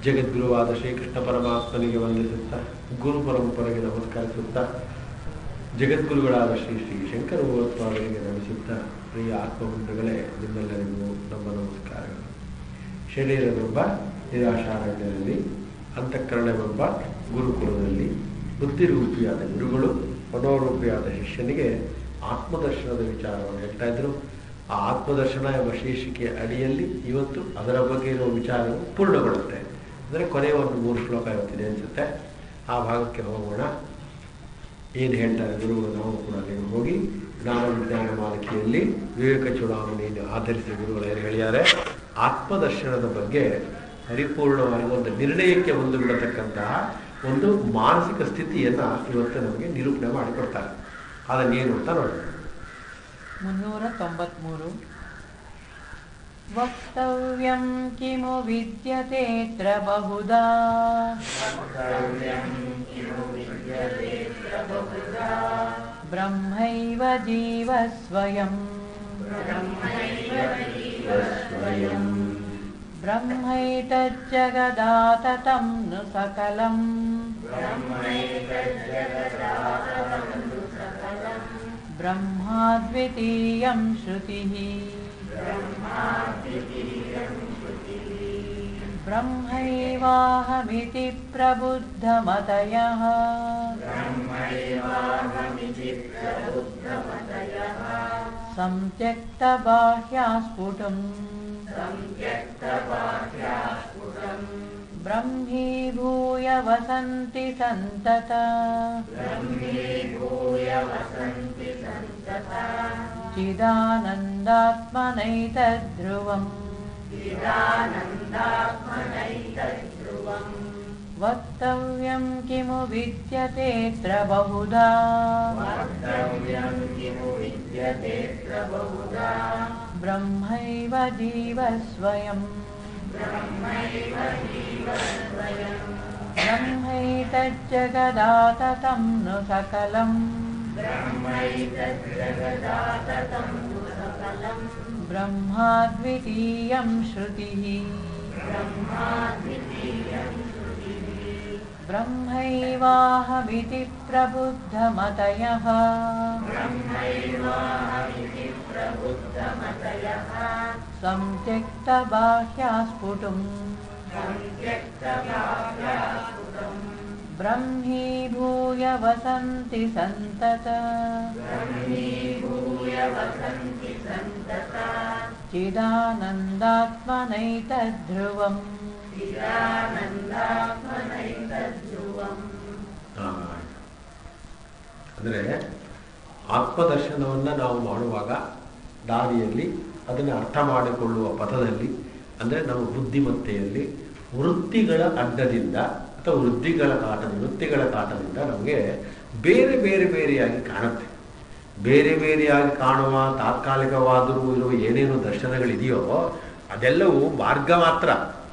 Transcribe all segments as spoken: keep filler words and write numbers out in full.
ಜಗದ್ಗುರುವಾದ ಶ್ರೀಕೃಷ್ಣ ಪರಮಾತ್ಮನಿಗೆ ವಂದಿಸುತ್ತಾ ಗುರು ಪರಂಪರೆಗೆ ನಮಸ್ಕರಿಸುತ್ತಾ ಜಗದ್ಗುರುಗಳಾದ ಶ್ರೀ ಶ್ರೀ ಶಂಕರ ಭಗವತ್ಪಾದರಿಗೆ ನಮಿಸುತ್ತಾ ಪ್ರಿಯ ಆತ್ಮಬಂಧುಗಳೇ, ನಿಮ್ಮೆಲ್ಲರಿಗೂ ನಮ್ಮ ನಮಸ್ಕಾರಗಳು. ಶರೀರವೆಂಬ ನಿರಾಶಾರಣ್ಯದಲ್ಲಿ, ಅಂತಃಕರಣವೆಂಬ ಗುರುಕುಲದಲ್ಲಿ ಬುದ್ಧಿರೂಪಿಯಾದ ಗುರುಗಳು ಮನೋರೂಪಿಯಾದ ಶಿಷ್ಯನಿಗೆ ಆತ್ಮದರ್ಶನದ ವಿಚಾರವನ್ನು ಹೇಳ್ತಾ ಇದ್ರು. ಆ ಆತ್ಮದರ್ಶನ ಎಂಬ ಶೀರ್ಷಿಕೆಯ ಅಡಿಯಲ್ಲಿ ಇವತ್ತು ಅದರ ಬಗ್ಗೆ ಇರುವ ವಿಚಾರವು ಪೂರ್ಣಗೊಳ್ಳುತ್ತೆ. ಅಂದರೆ ಕೊನೆಯ ಒಂದು ಮೂರು ಶ್ಲೋಕ ಇವತ್ತಿದೆ ಅನಿಸುತ್ತೆ. ಆ ಭಾಗಕ್ಕೆ ಹೋಗೋಣ. ಏನು ಹೇಳ್ತಾರೆ ಗುರುಗಳು? ನಾವು ಕೂಡ ಅಲ್ಲಿಗೆ ಹೋಗಿ ಜ್ಞಾನ ವಿಜ್ಞಾನ ಮಾಲಿಕೆಯಲ್ಲಿ ವಿವೇಕ ಚೂಡಾಮಣಿಯನ್ನು ಆಧರಿಸಿ ಗುರುಗಳು ಏನು ಹೇಳಿದ್ದಾರೆ, ಆತ್ಮದರ್ಶನದ ಬಗ್ಗೆ ಪರಿಪೂರ್ಣವಾಗಿ ಒಂದು ನಿರ್ಣಯಕ್ಕೆ ಒಂದು ಬಿಡತಕ್ಕಂತಹ ಒಂದು ಮಾನಸಿಕ ಸ್ಥಿತಿಯನ್ನು ಇವತ್ತು ನಮಗೆ ನಿರೂಪಣೆ ಮಾಡಿಕೊಡ್ತಾರೆ. ಅದನ್ನೇನು ಅಂತ ನೋಡಿ. ಮುನ್ನೂರ ತೊಂಬತ್ಮೂರು. ವಕ್ತವ್ಯಂ ಕಿಮು ವಿದ್ಯತೇತ್ರ ಬಹುಧಾ ಬ್ರಹ್ಮೈವ ಜೀವ ಸ್ವಯಂ ಬ್ರಹ್ಮೈತಜ್ಜಗದಾತತಂ ನು ಸಕಲಂ ಬ್ರಹ್ಮಾದ್ವಿತೀಯಂ ಶ್ರುತಿಃ ಬ್ರಹ್ಮೈವಾಹಮಿತಿ ಪ್ರಬುದ್ಧಮತಯಃ ಸಂತ್ಯಕ್ತಬಾಹ್ಯಾಸ್ಫುಟಂ ಬ್ರಹ್ಮೀಭೂಯ ವಸಂತಿ ಸಂತತ ಚಿದಾನಂದಾತ್ಮನೈತದ್ಧ್ರುವಂ ವಕ್ತವ್ಯಂ ಕಿಮು ವಿದ್ಯತೇತ್ರ ಬಹುಧಾ ಬ್ರಹ್ಮೈವ ಜೀವ ಸ್ವಯಂ ಬ್ರಹ್ಮೈತಜ್ಜಗದಾತತಂ ನು ಸಕಲಂ ಬ್ರಹ್ಮಾದ್ವಿತೀಯಂ ಶ್ರುತಿಃ ಬ್ರಹ್ಮೈವಾಹಮಿತಿ ಪ್ರಬುದ್ಧಮತಯಃ ಸಂತ್ಯಕ್ತಬಾಹ್ಯಾಸ್ಫುಟಂ ಬ್ರಹ್ಮೀಭೂಯ ವಸಂತಿ ಸಂತತ ಚಿದಾನಂದಾತ್ಮನೈತದ್ಧ್ರುವಂ ಅಂದರೆ ಆತ್ಮದರ್ಶನವನ್ನು ನಾವು ಮಾಡುವಾಗ ದಾರಿಯಲ್ಲಿ ಅದನ್ನು ಅರ್ಥ ಮಾಡಿಕೊಳ್ಳುವ ಪಥದಲ್ಲಿ, ಅಂದರೆ ನಮ್ಮ ಬುದ್ಧಿಮತ್ತೆಯಲ್ಲಿ ವೃತ್ತಿಗಳ ಅಡ್ಡದಿಂದ ಅಥವಾ ವೃತ್ತಿಗಳ ಕಾಟದಿಂದ ವೃತ್ತಿಗಳ ಕಾಟದಿಂದ ನಮಗೆ ಬೇರೆ ಬೇರೆ ಬೇರೆಯಾಗಿ ಕಾಣುತ್ತೆ. ಬೇರೆ ಬೇರೆಯಾಗಿ ಕಾಣುವ ತಾತ್ಕಾಲಿಕವಾದರೂ ಇರುವ ಏನೇನು ದರ್ಶನಗಳಿದೆಯೋ ಅದೆಲ್ಲವೂ ಮಾರ್ಗ ಮಾತ್ರ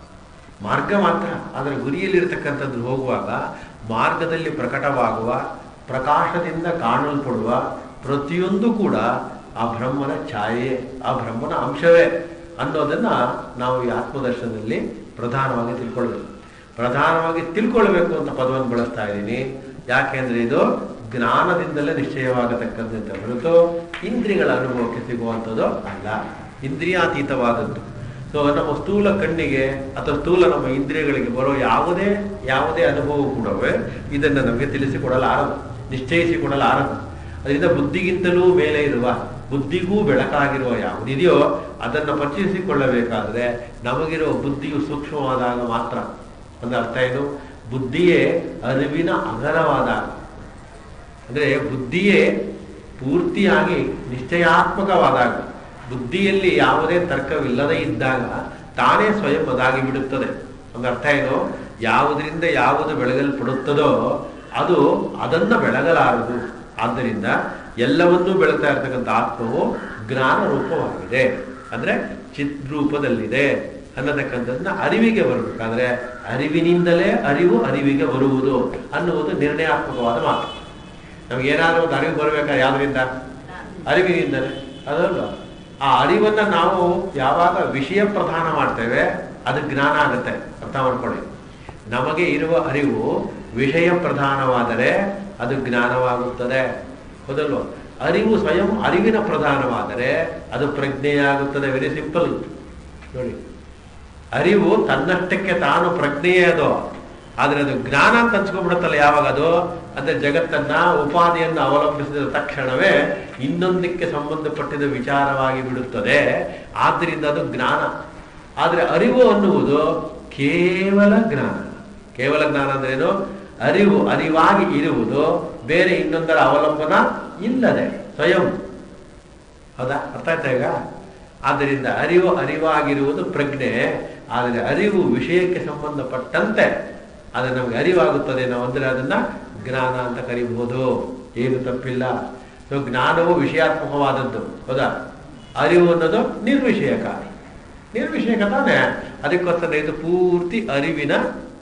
ಮಾರ್ಗ ಮಾತ್ರ ಅದರ ಗುರಿಯಲ್ಲಿರ್ತಕ್ಕಂಥದ್ದು ಹೋಗುವಾಗ ಮಾರ್ಗದಲ್ಲಿ ಪ್ರಕಟವಾಗುವ ಪ್ರಕಾಶದಿಂದ ಕಾಣಲ್ಪಡುವ ಪ್ರತಿಯೊಂದು ಕೂಡ ಆ ಬ್ರಹ್ಮನ ಛಾಯೆ, ಆ ಬ್ರಹ್ಮನ ಅಂಶವೇ ಅನ್ನೋದನ್ನು ನಾವು ಈ ಆತ್ಮದರ್ಶನದಲ್ಲಿ ಪ್ರಧಾನವಾಗಿ ತಿಳ್ಕೊಳ್ಬೇಕು. ಪ್ರಧಾನವಾಗಿ ತಿಳ್ಕೊಳ್ಬೇಕು ಅಂತ ಪದವನ್ನು ಬಳಸ್ತಾ ಇದ್ದೀನಿ. ಯಾಕೆಂದರೆ ಇದು ಜ್ಞಾನದಿಂದಲೇ ನಿಶ್ಚಯವಾಗತಕ್ಕಂಥ ಹೊರತು ಇಂದ್ರಿಯಗಳ ಅನುಭವಕ್ಕೆ ಸಿಗುವಂಥದ್ದು ಅಲ್ಲ, ಇಂದ್ರಿಯಾತೀತವಾದದ್ದು. ಸೊ ನಮ್ಮ ಸ್ಥೂಲ ಕಣ್ಣಿಗೆ ಅಥವಾ ಸ್ಥೂಲ ನಮ್ಮ ಇಂದ್ರಿಯಗಳಿಗೆ ಬರೋ ಯಾವುದೇ ಯಾವುದೇ ಅನುಭವ ಕೂಡ ಇದನ್ನು ನಮಗೆ ತಿಳಿಸಿಕೊಡಲಾರದು, ನಿಶ್ಚಯಿಸಿಕೊಡಲಾರದು. ಅದರಿಂದ ಬುದ್ಧಿಗಿಂತಲೂ ಮೇಲೆ ಇರುವ, ಬುದ್ಧಿಗೂ ಬೆಳಕಾಗಿರುವ ಯಾವುದಿದೆಯೋ ಅದನ್ನು ಪರಿಚಯಿಸಿಕೊಳ್ಳಬೇಕಾದ್ರೆ ನಮಗಿರುವ ಬುದ್ಧಿಯು ಸೂಕ್ಷ್ಮವಾದಾಗ ಮಾತ್ರ. ಅಂದ್ರೆ ಅರ್ಥ ಏನು? ಬುದ್ಧಿಯೇ ಅರಿವಿನ ಅಗಲವಾದಾಗ, ಅಂದರೆ ಬುದ್ಧಿಯೇ ಪೂರ್ತಿಯಾಗಿ ನಿಶ್ಚಯಾತ್ಮಕವಾದಾಗ, ಬುದ್ಧಿಯಲ್ಲಿ ಯಾವುದೇ ತರ್ಕವಿಲ್ಲದೆ ಇದ್ದಾಗ ತಾನೇ ಸ್ವಯಂ ಅದಾಗಿ ಬಿಡುತ್ತದೆ. ಒಂದು ಅರ್ಥ ಏನು? ಯಾವುದರಿಂದ ಯಾವುದು ಬೆಳಗಲ್ಪಡುತ್ತದೋ ಅದು ಅದನ್ನು ಬೆಳಗಲಾರದು. ಆದ್ದರಿಂದ ಎಲ್ಲವನ್ನೂ ಬೆಳಗ್ತಾ ಇರ್ತಕ್ಕಂಥ ಆತ್ಮವು ಜ್ಞಾನ ರೂಪವಾಗಿದೆ, ಅಂದರೆ ಚಿದ್ರೂಪದಲ್ಲಿದೆ ಅನ್ನತಕ್ಕಂಥದ್ದನ್ನ ಅರಿವಿಗೆ ಬರಬೇಕಾದ್ರೆ ಅರಿವಿನಿಂದಲೇ ಅರಿವು ಅರಿವಿಗೆ ಬರುವುದು ಅನ್ನುವುದು ನಿರ್ಣಯಾತ್ಮಕವಾದ ಮಾತು. ನಮಗೇನಾದರೂ ಒಂದು ಅರಿವು ಬರಬೇಕಾದ್ರೆ ಯಾವುದರಿಂದ? ಅರಿವಿನಿಂದಲೇ, ಅದಲ್ಲ. ಆ ಅರಿವನ್ನು ನಾವು ಯಾವಾಗ ವಿಷಯ ಪ್ರಧಾನ ಮಾಡ್ತೇವೆ ಅದು ಜ್ಞಾನ ಆಗುತ್ತೆ. ಅರ್ಥ ಮಾಡ್ಕೊಳ್ಳಿ. ನಮಗೆ ಇರುವ ಅರಿವು ವಿಷಯ ಪ್ರಧಾನವಾದರೆ ಅದು ಜ್ಞಾನವಾಗುತ್ತದೆ, ಹೌದಲ್ವ? ಅರಿವು ಸ್ವಯಂ ಅರಿವಿನ ಪ್ರಧಾನವಾದರೆ ಅದು ಪ್ರಜ್ಞೆಯಾಗುತ್ತದೆ. ವೆರಿ ಸಿಂಪಲ್ ನೋಡಿ, ಅರಿವು ತನ್ನಷ್ಟಕ್ಕೆ ತಾನು ಪ್ರಜ್ಞೆಯೇ ಅದು, ಆದರೆ ಅದು ಜ್ಞಾನ ಅಂತ ಹಂಚ್ಕೊಂಡ್ಬಿಡುತ್ತಲ್ಲ ಯಾವಾಗ ಅದು, ಅಂದ್ರೆ ಜಗತ್ತನ್ನ ಉಪಾಧಿಯನ್ನು ಅವಲಂಬಿಸಿದ ತಕ್ಷಣವೇ ಇನ್ನೊಂದಕ್ಕೆ ಸಂಬಂಧಪಟ್ಟಿದ ವಿಚಾರವಾಗಿ ಬಿಡುತ್ತದೆ. ಆದ್ದರಿಂದ ಅದು ಜ್ಞಾನ. ಆದರೆ ಅರಿವು ಅನ್ನುವುದು ಕೇವಲ ಜ್ಞಾನ. ಕೇವಲ ಜ್ಞಾನ ಅಂದ್ರೇನು? ಅರಿವು ಅರಿವಾಗಿ ಇರುವುದು, ಬೇರೆ ಇನ್ನೊಂದರ ಅವಲಂಬನ ಇಲ್ಲದೆ ಸ್ವಯಂ. ಹೌದಾ? ಅರ್ಥ ಆಯ್ತಾ ಈಗ? ಆದ್ದರಿಂದ ಅರಿವು ಅರಿವಾಗಿರುವುದು ಪ್ರಜ್ಞೆ. ಆದರೆ ಅರಿವು ವಿಷಯಕ್ಕೆ ಸಂಬಂಧಪಟ್ಟಂತೆ ಅದು ನಮಗೆ ಅರಿವಾಗುತ್ತದೆ ನಾವು ಅಂದರೆ ಅದನ್ನ ಜ್ಞಾನ ಅಂತ ಕರೀಬಹುದು. ಏನು ತಪ್ಪಿಲ್ಲ. ಸೊ ಜ್ಞಾನವು ವಿಷಯಾತ್ಮಕವಾದದ್ದು, ಹೌದಾ? ಅರಿವು ಅನ್ನೋದು ನಿರ್ವಿಷಯಕ. ನಿರ್ವಿಷಯಕ ತಾನೆ, ಅದಕ್ಕೋಸ್ಕರ ಇದು ಪೂರ್ತಿ ಅರಿವಿನ,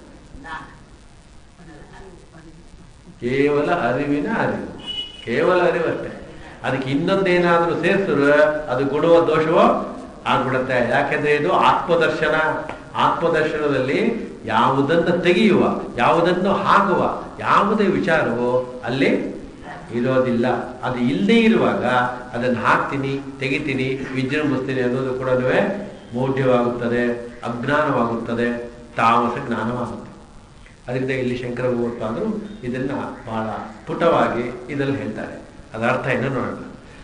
ಕೇವಲ ಅರಿವಿನ ಅರಿವು, ಕೇವಲ ಅರಿವು ಅಷ್ಟೇ. ಅದಕ್ಕೆ ಇನ್ನೊಂದೇನಾದ್ರೂ ಸೇರಿಸಿದ್ರೆ ಅದು ಗುಣವೋ ದೋಷವೋ ಆಗ್ಬಿಡುತ್ತೆ. ಯಾಕೆಂದ್ರೆ ಇದು ಆತ್ಮದರ್ಶನ. ಆತ್ಮದರ್ಶನದಲ್ಲಿ ಯಾವುದನ್ನು ತೆಗೆಯುವ, ಯಾವುದನ್ನು ಹಾಕುವ ಯಾವುದೇ ವಿಚಾರವೋ ಅಲ್ಲಿ ಇರೋದಿಲ್ಲ. ಅದು ಇಲ್ಲದೇ ಇರುವಾಗ ಅದನ್ನು ಹಾಕ್ತೀನಿ, ತೆಗಿತೀನಿ, ವಿಜೃಂಭಿಸ್ತೀನಿ ಅನ್ನೋದು ಕೂಡ ಮೌಢ್ಯವಾಗುತ್ತದೆ, ಅಜ್ಞಾನವಾಗುತ್ತದೆ, ತಾಮಸ ಜ್ಞಾನವಾಗುತ್ತೆ. ಅದರಿಂದ ಇಲ್ಲಿ ಶಂಕರ ಭಗವತ್ಪಾದರು ಇದನ್ನ ಬಹಳ ಪುಟವಾಗಿ ಇದರಲ್ಲಿ ಹೇಳ್ತಾರೆ. ಅದರ ಅರ್ಥ ಏನು ನೋಡೋಣ.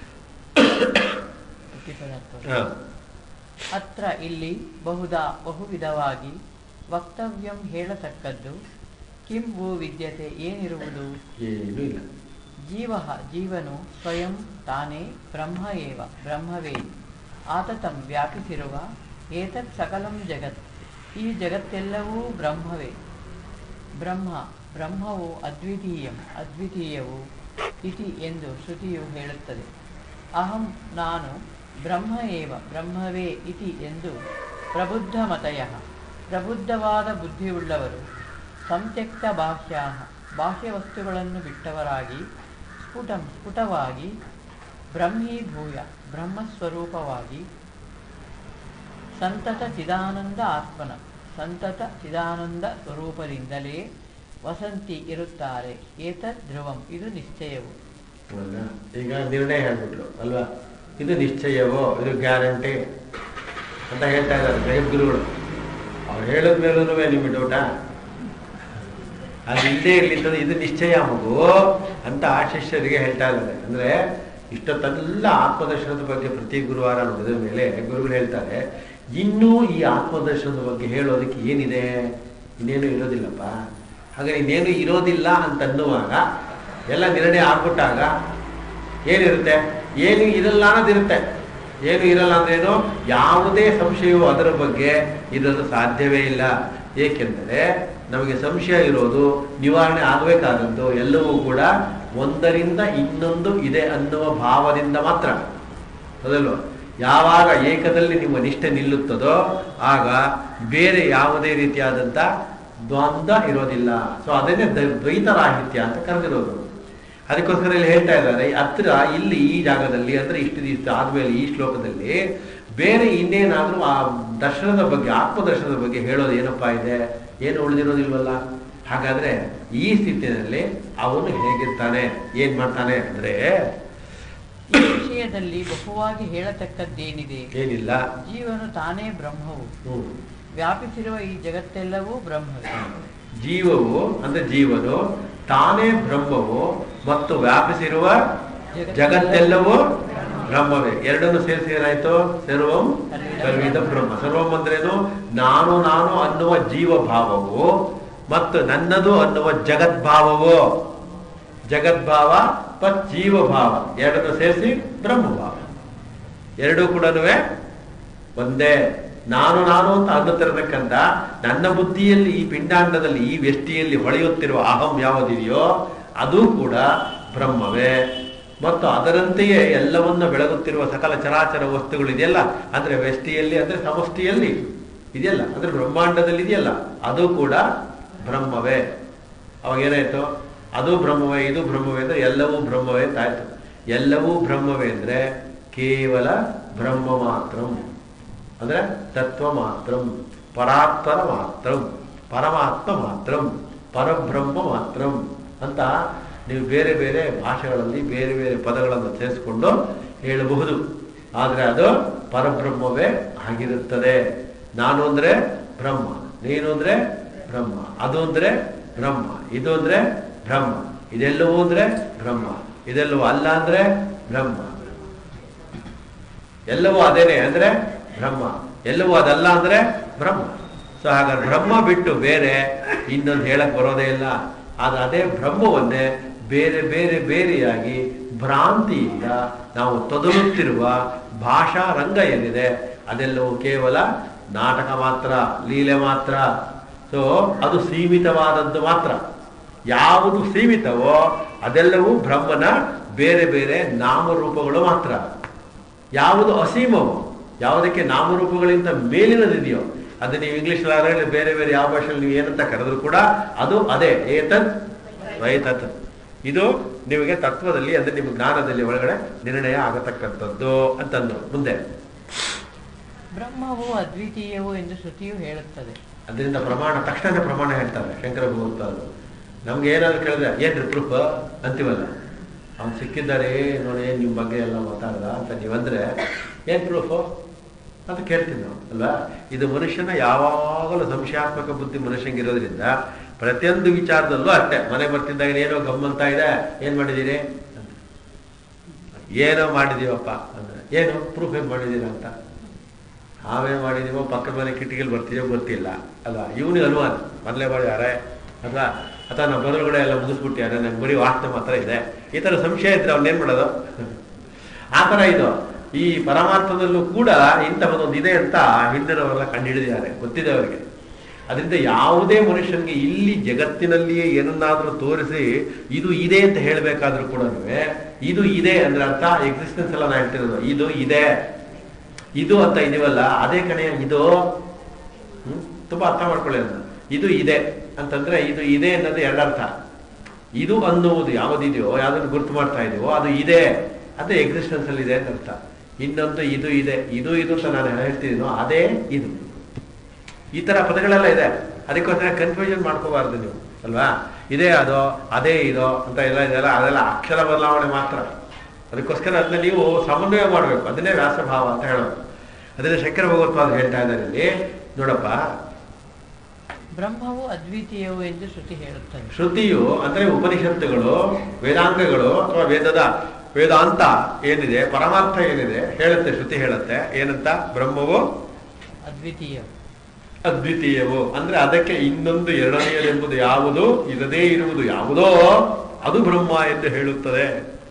ಅತ್ರ ಇಲ್ಲಿ ಬಹುದಾ ಬಹುವಿಧವಾಗಿ ವಕ್ತವ್ಯಂ ಹೇಳತಕ್ಕದ್ದು. ಕಿಂ ಭೂ ವಿದ್ಯತೆ, ಏನಿರುವುದು? ಏನೂ ಇಲ್ಲ. ಜೀವ ಜೀವನು ಸ್ವಯಂ ತಾನೇ ಬ್ರಹ್ಮ ಏವ, ಬ್ರಹ್ಮವೇ. ಆತತಂ ವ್ಯಾಪಿಸಿರುವ ಏತತ್ ಸಕಲಂ ಜಗತ್, ಈ ಜಗತ್ತೆಲ್ಲವೂ ಬ್ರಹ್ಮವೇ. ಬ್ರಹ್ಮ ಬ್ರಹ್ಮವು ಅದ್ವಿತೀಯಂ, ಅದ್ವಿತೀಯವು ಇತಿ ಎಂದು ಶ್ರುತಿಯು ಹೇಳುತ್ತದೆ. ಅಹಂ ನಾನು ಬ್ರಹ್ಮ ಏವ, ಬ್ರಹ್ಮವೇ ಇತಿ ಎಂದು ಪ್ರಬುದ್ಧ ಮತಯ, ಪ್ರಬುದ್ಧವಾದ ಬುದ್ಧಿಯುಳ್ಳವರು, ಸಂತ್ಯಕ್ತ ಬಾಹ್ಯ, ಬಾಹ್ಯ ವಸ್ತುಗಳನ್ನು ಬಿಟ್ಟವರಾಗಿ, ಸ್ಫುಟಂ ಸ್ಫುಟವಾಗಿ, ಬ್ರಹ್ಮೀಭೂಯ, ಬ್ರಹ್ಮಸ್ವರೂಪವಾಗಿ, ಸಂತತ ಚಿದಾನಂದ ಆತ್ಮನ, ಸಂತತ ಚಿದಾನಂದ ಸ್ವರೂಪದಿಂದಲೇ ವಸಂತಿ ಇರುತ್ತಾರೆ. ಏತದ್ ಧ್ರುವಂ, ಇದು ನಿಶ್ಚಯವು. ಈಗ ನಿರ್ಣಯ ಹೇಳ್ಬಿಟ್ರು ಅಲ್ವಾ? ಇದು ನಿಶ್ಚಯವೋ, ಇದು ಗ್ಯಾರಂಟಿ ಅಂತ ಹೇಳ್ತಾ ಇದ್ದಾರೆ ಜಗದ್ಗುರುಗಳು. ಅವ್ರು ಹೇಳಿದ ಮೇಲೂ ನಿಮಗೆ ಡೌಟಾ? ಅದು ಇಲ್ಲದೆ ಇರ್ಲಿತ್ತಂದ್ರೆ ಇದು ನಿಶ್ಚಯ ಮಗು ಅಂತ ಆ ಶಿಷ್ಯರಿಗೆ ಹೇಳ್ತಾ ಇದ್ದಾರೆ. ಅಂದ್ರೆ ಇಷ್ಟೊತ್ತೆಲ್ಲ ಆತ್ಮದರ್ಶನದ ಬಗ್ಗೆ ಪ್ರತಿ ಗುರುವಾರ ನೋಡಿದ ಮೇಲೆ ಗುರುಗಳು ಹೇಳ್ತಾರೆ, ಇನ್ನೂ ಈ ಆತ್ಮದರ್ಶನದ ಬಗ್ಗೆ ಹೇಳೋದಕ್ಕೆ ಏನಿದೆ? ಇನ್ನೇನು ಇರೋದಿಲ್ಲಪ್ಪ. ಹಾಗೆ ಇನ್ನೇನು ಇರೋದಿಲ್ಲ ಅಂತನ್ನುವಾಗ ಎಲ್ಲ ನಿರ್ಣಯ ಆಗ್ಬಿಟ್ಟಾಗ ಏನಿರುತ್ತೆ? ಏನು ಇರಲ್ಲ ಅನ್ನೋದಿರುತ್ತೆ. ಏನು ಇರಲ್ಲ ಅಂದ್ರೇನು? ಯಾವುದೇ ಸಂಶಯವು ಅದರ ಬಗ್ಗೆ ಇರೋದು ಸಾಧ್ಯವೇ ಇಲ್ಲ. ಏಕೆಂದರೆ ನಮಗೆ ಸಂಶಯ ಇರೋದು ನಿವಾರಣೆ ಆಗಬೇಕಾದದ್ದು ಎಲ್ಲವೂ ಕೂಡ ಒಂದರಿಂದ ಇನ್ನೊಂದು ಇದೆ ಅನ್ನುವ ಭಾವದಿಂದ ಮಾತ್ರ, ಹೌದಲ್ವ? ಯಾವಾಗ ಏಕದಲ್ಲಿ ನಿಮ್ಮ ನಿಷ್ಠೆ ನಿಲ್ಲುತ್ತದೋ ಆಗ ಬೇರೆ ಯಾವುದೇ ರೀತಿಯಾದಂಥ ದ್ವಂದ್ವ ಇರೋದಿಲ್ಲ. ಸೊ ಅದನ್ನೇ ದ್ವೈತರಾಹಿತ್ಯ ಅಂತ ಕರೆದಿರೋದು. ಅದಕ್ಕೋಸ್ಕರ ಇಲ್ಲಿ ಹೇಳ್ತಾ ಇದ್ದಾರೆ, ಹತ್ರ ಇಲ್ಲಿ ಈ ಜಾಗದಲ್ಲಿ ಅಂದ್ರೆ ಇಷ್ಟು ದಿವಸ ಆದ್ಮೇಲೆ ಈ ಶ್ಲೋಕದಲ್ಲಿ ಬೇರೆ ಇನ್ನೇನಾದ್ರೂ ಆ ದರ್ಶನದ ಬಗ್ಗೆ, ಆತ್ಮದರ್ಶನದ ಬಗ್ಗೆ ಹೇಳೋದು ಏನಪ್ಪಾ ಇದೆ? ಏನು ಉಳಿದಿರೋದಿಲ್ವಲ್ಲ. ಹಾಗಾದ್ರೆ ಈ ಸ್ಥಿತಿಯಲ್ಲಿ ಅವನು ಹೇಗಿರ್ತಾನೆ, ಏನ್ ಮಾಡ್ತಾನೆ ಅಂದ್ರೆ, ಈ ವಿಷಯದಲ್ಲಿ ಬಹುವಾಗಿ ಹೇಳತಕ್ಕದ್ದೇನಿದೆ? ಏನಿಲ್ಲ. ಜೀವನು ತಾನೇ ಬ್ರಹ್ಮವು, ವ್ಯಾಪಿಸಿರುವ ಈ ಜಗತ್ತೆಲ್ಲವೂ ಬ್ರಹ್ಮವೇ. ಜೀವವು ಅಂದ್ರೆ ಜೀವನು ತಾನೇ ಬ್ರಹ್ಮವು ಮತ್ತು ವ್ಯಾಪಿಸಿರುವ ಜಗತ್ತೆಲ್ಲವೂ ಬ್ರಹ್ಮವೇ. ಎರಡನ್ನು ಸೇರಿಸಿ ಏನಾಯ್ತು? ಸರ್ವಂ ಕಲ್ವಿದ ಬ್ರಹ್ಮ. ಸರ್ವಂ ಅಂದ್ರೇನು? ನಾನು ನಾನು ಅನ್ನುವ ಜೀವಭಾವವು ಮತ್ತು ನನ್ನದು ಅನ್ನುವ ಜಗದ್ಭಾವವು, ಜಗದ್ಭಾವ ಮತ್ತು ಜೀವಭಾವ ಎರಡನ್ನು ಸೇರಿಸಿ ಬ್ರಹ್ಮಭಾವ. ಎರಡೂ ಕೂಡ ಒಂದೇ. ನಾನು ನಾನು ಅಂತ ಅನ್ನುತ್ತಿರತಕ್ಕಂಥ ನನ್ನ ಬುದ್ಧಿಯಲ್ಲಿ, ಈ ಪಿಂಡಾಂಡದಲ್ಲಿ, ಈ ವ್ಯಷ್ಟಿಯಲ್ಲಿ ಹೊಳೆಯುತ್ತಿರುವ ಅಹಂ ಯಾವುದಿದೆಯೋ ಅದು ಕೂಡ ಬ್ರಹ್ಮವೇ. ಮತ್ತು ಅದರಂತೆಯೇ ಎಲ್ಲವನ್ನ ಬೆಳಗುತ್ತಿರುವ ಸಕಲ ಚರಾಚರ ವಸ್ತುಗಳಿದೆಯಲ್ಲ, ಅಂದ್ರೆ ವ್ಯಷ್ಟಿಯಲ್ಲಿ ಅಂದ್ರೆ ಸಮಷ್ಟಿಯಲ್ಲಿ ಇದೆಯಲ್ಲ, ಅಂದ್ರೆ ಬ್ರಹ್ಮಾಂಡದಲ್ಲಿ ಇದೆಯಲ್ಲ, ಅದು ಕೂಡ ಬ್ರಹ್ಮವೇ. ಅವಾಗ ಏನಾಯ್ತು? ಅದು ಬ್ರಹ್ಮವೇ, ಇದು ಬ್ರಹ್ಮವೇ ಅಂದ್ರೆ ಎಲ್ಲವೂ ಬ್ರಹ್ಮವೇ ಅಂತಾಯ್ತು. ಎಲ್ಲವೂ ಬ್ರಹ್ಮವೇ ಅಂದ್ರೆ ಕೇವಲ ಬ್ರಹ್ಮ ಮಾತ್ರ, ಅಂದ್ರೆ ತತ್ವ ಮಾತ್ರ, ಪರಾತ್ಪರ ಮಾತ್ರ. ಪರಮಾತ್ಮ ಮಾತ್ರಂ, ಪರಬ್ರಹ್ಮ ಮಾತ್ರಂ ಅಂತ ನೀವು ಬೇರೆ ಬೇರೆ ಭಾಷೆಗಳಲ್ಲಿ ಬೇರೆ ಬೇರೆ ಪದಗಳನ್ನು ಸೇರಿಸ್ಕೊಂಡು ಹೇಳಬಹುದು. ಆದರೆ ಅದು ಪರಬ್ರಹ್ಮವೇ ಆಗಿರುತ್ತದೆ. ನಾನು ಅಂದರೆ ಬ್ರಹ್ಮ, ನೀನು ಅಂದರೆ ಬ್ರಹ್ಮ, ಅದು ಅಂದರೆ ಬ್ರಹ್ಮ, ಇದು ಅಂದರೆ ಬ್ರಹ್ಮ, ಇದೆಲ್ಲವೂ ಅಂದರೆ ಬ್ರಹ್ಮ, ಇದೆಲ್ಲವೂ ಅಲ್ಲ ಅಂದರೆ ಬ್ರಹ್ಮ, ಎಲ್ಲವೂ ಅದೇನೆ ಅಂದರೆ ಬ್ರಹ್ಮ, ಎಲ್ಲವೂ ಅದಲ್ಲ ಅಂದರೆ ಬ್ರಹ್ಮ. ಸೊ ಹಾಗಾದ್ರೆ ಬ್ರಹ್ಮ ಬಿಟ್ಟು ಬೇರೆ ಇನ್ನೊಂದು ಹೇಳಕ್ ಬರೋದೇ ಇಲ್ಲ. ಆದ್ರೆ ಅದೇ ಬ್ರಹ್ಮವನ್ನೇ ಬೇರೆ ಬೇರೆ ಬೇರೆಯಾಗಿ ಭ್ರಾಂತಿಯಿಂದ ನಾವು ತೊದಲುತ್ತಿರುವ ಭಾಷಾ ರಂಗ ಏನಿದೆ ಅದೆಲ್ಲವೂ ಕೇವಲ ನಾಟಕ ಮಾತ್ರ, ಲೀಲೆ ಮಾತ್ರ. ಸೊ ಅದು ಸೀಮಿತವಾದದ್ದು ಮಾತ್ರ. ಯಾವುದು ಸೀಮಿತವೋ ಅದೆಲ್ಲವೂ ಬ್ರಹ್ಮನ ಬೇರೆ ಬೇರೆ ನಾಮರೂಪಗಳು ಮಾತ್ರ. ಯಾವುದು ಅಸೀಮವೋ, ಯಾವುದಕ್ಕೆ ನಾಮರೂಪಗಳಿಂದ ಮೇಲಿನದಿದೆಯೋ ಅದು ನೀವು ಇಂಗ್ಲೀಷಲ್ಲಿ ಬೇರೆ ಬೇರೆ ಯಾವ ಭಾಷೆಯಲ್ಲಿ ನೀವು ಏನಂತ ಕರೆದ್ರು ಕೂಡ ಅದು ಅದೇ ಏತತ್ ವೈತತ್. ಇದು ನಿಮಗೆ ತತ್ವದಲ್ಲಿ ಅಂದ್ರೆ ನಿಮ್ಮ ಜ್ಞಾನದಲ್ಲಿ ಒಳಗಡೆ ನಿರ್ಣಯ ಆಗತಕ್ಕಂಥದ್ದು ಅಂತಂದು. ಮುಂದೆ ಬ್ರಹ್ಮವು ಅದ್ವಿತೀಯವು ಎಂದು ಶ್ರುತಿಯು ಹೇಳುತ್ತದೆ. ಅದರಿಂದ ಪ್ರಮಾಣ ತಕ್ಷಣ ಪ್ರಮಾಣ ಹೇಳ್ತಾರೆ ಶಂಕರ ಭಗವತ್ಪಾದರು. ನಮ್ಗೆ ಏನಾದ್ರು ಕೇಳಿದ್ರೆ ಏನ್ರಿ ಪ್ರೂಫ್ ಅಂತೀವಲ್ಲ, ಅವ್ನು ಸಿಕ್ಕಿದ್ದಾರೆ ನೋಡಿ ನಿಮ್ಮ ಬಗ್ಗೆ ಎಲ್ಲ ಮಾತಾಡ್ದ ಅಂತ ನೀವಂದ್ರೆ ಏನ್ ಪ್ರೂಫು ಅಂತ ಕೇಳ್ತೀವಿ ನಾವು ಅಲ್ವಾ. ಇದು ಮನುಷ್ಯನ ಯಾವಾಗಲೂ ಸಂಶಯಾತ್ಮಕ ಬುದ್ಧಿ ಮನುಷ್ಯಂಗಿರೋದ್ರಿಂದ ಪ್ರತಿಯೊಂದು ವಿಚಾರದಲ್ಲೂ ಅಷ್ಟೇ. ಮನೆ ಬರ್ತಿದ್ದಾಗ ಏನೋ ಗಮ್ಮಂತ ಇದೆ, ಏನ್ ಮಾಡಿದ್ದೀರಿ ಅಂತ, ಏನೋ ಮಾಡಿದೀವಪ್ಪ ಅಂದ್ರೆ ಏನು ಪ್ರೂಫ್ ಏನ್ ಮಾಡಿದೀರ ಅಂತ, ನಾವೇನ್ ಮಾಡಿದೀವೋ ಪಕ್ಕದ ಮನೆ ಕಿಟಕಿಲಿ ಬರ್ತೀವೋ ಗೊತ್ತಿಲ್ಲ ಅಲ್ವಾ. ಇವನಿಗೆ ಅನುಮಾನ ಮೊದಲೇ ಮಾಡಿದಾರೆ ಅಲ್ವಾ, ಅಥವಾ ನಾವು ಬದಲುಗಡೆ ಎಲ್ಲ ಮುಗಿಸ್ಬಿಟ್ಟಿದ್ದಾರೆ, ನಂಗೆ ಬರೀ ವಾಸನೆ ಮಾತ್ರ ಇದೆ, ಈ ಥರ ಸಂಶಯ ಇದ್ರೆ ಅವನ್ನೇನು ಮಾಡೋದು. ಆ ಥರ ಇದು ಈ ಪರಮಾರ್ಥದಲ್ಲೂ ಕೂಡ ಇಂಥ ಒಂದೊಂದು ಇದೆ ಅಂತ ಹಿಂದಿನವರೆಲ್ಲ ಕಂಡುಹಿಡಿದಿದ್ದಾರೆ, ಗೊತ್ತಿದೆ ಅವರಿಗೆ. ಅದರಿಂದ ಯಾವುದೇ ಮನುಷ್ಯನಿಗೆ ಇಲ್ಲಿ ಜಗತ್ತಿನಲ್ಲಿಯೇ ಏನನ್ನಾದರೂ ತೋರಿಸಿ ಇದು ಇದೆ ಅಂತ ಹೇಳಬೇಕಾದ್ರೂ ಕೂಡ ಇದು ಇದೆ ಅಂದ್ರೆ ಅರ್ಥ ಎಕ್ಸಿಸ್ಟೆನ್ಸ್ ಎಲ್ಲ ನಾ ಹೇಳ್ತಿರೋದು, ಇದು ಇದೆ, ಇದು ಅಂತ ಇದೀವಲ್ಲ ಅದೇ ಕಣೆ ಇದು. ಹ್ಮ್ ತುಂಬಾ ಅರ್ಥ ಮಾಡ್ಕೊಳ್ಳಿ ಅಂತ. ಇದು ಇದೆ ಅಂತಂದ್ರೆ ಇದು ಇದೆ ಅನ್ನೋದು ಎರಡರ್ಥ. ಇದು ಅನ್ನುವುದು ಯಾವುದಿದೆಯೋ ಯಾವುದನ್ನು ಗುರುತು ಮಾಡ್ತಾ ಇದೆಯೋ ಅದು ಇದೆ, ಅದು ಎಕ್ಸಿಸ್ಟೆನ್ಸ್ ಅಲ್ಲಿ ಇದೆ ಅಂತ ಅರ್ಥ. ಇನ್ನೊಂದು ಇದು ಇದೆ, ಇದು ಇದು ಅಂತ ನಾನು ಹೇಳ್ತಿದ್ದೀನೋ ಅದೇ ಇದು. ಈ ತರ ಪದಗಳೆಲ್ಲ ಇದೆ. ಅದಕ್ಕೋಸ್ಕರ ಕನ್ಫ್ಯೂಷನ್ ಮಾಡ್ಕೋಬಾರ್ದು ನೀವು ಅಲ್ವಾ. ಇದೇ ಅದೋ ಅದೇ ಇದೋ ಅಂತ ಎಲ್ಲ ಇದೆಲ್ಲ ಅದೆಲ್ಲ ಅಕ್ಷರ ಬದಲಾವಣೆ ಮಾತ್ರ. ಅದಕ್ಕೋಸ್ಕರ ಅದನ್ನ ನೀವು ಸಮನ್ವಯ ಮಾಡಬೇಕು. ಅದನ್ನೇ ವ್ಯಾಸಭಾವ ಅಂತ ಹೇಳೋದು. ಅದನ್ನೇ ಶಂಕರ ಭಗವತ್ಪಾದರು ಹೇಳ್ತಾ ಇದ್ದಾರೆ ಇಲ್ಲಿ. ನೋಡಪ್ಪ, ಬ್ರಹ್ಮವು ಅದ್ವಿತೀಯವು ಎಂದು ಶ್ರುತಿ ಹೇಳುತ್ತದೆ. ಶ್ರುತಿಯು ಅಂದ್ರೆ ಉಪನಿಷತ್ತುಗಳು, ವೇದಾಂಗಗಳು ಅಥವಾ ವೇದದ ವೇದಾಂತ ಏನಿದೆ, ಪರಮಾರ್ಥ ಏನಿದೆ ಹೇಳುತ್ತೆ. ಶ್ರುತಿ ಹೇಳುತ್ತೆ ಏನಂತ, ಬ್ರಹ್ಮವು ಅದ್ವಿತೀಯವು ಅದ್ವಿತೀಯವು ಅಂದ್ರೆ ಅದಕ್ಕೆ ಇನ್ನೊಂದು ಎರಡನೆಯದೆಂಬುದು ಯಾವುದು, ಇರದೇ ಇರುವುದು ಯಾವುದೋ ಅದು ಬ್ರಹ್ಮ ಎಂದು ಹೇಳುತ್ತದೆ.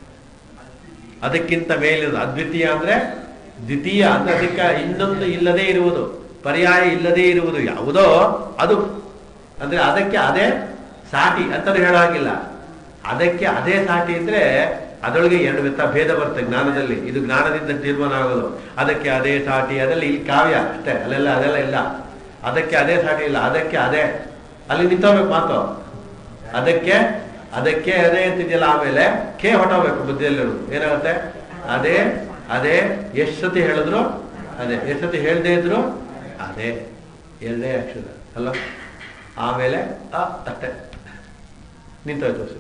ಅದಕ್ಕಿಂತ ಮೇಲಿನ ಅದ್ವಿತೀಯ ಅಂದ್ರೆ ದ್ವಿತೀಯ ಅಂದ್ರೆ ಅದಕ್ಕೆ ಇನ್ನೊಂದು ಇಲ್ಲದೇ ಇರುವುದು, ಪರ್ಯಾಯ ಇಲ್ಲದೇ ಇರುವುದು ಯಾವುದೋ ಅದು ಅಂದ್ರೆ ಅದಕ್ಕೆ ಅದೇ ಸಾಟಿ ಅಂತ ಹೇಳಾಗಿಲ್ಲ. ಅದಕ್ಕೆ ಅದೇ ಸಾಟಿ ಅಂದ್ರೆ ಅದರೊಳಗೆ ಎರಡು ವ್ಯತ್ಯಾಸ ಭೇದ ಬರುತ್ತೆ ಜ್ಞಾನದಲ್ಲಿ. ಇದು ಜ್ಞಾನದಿಂದ ತೀರ್ಮಾನ ಆಗೋದು. ಅದಕ್ಕೆ ಅದೇ ಸಾಟಿ ಅದೆಲ್ಲ ಇಲ್ಲಿ ಕಾವ್ಯ ಅಷ್ಟೇ, ಅಲ್ಲೆಲ್ಲ ಅದೆಲ್ಲ ಇಲ್ಲ. ಅದಕ್ಕೆ ಅದೇ ಸಾಟಿ ಇಲ್ಲ, ಅದಕ್ಕೆ ಅದೇ ಅಲ್ಲಿ ನಿಂತೋಗ್ಬೇಕು ಮಾತು. ಅದಕ್ಕೆ ಅದಕ್ಕೆ ಅದೇ ಅಂತಿದೆಯಲ್ಲ, ಆಮೇಲೆ ಕೆ ಹೊಟ್ಟೋಗ್ಬೇಕು ಬುದ್ಧಿಯಲ್ಲಿರೋದು. ಏನಾಗುತ್ತೆ, ಅದೇ ಅದೇ ಎಷ್ಟು ಸತಿ ಹೇಳಿದ್ರು ಅದೇ, ಎಷ್ಟು ಸತಿ ಹೇಳದೇ ಇದ್ರು ಅದೇ, ಎರಡೇ ಅಕ್ಷರ ಅಲ್ಲ. ಆಮೇಲೆ ಆ ತಟ್ಟೆ ನಿಂತೋಯ್ತು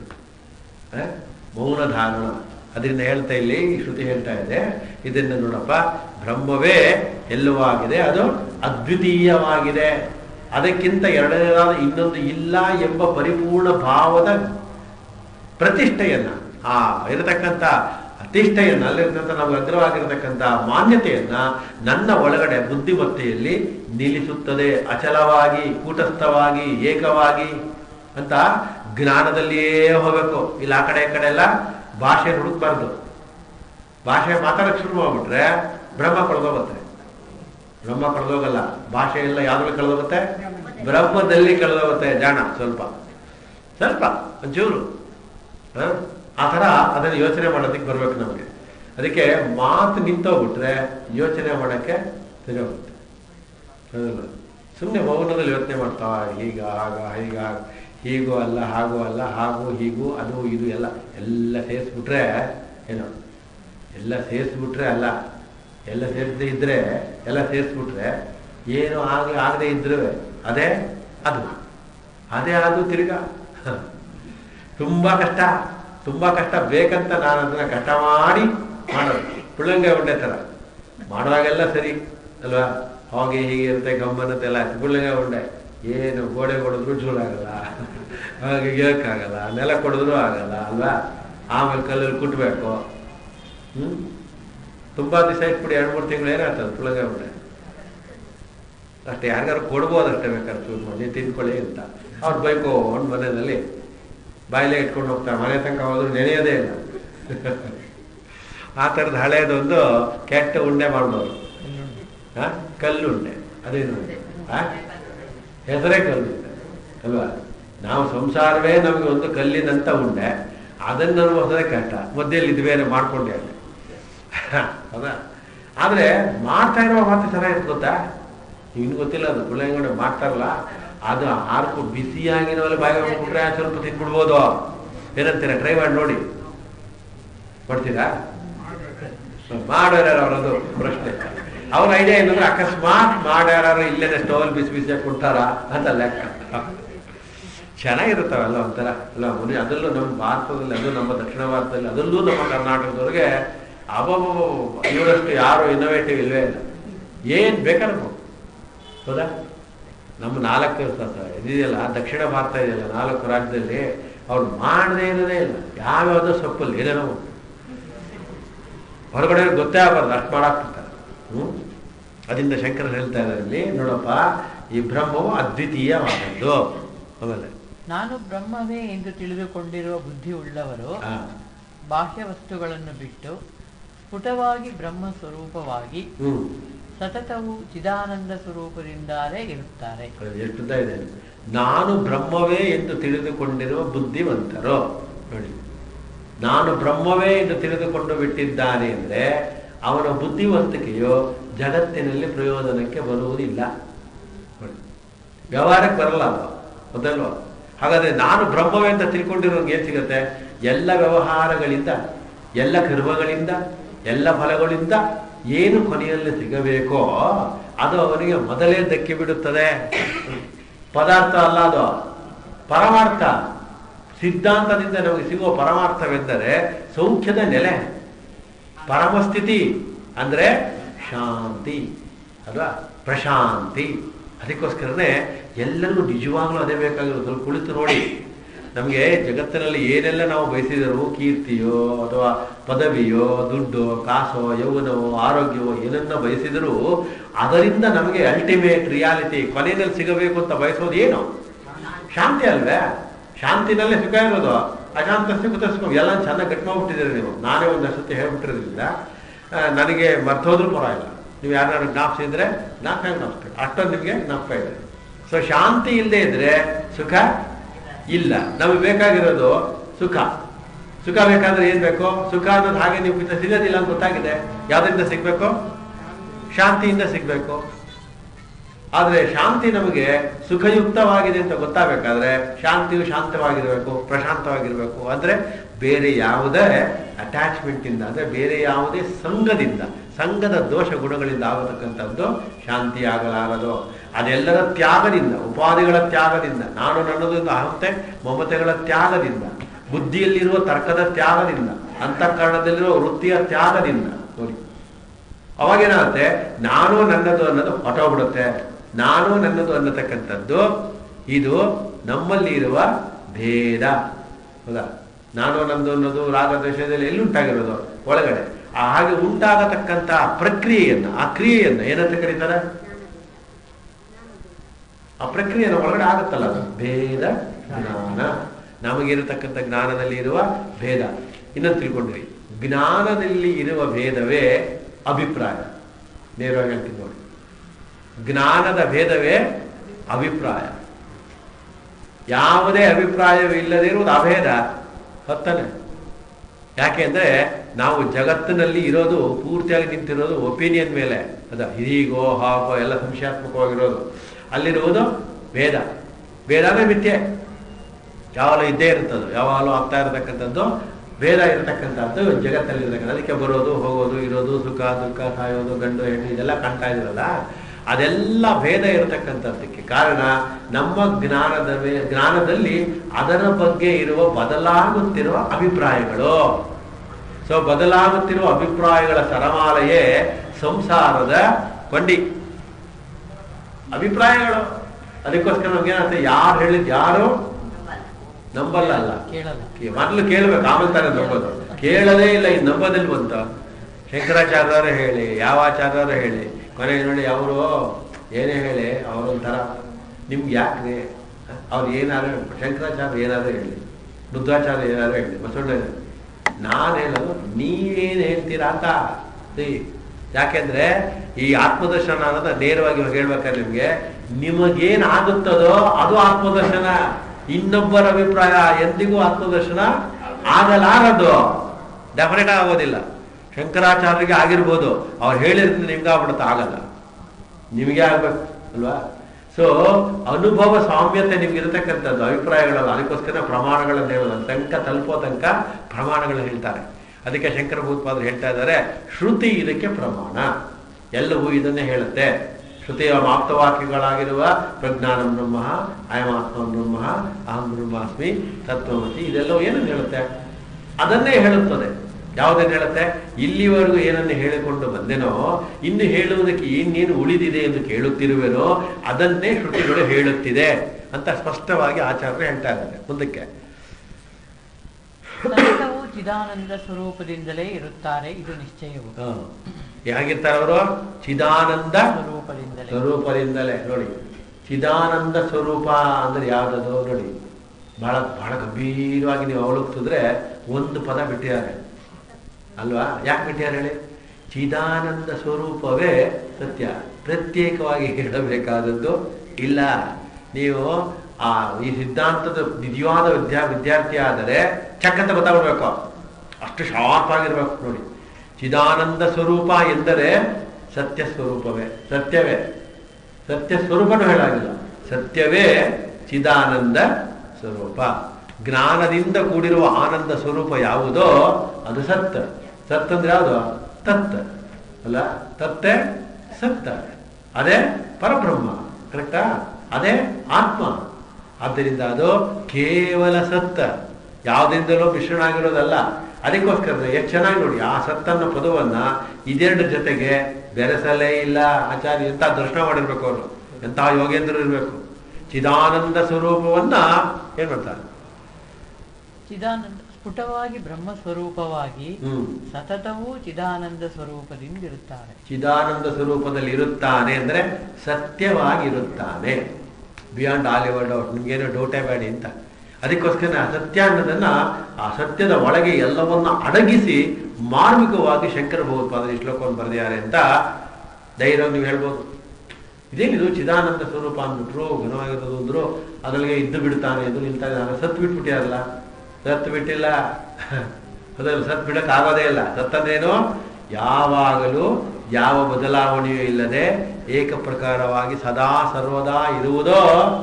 ಮೌನ ಧಾರಣ. ಅದರಿಂದ ಹೇಳ್ತಾ ಇಲ್ಲಿ ಶ್ರುತಿ ಹೇಳ್ತಾ ಇದೆ ಇದನ್ನ ನೋಡಪ್ಪ, ಬ್ರಹ್ಮವೇ ಎಲ್ಲವಾಗಿದೆ, ಅದು ಅದ್ವಿತೀಯವಾಗಿದೆ. ಅದಕ್ಕಿಂತ ಎರಡನೇದಾದ ಇನ್ನೊಂದು ಇಲ್ಲ ಎಂಬ ಪರಿಪೂರ್ಣ ಭಾವದ ಪ್ರತಿಷ್ಠೆಯನ್ನ, ಆ ಇರತಕ್ಕಂಥ ಪ್ರತಿಷ್ಠೆಯನ್ನ, ಅಲ್ಲಿರ್ತಕ್ಕಂಥ ನಮ್ಗೆ ಅಗ್ರವಾಗಿರತಕ್ಕಂಥ ಮಾನ್ಯತೆಯನ್ನ ನನ್ನ ಒಳಗಡೆ ಬುದ್ಧಿಮತ್ತೆಯಲ್ಲಿ ನಿಲ್ಲಿಸುತ್ತದೆ, ಅಚಲವಾಗಿ, ಕೂಟಸ್ಥವಾಗಿ, ಏಕವಾಗಿ ಅಂತ ಜ್ಞಾನದಲ್ಲಿಯೇ ಹೋಗ್ಬೇಕು. ಇಲ್ಲ ಆ ಕಡೆ ಈ ಕಡೆ ಎಲ್ಲ ಭಾಷೆ ಹುಡುಕ್ಬಾರ್ದು. ಭಾಷೆ ಮಾತಾಡಕ್ಕೆ ಶುರು ಮಾಡ್ಬಿಟ್ರೆ ಬ್ರಹ್ಮ ಕಳೆದೋಗುತ್ತೆ. ಬ್ರಹ್ಮ ಕಳೆದೋಗಲ್ಲ, ಭಾಷೆ ಎಲ್ಲ ಯಾವ್ದ್ರಲ್ಲಿ ಕಳೆದೋಗುತ್ತೆ, ಬ್ರಹ್ಮದಲ್ಲಿ ಕಳೆದೋಗುತ್ತೆ. ಜಾಣ ಸ್ವಲ್ಪ ಸ್ವಲ್ಪ ಒಂಚೂರು ಆ ಥರ ಅದನ್ನು ಯೋಚನೆ ಮಾಡೋದಕ್ಕೆ ಬರ್ಬೇಕು ನಮಗೆ. ಅದಕ್ಕೆ ಮಾತು ನಿಂತೋಗ್ಬಿಟ್ರೆ ಯೋಚನೆ ಮಾಡೋಕ್ಕೆ ತಿರೋಗುತ್ತೆ. ಸುಮ್ಮನೆ ಮೌನದಲ್ಲಿ ಯೋಚನೆ ಮಾಡ್ತಾ ಹೀಗ ಆಗ ಹೀಗ ಹೀಗೂ ಅಲ್ಲ ಹಾಗೂ ಅಲ್ಲ ಹಾಗೂ ಹೀಗೂ ಅದು ಇದು ಎಲ್ಲ ಎಲ್ಲ ಸೇರಿಸ್ಬಿಟ್ರೆ ಏನೋ ಎಲ್ಲ ಸೇರಿಸ್ಬಿಟ್ರೆ ಅಲ್ಲ, ಎಲ್ಲ ಸೇರಿಸದೇ ಇದ್ರೆ ಎಲ್ಲ ಸೇರಿಸ್ಬಿಟ್ರೆ ಏನು ಆಗ ಆಗದೆ ಇದ್ರೆ ಅದೇ ಅದು ಅದೇ ಅದು ತಿರ್ಗಾ ತುಂಬ ಕಷ್ಟ, ತುಂಬ ಕಷ್ಟ ಬೇಕಂತ ನಾನು ಅದನ್ನ ಕಷ್ಟ ಮಾಡಿ ಮಾಡೋದು. ಪುಳ್ಳಂಗೆ ಉಂಡೆ ಥರ ಮಾಡುವಾಗೆಲ್ಲ ಸರಿ ಅಲ್ವಾ, ಹಾಗೆ ಹೀಗೆ ಇರುತ್ತೆ ಗಮ್ಮನತ್ತೆಲ್ಲ ಪುಳ್ಳಂಗೆ ಉಂಡೆ ಏನು ಗೋಡೆ ಕೊಡಿದ್ರು ಜೂಲಾಗಲ್ಲ, ಹಾಗೆ ಗಿರಕ್ಕಾಗಲ್ಲ, ನೆಲ ಕೊಡಿದ್ರು ಆಗಲ್ಲ ಅಲ್ವಾ. ಆಮೇಲೆ ಕಲ್ಲಲ್ಲಿ ಕುಟ್ಬೇಕು. ಹ್ಞೂ ತುಂಬ ದಿವಸ ಇಟ್ಬಿಡಿ, ಎರಡು ಮೂರು ತಿಂಗಳು ಏನಾಗ್ತದೆ ಪುಳ್ಳಂಗೆ ಉಂಡೆ ಅಷ್ಟೇ. ಯಾರಿಗಾರು ಕೊಡ್ಬೋದು ಅಷ್ಟೇ, ಬೇಕಾದ್ರೆ ಚೂರು ಮಾಡಿ ತಿಂದ್ಕೊಳ್ಳಿ ಅಂತ ಅವ್ರು ಬೈಕೊಂಡು ಮನೆಯಲ್ಲಿ ಬಾಯಿಲೆ ಇಟ್ಕೊಂಡು ಹೋಗ್ತಾರೆ. ಮನೆ ತನಕ ಹೋದ್ರು ನೆನೆಯೋದೇ ಇಲ್ಲ. ಆ ಥರದ್ದು ಹಳೇದೊಂದು ಕೆಟ್ಟ ಉಂಡೆ ಮಾಡ್ಬೋದು. ಹಾ ಕಲ್ಲುಂಡೆ, ಅದೇನು ಆ ಹೆಸರೇ ಕಲ್ಲುಂಡೆ ಅಲ್ವಾ. ನಾವು ಸಂಸಾರವೇ ನಮಗೆ ಒಂದು ಕಲ್ಲಿನಂತ ಉಂಡೆ, ಅದನ್ನು ಅನುಭವಿಸೋದೇ ಕಷ್ಟ. ಮಧ್ಯೆಯಲ್ಲಿ ಇದು ಬೇರೆ ಮಾಡ್ಕೊಂಡೆ ಅಲ್ಲಿ ಹೌದಾ. ಆದರೆ ಮಾಡ್ತಾ ಇರೋ ಮಾತು ಚೆನ್ನಾಗಿತ್ತು ಗೊತ್ತಾ, ಇನ್ನು ಗೊತ್ತಿಲ್ಲ ಅದು ಪುಳ್ಳಂಗಡೆ ಮಾಡ್ತಾರಲ್ಲ, ಅದು ಹಾರ್ಕು ಬಿಸಿಯಾಗಿನವಲ್ಲ ಬಾಯಿ ಹೋಗ್ಬಿಟ್ರೆ ಸ್ವಲ್ಪ ತಿನ್ಬಿಡ್ಬೋದು. ಏನಂತೀರ? ಟ್ರೈ ಮಾಡಿ ನೋಡಿ. ಮಾಡ್ತೀರಾ? ಮಾಡೋರು ಅವರದು ಪ್ರಶ್ನೆ. ಅವ್ರ ಐಡಿಯಾ ಏನಂದ್ರೆ ಅಕಸ್ಮಾತ್ ಮಾಡ್ಯಾರು ಇಲ್ಲೇನೆ ಸ್ಟೋವಲ್ ಬಿಸಿ ಬಿಸಿಯಾಗಿ ಕೊಡ್ತಾರ ಅಂತ ಲೆಕ್ಕ. ಚೆನ್ನಾಗಿರುತ್ತವೆಲ್ಲ ಒಂಥರ ಅಲ್ಲ ಮುನಿ. ಅದರಲ್ಲೂ ನಮ್ಮ ಭಾರತದಲ್ಲಿ, ಅದು ನಮ್ಮ ದಕ್ಷಿಣ ಭಾರತದಲ್ಲಿ, ಅದರಲ್ಲೂ ನಮ್ಮ ಕರ್ನಾಟಕದವ್ರಿಗೆ ಅಬ್ಬಬ್ಬ ಇವರಷ್ಟು ಯಾರು ಇನ್ನೋವೇಟಿವ್ ಇಲ್ವೇ ಇಲ್ಲ. ಏನ್ ಬೇಕಾದ್ರೆ ಹೌದಾ. ನಮ್ಮ ನಾಲ್ಕು ಇದೆಯಲ್ಲ ದಕ್ಷಿಣ ಭಾರತ ಇದೆಯಲ್ಲ, ನಾಲ್ಕು ರಾಜ್ಯದಲ್ಲಿ ಅವ್ರು ಮಾಡದೇ ಇರೋದೇ ಇಲ್ಲ. ಯಾವ್ಯಾವುದೋ ಸೊಪ್ಪಲ್ಲಿ ಏನೇನೋ ಹೊರಗಡೆ ಗೊತ್ತೇ ಆಗಬಾರ್ದು ಅಷ್ಟು ಮಾಡಾಕ್ತಿರ್ತಾರೆ. ಹ್ಞೂ ಅದರಿಂದ ಶಂಕರರು ಹೇಳ್ತಾ ಇದ್ದಾರೆ ಇಲ್ಲಿ ನೋಡಪ್ಪ, ಈ ಬ್ರಹ್ಮವು ಅದ್ವಿತೀಯವಾದದ್ದು. ಆಮೇಲೆ ನಾನು ಬ್ರಹ್ಮವೇ ಎಂದು ತಿಳಿದುಕೊಂಡಿರುವ ಬುದ್ಧಿ ಉಳ್ಳವರು ಬಾಹ್ಯ ವಸ್ತುಗಳನ್ನು ಬಿಟ್ಟು ಸ್ಫುಟವಾಗಿ ಬ್ರಹ್ಮ ಸ್ವರೂಪವಾಗಿ ಸತತವು ಚಿದಾನಂದ ಸ್ವರೂಪದಿಂದಲೇ ಇರುತ್ತಾರೆ. ಎಷ್ಟು ಇದೆ, ನಾನು ಬ್ರಹ್ಮವೇ ಎಂದು ತಿಳಿದುಕೊಂಡಿರುವ ಬುದ್ಧಿವಂತರು. ನೋಡಿ, ನಾನು ಬ್ರಹ್ಮವೇ ಎಂದು ತಿಳಿದುಕೊಂಡು ಬಿಟ್ಟಿದ್ದಾನೆ ಅಂದ್ರೆ ಅವನ ಬುದ್ಧಿವಂತಿಕೆಯು ಜಗತ್ತಿನಲ್ಲಿ ಪ್ರಯೋಜನಕ್ಕೆ ಬರುವುದಿಲ್ಲ, ವ್ಯವಹಾರಕ್ಕೆ ಬರಲ್ಲ ಅಲ್ವ, ಮೊದಲ್ವ. ಹಾಗಾದ್ರೆ ನಾನು ಬ್ರಹ್ಮವೇ ಅಂತ ತಿಳ್ಕೊಂಡಿರೋರ್ಗೆ ಏನ್ ಸಿಗತ್ತೆ? ಎಲ್ಲ ವ್ಯವಹಾರಗಳಿಂದ, ಎಲ್ಲ ಕರ್ಮಗಳಿಂದ, ಎಲ್ಲ ಫಲಗಳಿಂದ ಏನು ಕೊನೆಯಲ್ಲಿ ಸಿಗಬೇಕೋ ಅದು ಅವನಿಗೆ ಮೊದಲೇ ದಕ್ಕಿ ಬಿಡುತ್ತದೆ. ಪದಾರ್ಥ ಅಲ್ಲ, ಅದು ಪರಮಾರ್ಥ. ಸಿದ್ಧಾಂತದಿಂದ ನಮಗೆ ಸಿಗುವ ಪರಮಾರ್ಥವೆಂದರೆ ಸೌಖ್ಯದ ನೆಲೆ, ಪರಮಸ್ಥಿತಿ ಅಂದ್ರೆ ಶಾಂತಿ ಅಲ್ವಾ, ಪ್ರಶಾಂತಿ. ಅದಕ್ಕೋಸ್ಕರನೇ ಎಲ್ಲರಿಗೂ ನಿಜವಾಗ್ಲೂ ಅದೇ ಬೇಕಾಗಿರೋದು. ಸ್ವಲ್ಪ ಕುಳಿತು ನೋಡಿ, ನಮಗೆ ಜಗತ್ತಿನಲ್ಲಿ ಏನೆಲ್ಲ ನಾವು ಬಯಸಿದರೂ, ಕೀರ್ತಿಯೋ ಅಥವಾ ಪದವಿಯೋ, ದುಡ್ಡು, ಕಾಸೋ, ಯೌವನವೋ, ಆರೋಗ್ಯವೋ ಏನನ್ನ ಬಯಸಿದರೂ ಅದರಿಂದ ನಮಗೆ ಅಲ್ಟಿಮೇಟ್ ರಿಯಾಲಿಟಿ ಕೊನೆಯಲ್ಲಿ ಸಿಗಬೇಕು ಅಂತ ಬಯಸೋದು ಏನು? ಶಾಂತಿ ಅಲ್ವೇ? ಶಾಂತಿನಲ್ಲೇ ಸುಖ ಇರೋದು. ಅಶಾಂತ ಸುಖ ಸುಖ ಎಲ್ಲ ಚೆನ್ನಾಗಿ ಗಟ್ಟಿ ಮಾಡ್ಬಿಟ್ಟಿದ್ದೀರಿ ನೀವು. ನಾನೇ ಒಂದಷ್ಟು ಹೇಳ್ಬಿಟ್ಟಿರೋದ್ರಿಂದ ನನಗೆ ಮರ್ತೋದ್ರೂ ಪರವಾಗಿಲ್ಲ. ನೀವು ಯಾರು ಜ್ಞಾಪಿಸಿದ್ರೆ ಜ್ಞಾಪಕ ಜ್ಞಾಪಿಸ್ಬೇಕು, ಅಷ್ಟೊಂದು ನಿಮಗೆ ಜ್ಞಾಪಕ ಇದೆ. ಸೊ ಶಾಂತಿ ಇಲ್ಲದೆ ಇದ್ರೆ ಸುಖ ಇಲ್ಲ. ನಮಗೆ ಬೇಕಾಗಿರೋದು ಸುಖ. ಸುಖ ಬೇಕಾದ್ರೆ ಏನ್ ಬೇಕು? ಸುಖ ಅನ್ನೋದು ಹಾಗೆ ನೀವು ಸಿಗೋದಿಲ್ಲ ಅಂತ ಗೊತ್ತಾಗಿದೆ. ಯಾವ್ದ್ರಿಂದ ಸಿಗ್ಬೇಕು? ಶಾಂತಿಯಿಂದ ಸಿಗ್ಬೇಕು. ಆದ್ರೆ ಶಾಂತಿ ನಮಗೆ ಸುಖಯುಕ್ತವಾಗಿದೆ ಅಂತ ಗೊತ್ತಾಗಬೇಕಾದ್ರೆ ಶಾಂತಿಯು ಶಾಂತವಾಗಿರ್ಬೇಕು, ಪ್ರಶಾಂತವಾಗಿರ್ಬೇಕು. ಅಂದ್ರೆ ಬೇರೆ ಯಾವುದೇ ಅಟ್ಯಾಚ್ಮೆಂಟ್ ಇಂದ, ಅಂದ್ರೆ ಬೇರೆ ಯಾವುದೇ ಸಂಘದಿಂದ, ಸಂಘದ ದೋಷ ಗುಣಗಳಿಂದ ಆಗತಕ್ಕಂಥದ್ದು ಶಾಂತಿ ಆಗಲಾರದು. ಅದೆಲ್ಲರ ತ್ಯಾಗದಿಂದ, ಉಪಾಧಿಗಳ ತ್ಯಾಗದಿಂದ, ನಾನು ನನ್ನದು ಅಹಂತೆ ಮಮತೆಗಳ ತ್ಯಾಗದಿಂದ, ಬುದ್ಧಿಯಲ್ಲಿರುವ ತರ್ಕದ ತ್ಯಾಗದಿಂದ, ಅಂತಃಕರಣದಲ್ಲಿರುವ ವೃತ್ತಿಯ ತ್ಯಾಗದಿಂದ ನೋಡಿ. ಅವಾಗೇನಾಗುತ್ತೆ? ನಾನು ನನ್ನದು ಅನ್ನೋದು ಹೊಟ್ಟೋಗ್ಬಿಡುತ್ತೆ. ನಾನು ನನ್ನದು ಅನ್ನತಕ್ಕಂಥದ್ದು ಇದು ನಮ್ಮಲ್ಲಿ ಇರುವ ಭೇದ. ಹೌದಾ? ನಾನು ನನ್ನದು ಅನ್ನೋದು ರಾಗದ್ವೇಷದಲ್ಲಿ ಎಲ್ಲಿ ಉಂಟಾಗಿರೋದು? ಒಳಗಡೆ. ಆ ಹಾಗೆ ಉಂಟಾಗತಕ್ಕಂಥ ಪ್ರಕ್ರಿಯೆಯನ್ನ, ಆ ಕ್ರಿಯೆಯನ್ನ ಏನಂತ ಕರೀತಾರೆ? ಆ ಪ್ರಕ್ರಿಯೆಯನ್ನು ಒಳಗಡೆ ಆಗುತ್ತಲ್ಲ, ಅದು ಭೇದ ಜ್ಞಾನ. ನಮಗಿರತಕ್ಕಂಥ ಜ್ಞಾನದಲ್ಲಿ ಇರುವ ಭೇದ. ಇನ್ನೊಂದು ತಿಳ್ಕೊಂಡಿರಿ, ಜ್ಞಾನದಲ್ಲಿ ಇರುವ ಭೇದವೇ ಅಭಿಪ್ರಾಯ. ನೇರವಾಗಿ ಹೇಳ್ತೀನಿ ನೋಡಿ, ಜ್ಞಾನದ ಭೇದವೇ ಅಭಿಪ್ರಾಯ. ಯಾವುದೇ ಅಭಿಪ್ರಾಯವಿಲ್ಲದೆ ಇರುವುದು ಅಭೇದ. ಹೊತ್ತನೆ. ಯಾಕೆಂದ್ರೆ ನಾವು ಜಗತ್ತಿನಲ್ಲಿ ಇರೋದು ಪೂರ್ತಿಯಾಗಿ ನಿಂತಿರೋದು ಒಪಿನಿಯನ್ ಮೇಲೆ. ಅದ ಹೀಗೋ ಹಾಗೋ ಎಲ್ಲ ಸಂಶಯಾತ್ಮಕವಾಗಿರೋದು. ಅಲ್ಲಿರುವುದು ಭೇದ. ಭೇದ ಅಂದ್ರೆ ಮಿಥ್ಯೆ. ಯಾವಾಗಲೂ ಇದ್ದೇ ಇರ್ತದ್ದು, ಯಾವಾಗಲೂ ಆಗ್ತಾ ಇರತಕ್ಕಂಥದ್ದು ಭೇದ ಇರತಕ್ಕಂಥದ್ದು ಜಗತ್ತಲ್ಲಿ ಇರತಕ್ಕಂಥ. ಅದಕ್ಕೆ ಬರೋದು, ಹೋಗೋದು, ಇರೋದು, ಸುಖ ದುಃಖ, ಸಾಯೋದು, ಗಂಡು ಹೆಣ್ಣು ಇದೆಲ್ಲ ಕಾಣ್ತಾ ಇದ್ರಲ್ಲ, ಅದೆಲ್ಲ ಭೇದ ಇರತಕ್ಕಂಥದ್ದಕ್ಕೆ ಕಾರಣ ನಮ್ಮ ಜ್ಞಾನದ ಜ್ಞಾನದಲ್ಲಿ ಅದರ ಬಗ್ಗೆ ಇರುವ ಬದಲಾಗುತ್ತಿರುವ ಅಭಿಪ್ರಾಯಗಳು. ಸೊ ಬದಲಾಗುತ್ತಿರುವ ಅಭಿಪ್ರಾಯಗಳ ಸರಮಾಲೆಯೇ ಸಂಸಾರದ ಕೊಂಡಿ. ಅಭಿಪ್ರಾಯಗಳು. ಅದಕ್ಕೋಸ್ಕರ ನಮ್ಗೇನಂತ ಯಾರು ಹೇಳಿದ್ ಯಾರು ನಂಬಲ್ಲ ಅಲ್ಲ, ಮೊದಲು ಕೇಳ್ಬೇಕು, ಆಮೇಲೆ ತಾನೇ ನಂಬೋದು. ಕೇಳದೇ ಇಲ್ಲ, ಇದು ನಂಬೋದಿಲ್ಲ ಬಂತ. ಶಂಕರಾಚಾರ್ಯರು ಹೇಳಿ, ಯಾವ ಆಚಾರ್ಯರು ಹೇಳಿ, ಕೊನೆಗೆ ನೋಡಿ ಅವರು ಏನೇ ಹೇಳಿ ಅವರೊಂಥರ ನಿಮ್ಗೆ ಯಾಕ್ರಿ ಅವ್ರು ಏನಾರು, ಶಂಕರಾಚಾರ್ಯ ಏನಾದ್ರು ಹೇಳಿ, ಬುದ್ಧಾಚಾರ್ಯ ಏನಾದ್ರು ಹೇಳಿ, ಬಸವಣ್ಣ ನಾನು ಹೇಳೋದು ನೀವೇನು ಹೇಳ್ತೀರಾ ಅಂತ. ಯಾಕೆಂದ್ರೆ ಈ ಆತ್ಮದರ್ಶನ ಅನ್ನೋದು ನೇರವಾಗಿ ಹೇಳ್ಬೇಕಾದ್ರೆ ನಿಮ್ಗೆ ನಿಮಗೇನಾಗುತ್ತದೋ ಅದು ಆತ್ಮದರ್ಶನ. ಇನ್ನೊಬ್ಬರ ಅಭಿಪ್ರಾಯ ಎಂದಿಗೂ ಆತ್ಮದರ್ಶನ ಆಗಲಾರದು, ಡೆಫಿನೆಟ್ ಆಗೋದಿಲ್ಲ. ಶಂಕರಾಚಾರ್ಯರಿಗೆ ಆಗಿರ್ಬೋದು, ಅವ್ರು ಹೇಳಿದ್ರೆ ನಿಮ್ಗೆ ಆಗ್ಬಿಡುತ್ತೆ, ಆಗಲ್ಲ, ನಿಮಗೆ ಆಗ್ಬೇಕು ಅಲ್ವಾ. ಸೊ ಅನುಭವ ಸಾಮ್ಯತೆ ನಿಮ್ಗೆ ಇರತಕ್ಕಂಥದ್ದು ಅಭಿಪ್ರಾಯಗಳಲ್ಲ. ಅದಕ್ಕೋಸ್ಕರ ಪ್ರಮಾಣಗಳನ್ನು ಹೇಳೋದು, ತನಕ ತಲುಪೋ ತನಕ ಪ್ರಮಾಣಗಳನ್ನ ಹೇಳ್ತಾರೆ. ಅದಕ್ಕೆ ಶಂಕರ ಭಗವತ್ಪಾದರು ಹೇಳ್ತಾ ಇದ್ದಾರೆ, ಶ್ರುತಿ ಇದಕ್ಕೆ ಪ್ರಮಾಣ, ಎಲ್ಲವೂ ಇದನ್ನೇ ಹೇಳುತ್ತೆ. ಶ್ರುತಿಯ ಆಪ್ತವಾಕ್ಯಗಳಾಗಿರುವ ಪ್ರಜ್ಞಾನಂ ಬ್ರಹ್ಮ, ಅಯಮಾತ್ಮ ಬ್ರಹ್ಮ, ಅಹಂ ಬ್ರಹ್ಮಾಸ್ಮಿ, ತತ್ವಮಸಿ, ಇದೆಲ್ಲವೂ ಏನನ್ನು ಹೇಳುತ್ತೆ? ಅದನ್ನೇ ಹೇಳುತ್ತದೆ. ಯಾವುದನ್ನು ಹೇಳುತ್ತೆ? ಇಲ್ಲಿವರೆಗೂ ಏನನ್ನು ಹೇಳಿಕೊಂಡು ಬಂದೆನೋ, ಇನ್ನು ಹೇಳುವುದಕ್ಕೆ ಇನ್ನೇನು ಉಳಿದಿದೆ ಎಂದು ಕೇಳುತ್ತಿರುವೆನೋ ಅದನ್ನೇ ಶ್ರುತಿಗಳು ಹೇಳುತ್ತಿದೆ ಅಂತ ಸ್ಪಷ್ಟವಾಗಿ ಆಚಾರ್ಯರು ಹೇಳ್ತಾ ಇದ್ದಾರೆ. ಮುಂದಕ್ಕೆ ಸತ್ಯವು ಚಿದಾನಂದ ಸ್ವರೂಪದಿಂದಲೇ ಇರುತ್ತಾರೆ, ಇದು ನಿಶ್ಚಯವು. ಹೇಗಿರ್ತಾರೆ ಅವರು? ಚಿದಾನಂದ ಸ್ವರೂಪದಿಂದಲೇ ಸ್ವರೂಪದಿಂದಲೇ. ನೋಡಿ, ಚಿದಾನಂದ ಸ್ವರೂಪ ಅಂದ್ರೆ ಯಾವ್ದದು ನೋಡಿ, ಬಹಳ ಬಹಳ ಗಂಭೀರವಾಗಿ ನೀವು ಅವಲೋಕಿಸಿದ್ರೆ ಒಂದು ಪದ ಬಿಟ್ಟಿದ್ದಾರೆ ಅಲ್ವಾ? ಯಾಕೆ ಬಿಟ್ಟಿದ್ದಾರೆ ಹೇಳಿ? ಚಿದಾನಂದ ಸ್ವರೂಪವೇ ಸತ್ಯ, ಪ್ರತ್ಯೇಕವಾಗಿ ಹೇಳಬೇಕಾದದ್ದು ಇಲ್ಲ. ನೀವು ಆ ಈ ಸಿದ್ಧಾಂತದ ನಿಜವಾದ ವಿದ್ಯಾ ವಿದ್ಯಾರ್ಥಿ ಆದರೆ ಚಕ್ಕಂತ ಗೊತ್ತಾಗ್ಬಿಡ್ಬೇಕು, ಅಷ್ಟು ಶಾರ್ಪ್ ಆಗಿರ್ಬೇಕು. ನೋಡಿ, ಚಿದಾನಂದ ಸ್ವರೂಪ ಎಂದರೆ ಸತ್ಯ ಸ್ವರೂಪವೇ, ಸತ್ಯವೇ. ಸತ್ಯ ಸ್ವರೂಪನೂ ಹೇಳಾಗಿಲ್ಲ, ಸತ್ಯವೇ ಚಿದಾನಂದ ಸ್ವರೂಪ. ಜ್ಞಾನದಿಂದ ಕೂಡಿರುವ ಆನಂದ ಸ್ವರೂಪ ಯಾವುದೋ ಅದು ಸತ್. ಸತ್ ಅಂದ್ರೆ ಯಾವುದು? ತತ್ ಅಲ್ಲ, ತತ್ತೇ ಸತ್ತ, ಅದೇ ಪರಬ್ರಹ್ಮ, ಕರೆಕ್ಟಾ? ಅದೇ ಆತ್ಮ. ಆದ್ದರಿಂದ ಅದು ಕೇವಲ ಸತ್ತ, ಯಾವುದಿಂದಲೂ ಮಿಶ್ರಣ ಆಗಿರೋದಲ್ಲ. ಅದಕ್ಕೋಸ್ಕರ ಎಷ್ಟು ಚೆನ್ನಾಗಿ ನೋಡಿ, ಆ ಸತ್ತನ್ನ ಪದವನ್ನ ಇದೆರಡು ಜೊತೆಗೆ ಬೆರೆಸಲೇ ಇಲ್ಲ ಆಚಾರ್ಯ. ಎಂತ ದರ್ಶನ ಮಾಡಿರ್ಬೇಕು ಅವರು, ಎಂತಹ ಯೋಗೇಂದ್ರ ಇರಬೇಕು. ಚಿದಾನಂದ ಸ್ವರೂಪವನ್ನ ಏನ್ ಮಾಡ್ತಾರೆ? ಚಿದಾನಂದ ಸ್ಫುಟವಾಗಿ ಬ್ರಹ್ಮ ಸ್ವರೂಪವಾಗಿ ಸತತವೂ ಚಿದಾನಂದ ಸ್ವರೂಪದಿಂದ ಇರುತ್ತಾರೆ. ಚಿದಾನಂದ ಸ್ವರೂಪದಲ್ಲಿ ಇರುತ್ತಾನೆ ಅಂದ್ರೆ ಸತ್ಯವಾಗಿರುತ್ತಾನೆ, ಬಿಯಾಂಡ್ ಆಲ್ ಯುವರ್ ಡೌಟ್. ನಿಮ್ಗೇನೋ ಡೌಟೇ ಬೇಡಿ ಅಂತ. ಅದಕ್ಕೋಸ್ಕರ ಸತ್ಯ ಅನ್ನೋದನ್ನ, ಆ ಸತ್ಯದ ಒಳಗೆ ಎಲ್ಲವನ್ನ ಅಡಗಿಸಿ ಮಾರ್ಮಿಕವಾಗಿ ಶಂಕರ ಭಗವತ್ಪಾದರು ಈ ಶ್ಲೋಕವನ್ನು ಬರೆದಿದ್ದಾರೆ ಅಂತ ಧೈರ್ಯವಾಗಿ ನೀವು ಹೇಳ್ಬೋದು. ಇದೇನಿದು ಚಿದಾನಂದ ಸ್ವರೂಪ ಅಂದ್ಬಿಟ್ರು, ಘನವಾಗಿರೋದು ಅಂದ್ರು, ಅದ್ರೊಳಗೆ ಇದ್ದು ಬಿಡ್ತಾನೆ, ಇದು ನಿಲ್ತಾನೆ, ಸತ್ತು ಬಿಟ್ಬಿಟ್ಟಿಯಾರಲ್ಲ. ಸತ್ತು ಬಿಟ್ಟಿಲ್ಲ, ಅದ್ರಲ್ಲಿ ಸತ್ ಬಿಡಕ್ ಆಗೋದೇ ಇಲ್ಲ. ಸತ್ತಂದ್ರೇನು? ಯಾವಾಗಲೂ ಯಾವ ಬದಲಾವಣೆಯೂ ಇಲ್ಲದೆ ಏಕ ಪ್ರಕಾರವಾಗಿ ಸದಾ ಸರ್ವದಾ ಇರುವುದೋ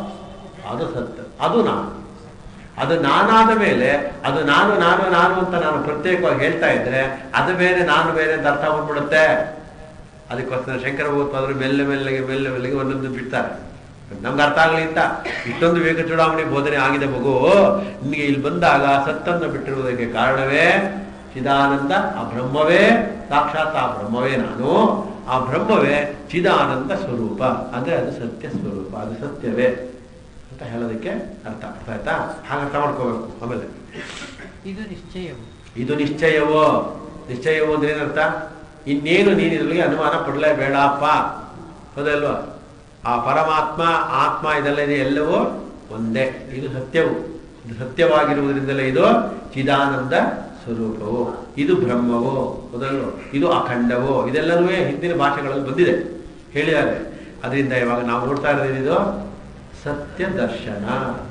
ಅದು ಸತ್, ಅದು ನಾನು. ಅದು ನಾನಾದ ಮೇಲೆ ಅದು ನಾನು ನಾನು ನಾನು ಅಂತ ನಾನು ಪ್ರತ್ಯೇಕವಾಗಿ ಹೇಳ್ತಾ ಇದ್ರೆ ಅದು ಬೇರೆ ನಾನು ಬೇರೆ ಅಂತ ಅರ್ಥ ಬಂದ್ಬಿಡುತ್ತೆ. ಅದಕ್ಕೋಸ್ಕರ ಶಂಕರ ಭಗವತ್ಪಾದರು ಮೆಲ್ಲ ಮೆಲ್ಲಗೆ ಮೆಲ್ಲ ಮೆಲ್ಲಗೆ ಒಂದೊಂದು ಬಿಡ್ತಾರೆ, ನಮ್ಗೆ ಅರ್ಥ ಆಗಲಿ ಅಂತ. ಇಷ್ಟೊಂದು ವಿವೇಕ ಚೂಡಾವಣೆ ಬೋಧನೆ ಆಗಿದೆ ಮಗು, ನಿಮಗೆ ಇಲ್ಲಿ ಬಂದಾಗ ಸತ್ತನ್ನು ಬಿಟ್ಟಿರುವುದಕ್ಕೆ ಕಾರಣವೇ ಚಿದಾನಂದ. ಆ ಬ್ರಹ್ಮವೇ ಸಾಕ್ಷಾತ್, ಆ ಬ್ರಹ್ಮವೇ ನಾನು, ಆ ಬ್ರಹ್ಮವೇ ಚಿದಾನಂದ ಸ್ವರೂಪ, ಅಂದ್ರೆ ಅದು ಸತ್ಯ ಸ್ವರೂಪ, ಅದು ಸತ್ಯವೇ ಅಂತ ಹೇಳೋದಕ್ಕೆ ಅರ್ಥ. ಅರ್ಥ ಆಯ್ತಾ? ಹಾಗೆ ಅರ್ಥ ಮಾಡ್ಕೋಬೇಕು. ಆಮೇಲೆ ಇದು ನಿಶ್ಚಯವು. ಇದು ನಿಶ್ಚಯವೋ. ನಿಶ್ಚಯವೋ ಅಂದ್ರೆ ಏನರ್ಥ? ಇನ್ನೇನು ನೀನು ಇದ್ರೊಳಗೆ ಅನುಮಾನ ಪಡಲೇಬೇಡಪ್ಪ, ಹೌದಲ್ವಾ? ಆ ಪರಮಾತ್ಮ ಆತ್ಮ ಇದೆಲ್ಲ ಇದೆ, ಎಲ್ಲವೂ ಒಂದೇ. ಇದು ಸತ್ಯವು, ಇದು ಸತ್ಯವಾಗಿರುವುದರಿಂದಲೇ ಇದು ಚಿದಾನಂದ ಸ್ವರೂಪವು, ಇದು ಬ್ರಹ್ಮವೋ, ಹೌದಲ್ವ? ಇದು ಅಖಂಡವೋ, ಇದೆಲ್ಲವೂ ಹಿಂದಿನ ಭಾಷೆಗಳಲ್ಲಿ ಬಂದಿದೆ, ಹೇಳಿದ್ದಾರೆ. ಅದರಿಂದ ಇವಾಗ ನಾವು ನೋಡ್ತಾ ಇರೋದೇನಿದು ಸತ್ಯ ದರ್ಶನ.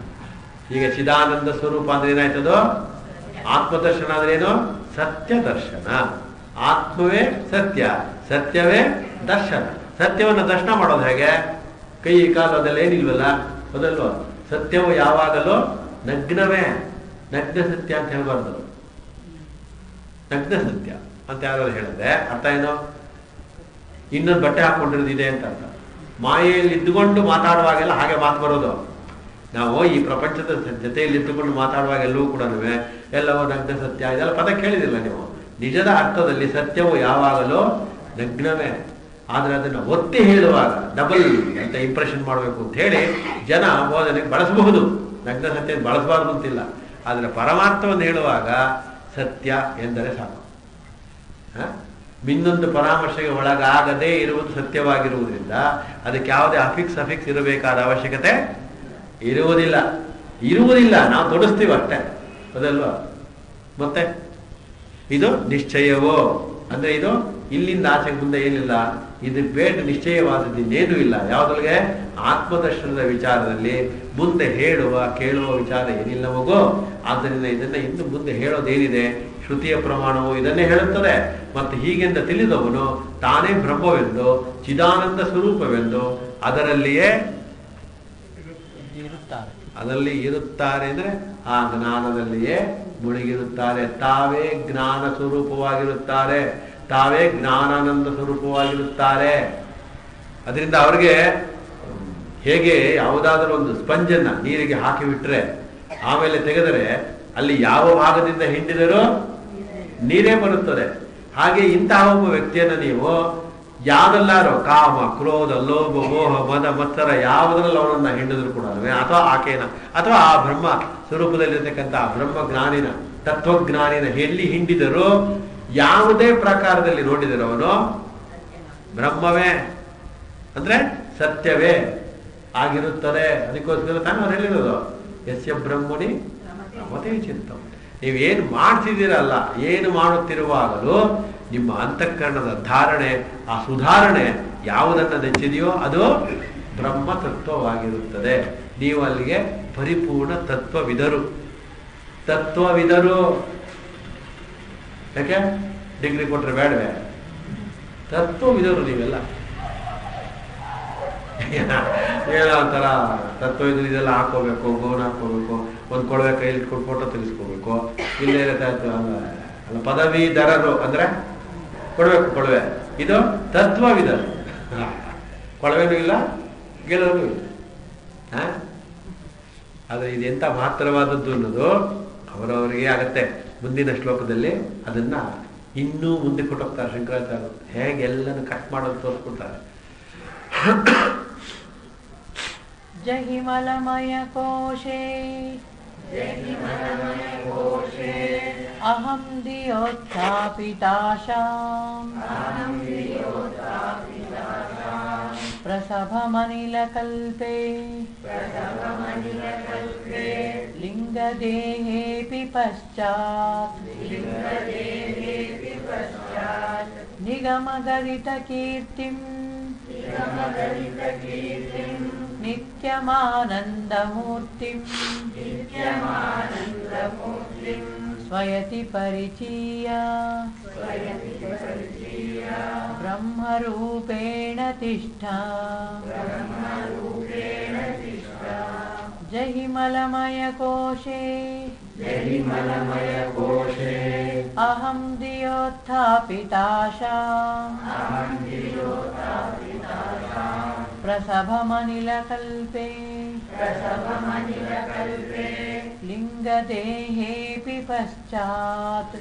ಈಗ ಚಿದಾನಂದ ಸ್ವರೂಪ ಅಂದ್ರೆ ಏನಾಯ್ತದೋ? ಆತ್ಮದರ್ಶನ ಅಂದ್ರೆ ಏನು? ಸತ್ಯ ದರ್ಶನ. ಆತ್ಮವೇ ಸತ್ಯ, ಸತ್ಯವೇ ದರ್ಶನ. ಸತ್ಯವನ್ನು ದರ್ಶನ ಮಾಡೋದು ಹೇಗೆ? ಕೈ ಕಾಲು ಅದೆಲ್ಲ ಏನಿಲ್ವಲ್ಲ, ಹೌದಲ್ವ? ಸತ್ಯವು ಯಾವಾಗಲೂ ನಗ್ನವೇ. ನಗ್ನ ಸತ್ಯ ಅಂತ ಹೇಳ್ಬಾರ್ದು, ನಗ್ನ ಸತ್ಯ ಅಂತ ಯಾರು ಹೇಳಿದ್ರೆ ಅರ್ಥ ಏನು? ಇನ್ನೊಂದು ಬಟ್ಟೆ ಹಾಕೊಂಡಿರೋದು ಇದೆ ಅಂತ ಅರ್ಥ. ಮಾಯೆಯಲ್ಲಿ ಇದ್ದುಕೊಂಡು ಮಾತಾಡುವಾಗೆಲ್ಲ ಹಾಗೆ ಮಾತು ಬರೋದು. ನಾವು ಈ ಪ್ರಪಂಚದ ಜೊತೆಯಲ್ಲಿ ಇದ್ದುಕೊಂಡು ಮಾತಾಡುವಾಗ ಎಲ್ಲವೂ ಕೂಡ ಎಲ್ಲವೋ ನಗ್ನ ಸತ್ಯ ಇದೆಲ್ಲ ಪದ ಕೇಳಿದಿಲ್ಲ ನೀವು. ನಿಜದ ಅರ್ಥದಲ್ಲಿ ಸತ್ಯವು ಯಾವಾಗಲೂ ನಗ್ನವೇ. ಆದರೆ ಅದನ್ನು ಒತ್ತಿ ಹೇಳುವಾಗ ಡಬಲ್ ಅಂತ ಇಂಪ್ರೆಷನ್ ಮಾಡಬೇಕು ಅಂತ ಹೇಳಿ ಜನ ಬೋಧನೆಗೆ ಬಳಸಬಹುದು. ನಗ್ನ ಸತ್ಯ ಬಳಸಬಾರ್ದು ಅಂತಿಲ್ಲ. ಆದರೆ ಪರಮಾರ್ಥವನ್ನು ಹೇಳುವಾಗ ಸತ್ಯ ಎಂದರೆ ಸಾಕು. ಇನ್ನೊಂದು ಪರಾಮರ್ಶೆಗೆ ಒಳಗಾಗದೇ ಇರುವುದು ಸತ್ಯವಾಗಿರುವುದರಿಂದ ಅದಕ್ಕೆ ಯಾವುದೇ ಅಫಿಕ್ಸ್ ಅಫಿಕ್ಸ್ ಇರಬೇಕಾದ ಅವಶ್ಯಕತೆ ಇರುವುದಿಲ್ಲ ಇರುವುದಿಲ್ಲ ನಾವು ತೊಡಸ್ತೀವಿ ಅಷ್ಟೇ, ಅದಲ್ವಾ? ಮತ್ತೆ ಇದು ನಿಶ್ಚಯವೋ ಅಂದ್ರೆ ಇದು ಇಲ್ಲಿಂದ ಆಚೆಗೆ ಮುಂದೆ ಏನಿಲ್ಲ, ಇದು ಬೇಡ ನಿಶ್ಚಯವಾದದ್ದು ಇನ್ನೇನೂ ಇಲ್ಲ. ಯಾವುದ್ರಿಗೆ? ಆತ್ಮದರ್ಶನದ ವಿಚಾರದಲ್ಲಿ ಮುಂದೆ ಹೇಳುವ ಕೇಳುವ ವಿಚಾರ ಏನಿಲ್ಲ ಮಗು. ಆದ್ದರಿಂದ ಇದನ್ನ ಇನ್ನು ಮುಂದೆ ಹೇಳೋದೇನಿದೆ, ಶ್ರುತಿಯ ಪ್ರಮಾಣವು ಇದನ್ನೇ ಹೇಳುತ್ತದೆ. ಮತ್ತು ಹೀಗೆಂದ ತಿಳಿದವನು ತಾನೇ ಬ್ರಹ್ಮವೆಂದು ಚಿದಾನಂದ ಸ್ವರೂಪವೆಂದು ಅದರಲ್ಲಿಯೇ ಅದರಲ್ಲಿ ಇರುತ್ತಾರೆ ಅಂದ್ರೆ ಆ ಜ್ಞಾನದಲ್ಲಿಯೇ ಮುಳುಗಿರುತ್ತಾರೆ. ತಾವೇ ಜ್ಞಾನ ಸ್ವರೂಪವಾಗಿರುತ್ತಾರೆ, ತಾವೇ ಜ್ಞಾನಾನಂದ ಸ್ವರೂಪವಾಗಿರುತ್ತಾರೆ. ಅದರಿಂದ ಅವ್ರಿಗೆ ಹೇಗೆ ಯಾವುದಾದ್ರೂ ಒಂದು ಸ್ಪಂಜನ್ನ ನೀರಿಗೆ ಹಾಕಿ ಬಿಟ್ರೆ ಆಮೇಲೆ ತೆಗೆದರೆ ಅಲ್ಲಿ ಯಾವ ಭಾಗದಿಂದ ಹಿಂಡಿದರೂ ನೀರೇ ಬರುತ್ತದೆ. ಹಾಗೆ ಇಂತಹ ಒಬ್ಬ ವ್ಯಕ್ತಿಯನ್ನು ನೀವು ಯಾವ್ದಲ್ಲಾರೋ ಕಾಮ ಕ್ರೋಧ ಲೋಭ ಮೋಹ ಮದ ಮತ್ಸರ ಯಾವುದರಲ್ಲಿ ಅವನನ್ನ ಹಿಂಡಿದ್ರು ಕೂಡ ಅಥವಾ ಆಕೆನ ಅಥವಾ ಆ ಬ್ರಹ್ಮ ಸ್ವರೂಪದಲ್ಲಿರ್ತಕ್ಕಂಥ ಬ್ರಹ್ಮ ಜ್ಞಾನಿನ ತತ್ವಜ್ಞಾನಿನ ಎಲ್ಲಿ ಹಿಂಡಿದರೂ ಯಾವುದೇ ಪ್ರಕಾರದಲ್ಲಿ ನೋಡಿದರೆ ಅವನು ಬ್ರಹ್ಮವೇ ಅಂದ್ರೆ ಸತ್ಯವೇ ಆಗಿರುತ್ತದೆ. ಅದಕ್ಕೋಸ್ಕರ ತಾನು ಅವ್ರು ಹೇಳಿರೋದು ಯಸ್ಯ ಬ್ರಹ್ಮಣಿ ರಮತೆ ಚಿತ್ತ. ನೀವೇನು ಮಾಡ್ತಿದ್ದೀರಲ್ಲ, ಏನು ಮಾಡುತ್ತಿರುವಾಗಲೂ ನಿಮ್ಮ ಅಂತಃಕರಣದ ಧಾರಣೆ ಆ ಸುಧಾರಣೆ ಯಾವುದನ್ನು ನೆಚ್ಚಿದೆಯೋ ಅದು ಬ್ರಹ್ಮ ತತ್ವವಾಗಿರುತ್ತದೆ. ನೀವು ಅಲ್ಲಿಗೆ ಪರಿಪೂರ್ಣ ತತ್ವವಿದರು ತತ್ವವಿದರು ಯಾಕೆ ಡಿಗ್ರಿ ಕೊಟ್ರೆ ಬೇಡವೇ? ತತ್ವವಿದರು ನೀವೆಲ್ಲ. ಏನೋ ಒಂಥರ ತತ್ವ ಇದ್ರು ಇದೆಲ್ಲ ಹಾಕೋಬೇಕು, ಗೌನ್ ಹಾಕೋಬೇಕು, ಒಂದು ಕೊಳವೆ ಕೈಲಿ ಇಟ್ಕೊಂಡು ಫೋಟೋ ತೆಗೆಸ್ಕೋಬೇಕು, ಇಲ್ಲೇ ಅಲ್ಲ ಪದವೀಧರರು ಅಂದ್ರೆ ಕೊಡಬೇಕು ಕೊಳವೆ. ಇದು ತತ್ವವಿದರು. ಕೊಳವೆನೂ ಇಲ್ಲ ಗೆಲುವು ಇಲ್ಲ. ಹ ಆದ್ರೆ ಇದೆಂತ ಮಾತ್ರವಾದದ್ದು ಅನ್ನೋದು ಅವರವರಿಗೆ ಆಗತ್ತೆ. ಮುಂದಿನ ಶ್ಲೋಕದಲ್ಲಿ ಅದನ್ನ ಇನ್ನೂ ಮುಂದೆ ಕೊಟ್ಟೋಗ್ತಾರೆ ಶಂಕರಾಚಾರ್ಯರು. ಹೇಗೆ ಎಲ್ಲನೂ ಕಟ್ ಮಾಡೋದು ತೋರಿಸ್ಕೊಡ್ತಾರೆ. ಜಹಿಮಲಮಯ ಕೋಶೇ ಅಹಂ ದಿಯೋತ್ಥಾಪಿತಾಶಾಂ ಪ್ರಸಭಮನಿಲಕಲ್ಪೆ ಲಿಂಗದೇಹೇಪಿ ಪಶ್ಚಾತ್ ನಿಗಮಗರಿತಕೀರ್ತಿಂ ನಿತ್ಯಮಾನಂದಮೂರ್ತಿಂ ಸ್ವಯತಿ ಪರಿಚೀಯ ಬ್ರಹ್ಮರೂಪೇಣ ತಿಷ್ಠ ಜಹಿಮಲಮಯ ಕೋಶೇ ಅಹಂ ದಿಯೋತ್ಥಾಪಿತಾಶಾಂ ಪ್ರಸಭಮನಿಲಕಲ್ಪೆ ಲಿಂಗದೇಹೇಪಿ ಪಶ್ಚಾತ್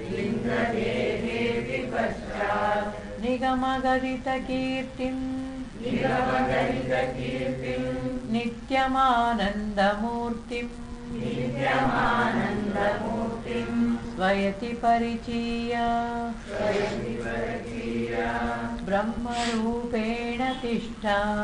ನಿಗಮಗರಿತಕೀರ್ತಿಂ ನಿತ್ಯಮಾನಂದಮೂರ್ತಿಂ ಸ್ವಯತಿ ಪರಿಚೀಯ ಬ್ರಹ್ಮರೂಪೇಣ ತಿಷ್ಠ.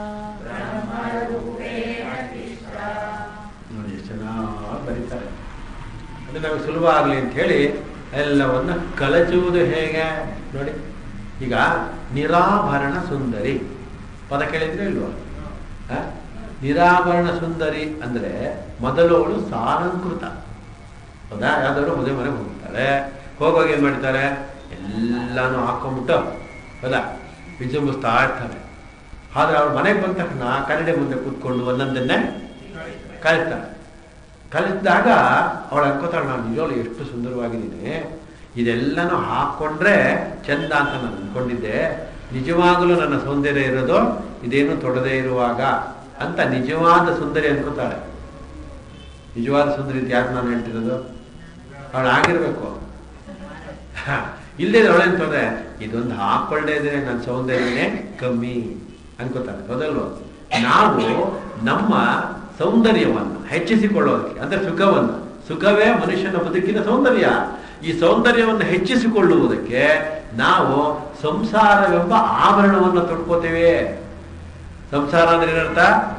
ನೋಡಿ ಎಷ್ಟು ಚೆನ್ನಾಗಿ ಬರೀತಾರೆ. ಅದು ನಮಗೆ ಸುಲಭ ಆಗಲಿ ಅಂತ ಹೇಳಿ ಎಲ್ಲವನ್ನ ಕಳಚುವುದು ಹೇಗೆ ನೋಡಿ. ಈಗ ನಿರಾಭರಣ ಸುಂದರಿ ಪದ ಕೇಳಿದ್ರೆ ಇಲ್ವಾ? ನಿರಾಭರಣ ಸುಂದರಿ ಅಂದ್ರೆ ಮೊದಲು ಅವಳು ಸಾಲಂಕೃತ. ಹೌದಾ? ಯಾವ್ದಾದ್ರು ಮದುವೆ ಮನೆಗೆ ಹೋಗ್ತಾಳೆ, ಹೋಗುವಾಗ ಏನ್ ಮಾಡ್ತಾರೆ, ಎಲ್ಲಾನು ಹಾಕೊಂಡ್ಬಿಟ್ಟು ಹೌದಾ ವಿಜೃಂಭಿಸ್ತಾ ಇರ್ತಾರೆ. ಆದ್ರೆ ಅವ್ರ ಮನೆಗೆ ಬಂದ ತಕ್ಷಣ ಕನ್ನಡಿ ಮುಂದೆ ಕೂತ್ಕೊಂಡು ಒಂದೊಂದನ್ನೇ ಕಲಿಸ್ತಾಳೆ. ಕಲಿಸಿದಾಗ ಅವಳು ಅನ್ಕೋತಾಳೆ, ನಾನು ನಿಜವಾಗ್ಲೂ ಎಷ್ಟು ಸುಂದರವಾಗಿದ್ದೀನಿ, ಇದೆಲ್ಲನೂ ಹಾಕೊಂಡ್ರೆ ಚಂದ ಅಂತ ನಾನು ಅನ್ಕೊಂಡಿದ್ದೆ, ನಿಜವಾಗಲೂ ನನ್ನ ಸೌಂದರ್ಯ ಇರೋದು ಇದೇನು ತೊಡದೇ ಇರುವಾಗ ಅಂತ ನಿಜವಾದ ಸುಂದರಿ ಅನ್ಕೋತಾಳೆ. ನಿಜವಾದ ಸುಂದರಿ ಯಾಕೆ ನಾನು ಹೇಳ್ತಿರೋದು? ಅವಳು ಆಗಿರ್ಬೇಕು. ಇಲ್ಲದೆ ಅವಳೇನು ತೊಂದರೆ, ಇದೊಂದು ಹಾಕೊಳ್ಳೇ ಇದ್ರೆ ನನ್ನ ಸೌಂದರ್ಯನೇ ಕಮ್ಮಿ ಅನ್ಕೋತಾರೆ. ಹೌದಲ್ವ? ನಾವು ನಮ್ಮ ಸೌಂದರ್ಯವನ್ನು ಹೆಚ್ಚಿಸಿಕೊಳ್ಳೋದಕ್ಕೆ ಅಂದ್ರೆ ಸುಖವನ್ನು, ಸುಖವೇ ಮನುಷ್ಯನ ಬದುಕಿನ ಸೌಂದರ್ಯ. ಈ ಸೌಂದರ್ಯವನ್ನು ಹೆಚ್ಚಿಸಿಕೊಳ್ಳುವುದಕ್ಕೆ ನಾವು ಸಂಸಾರವೆಂಬ ಆಭರಣವನ್ನು ತೊಡ್ಕೋತೇವೆ. ಸಂಸಾರ ಅಂದ್ರೆ ಏನರ್ಥ?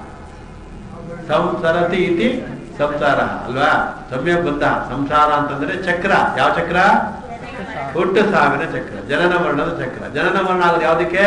ಸಂಸರತಿ ಇತಿ ಸಂಸಾರ ಅಲ್ವಾ? ಸಮ್ಯ ಬಂಧ. ಸಂಸಾರ ಅಂತಂದ್ರೆ ಚಕ್ರ. ಯಾವ ಚಕ್ರ? ಹುಟ್ಟು ಸಾವಿನ ಚಕ್ರ, ಜನನ ಮರಣದ ಚಕ್ರ. ಜನನ ಮರಣ ಆದ್ರೆ ಯಾವುದಕ್ಕೆ?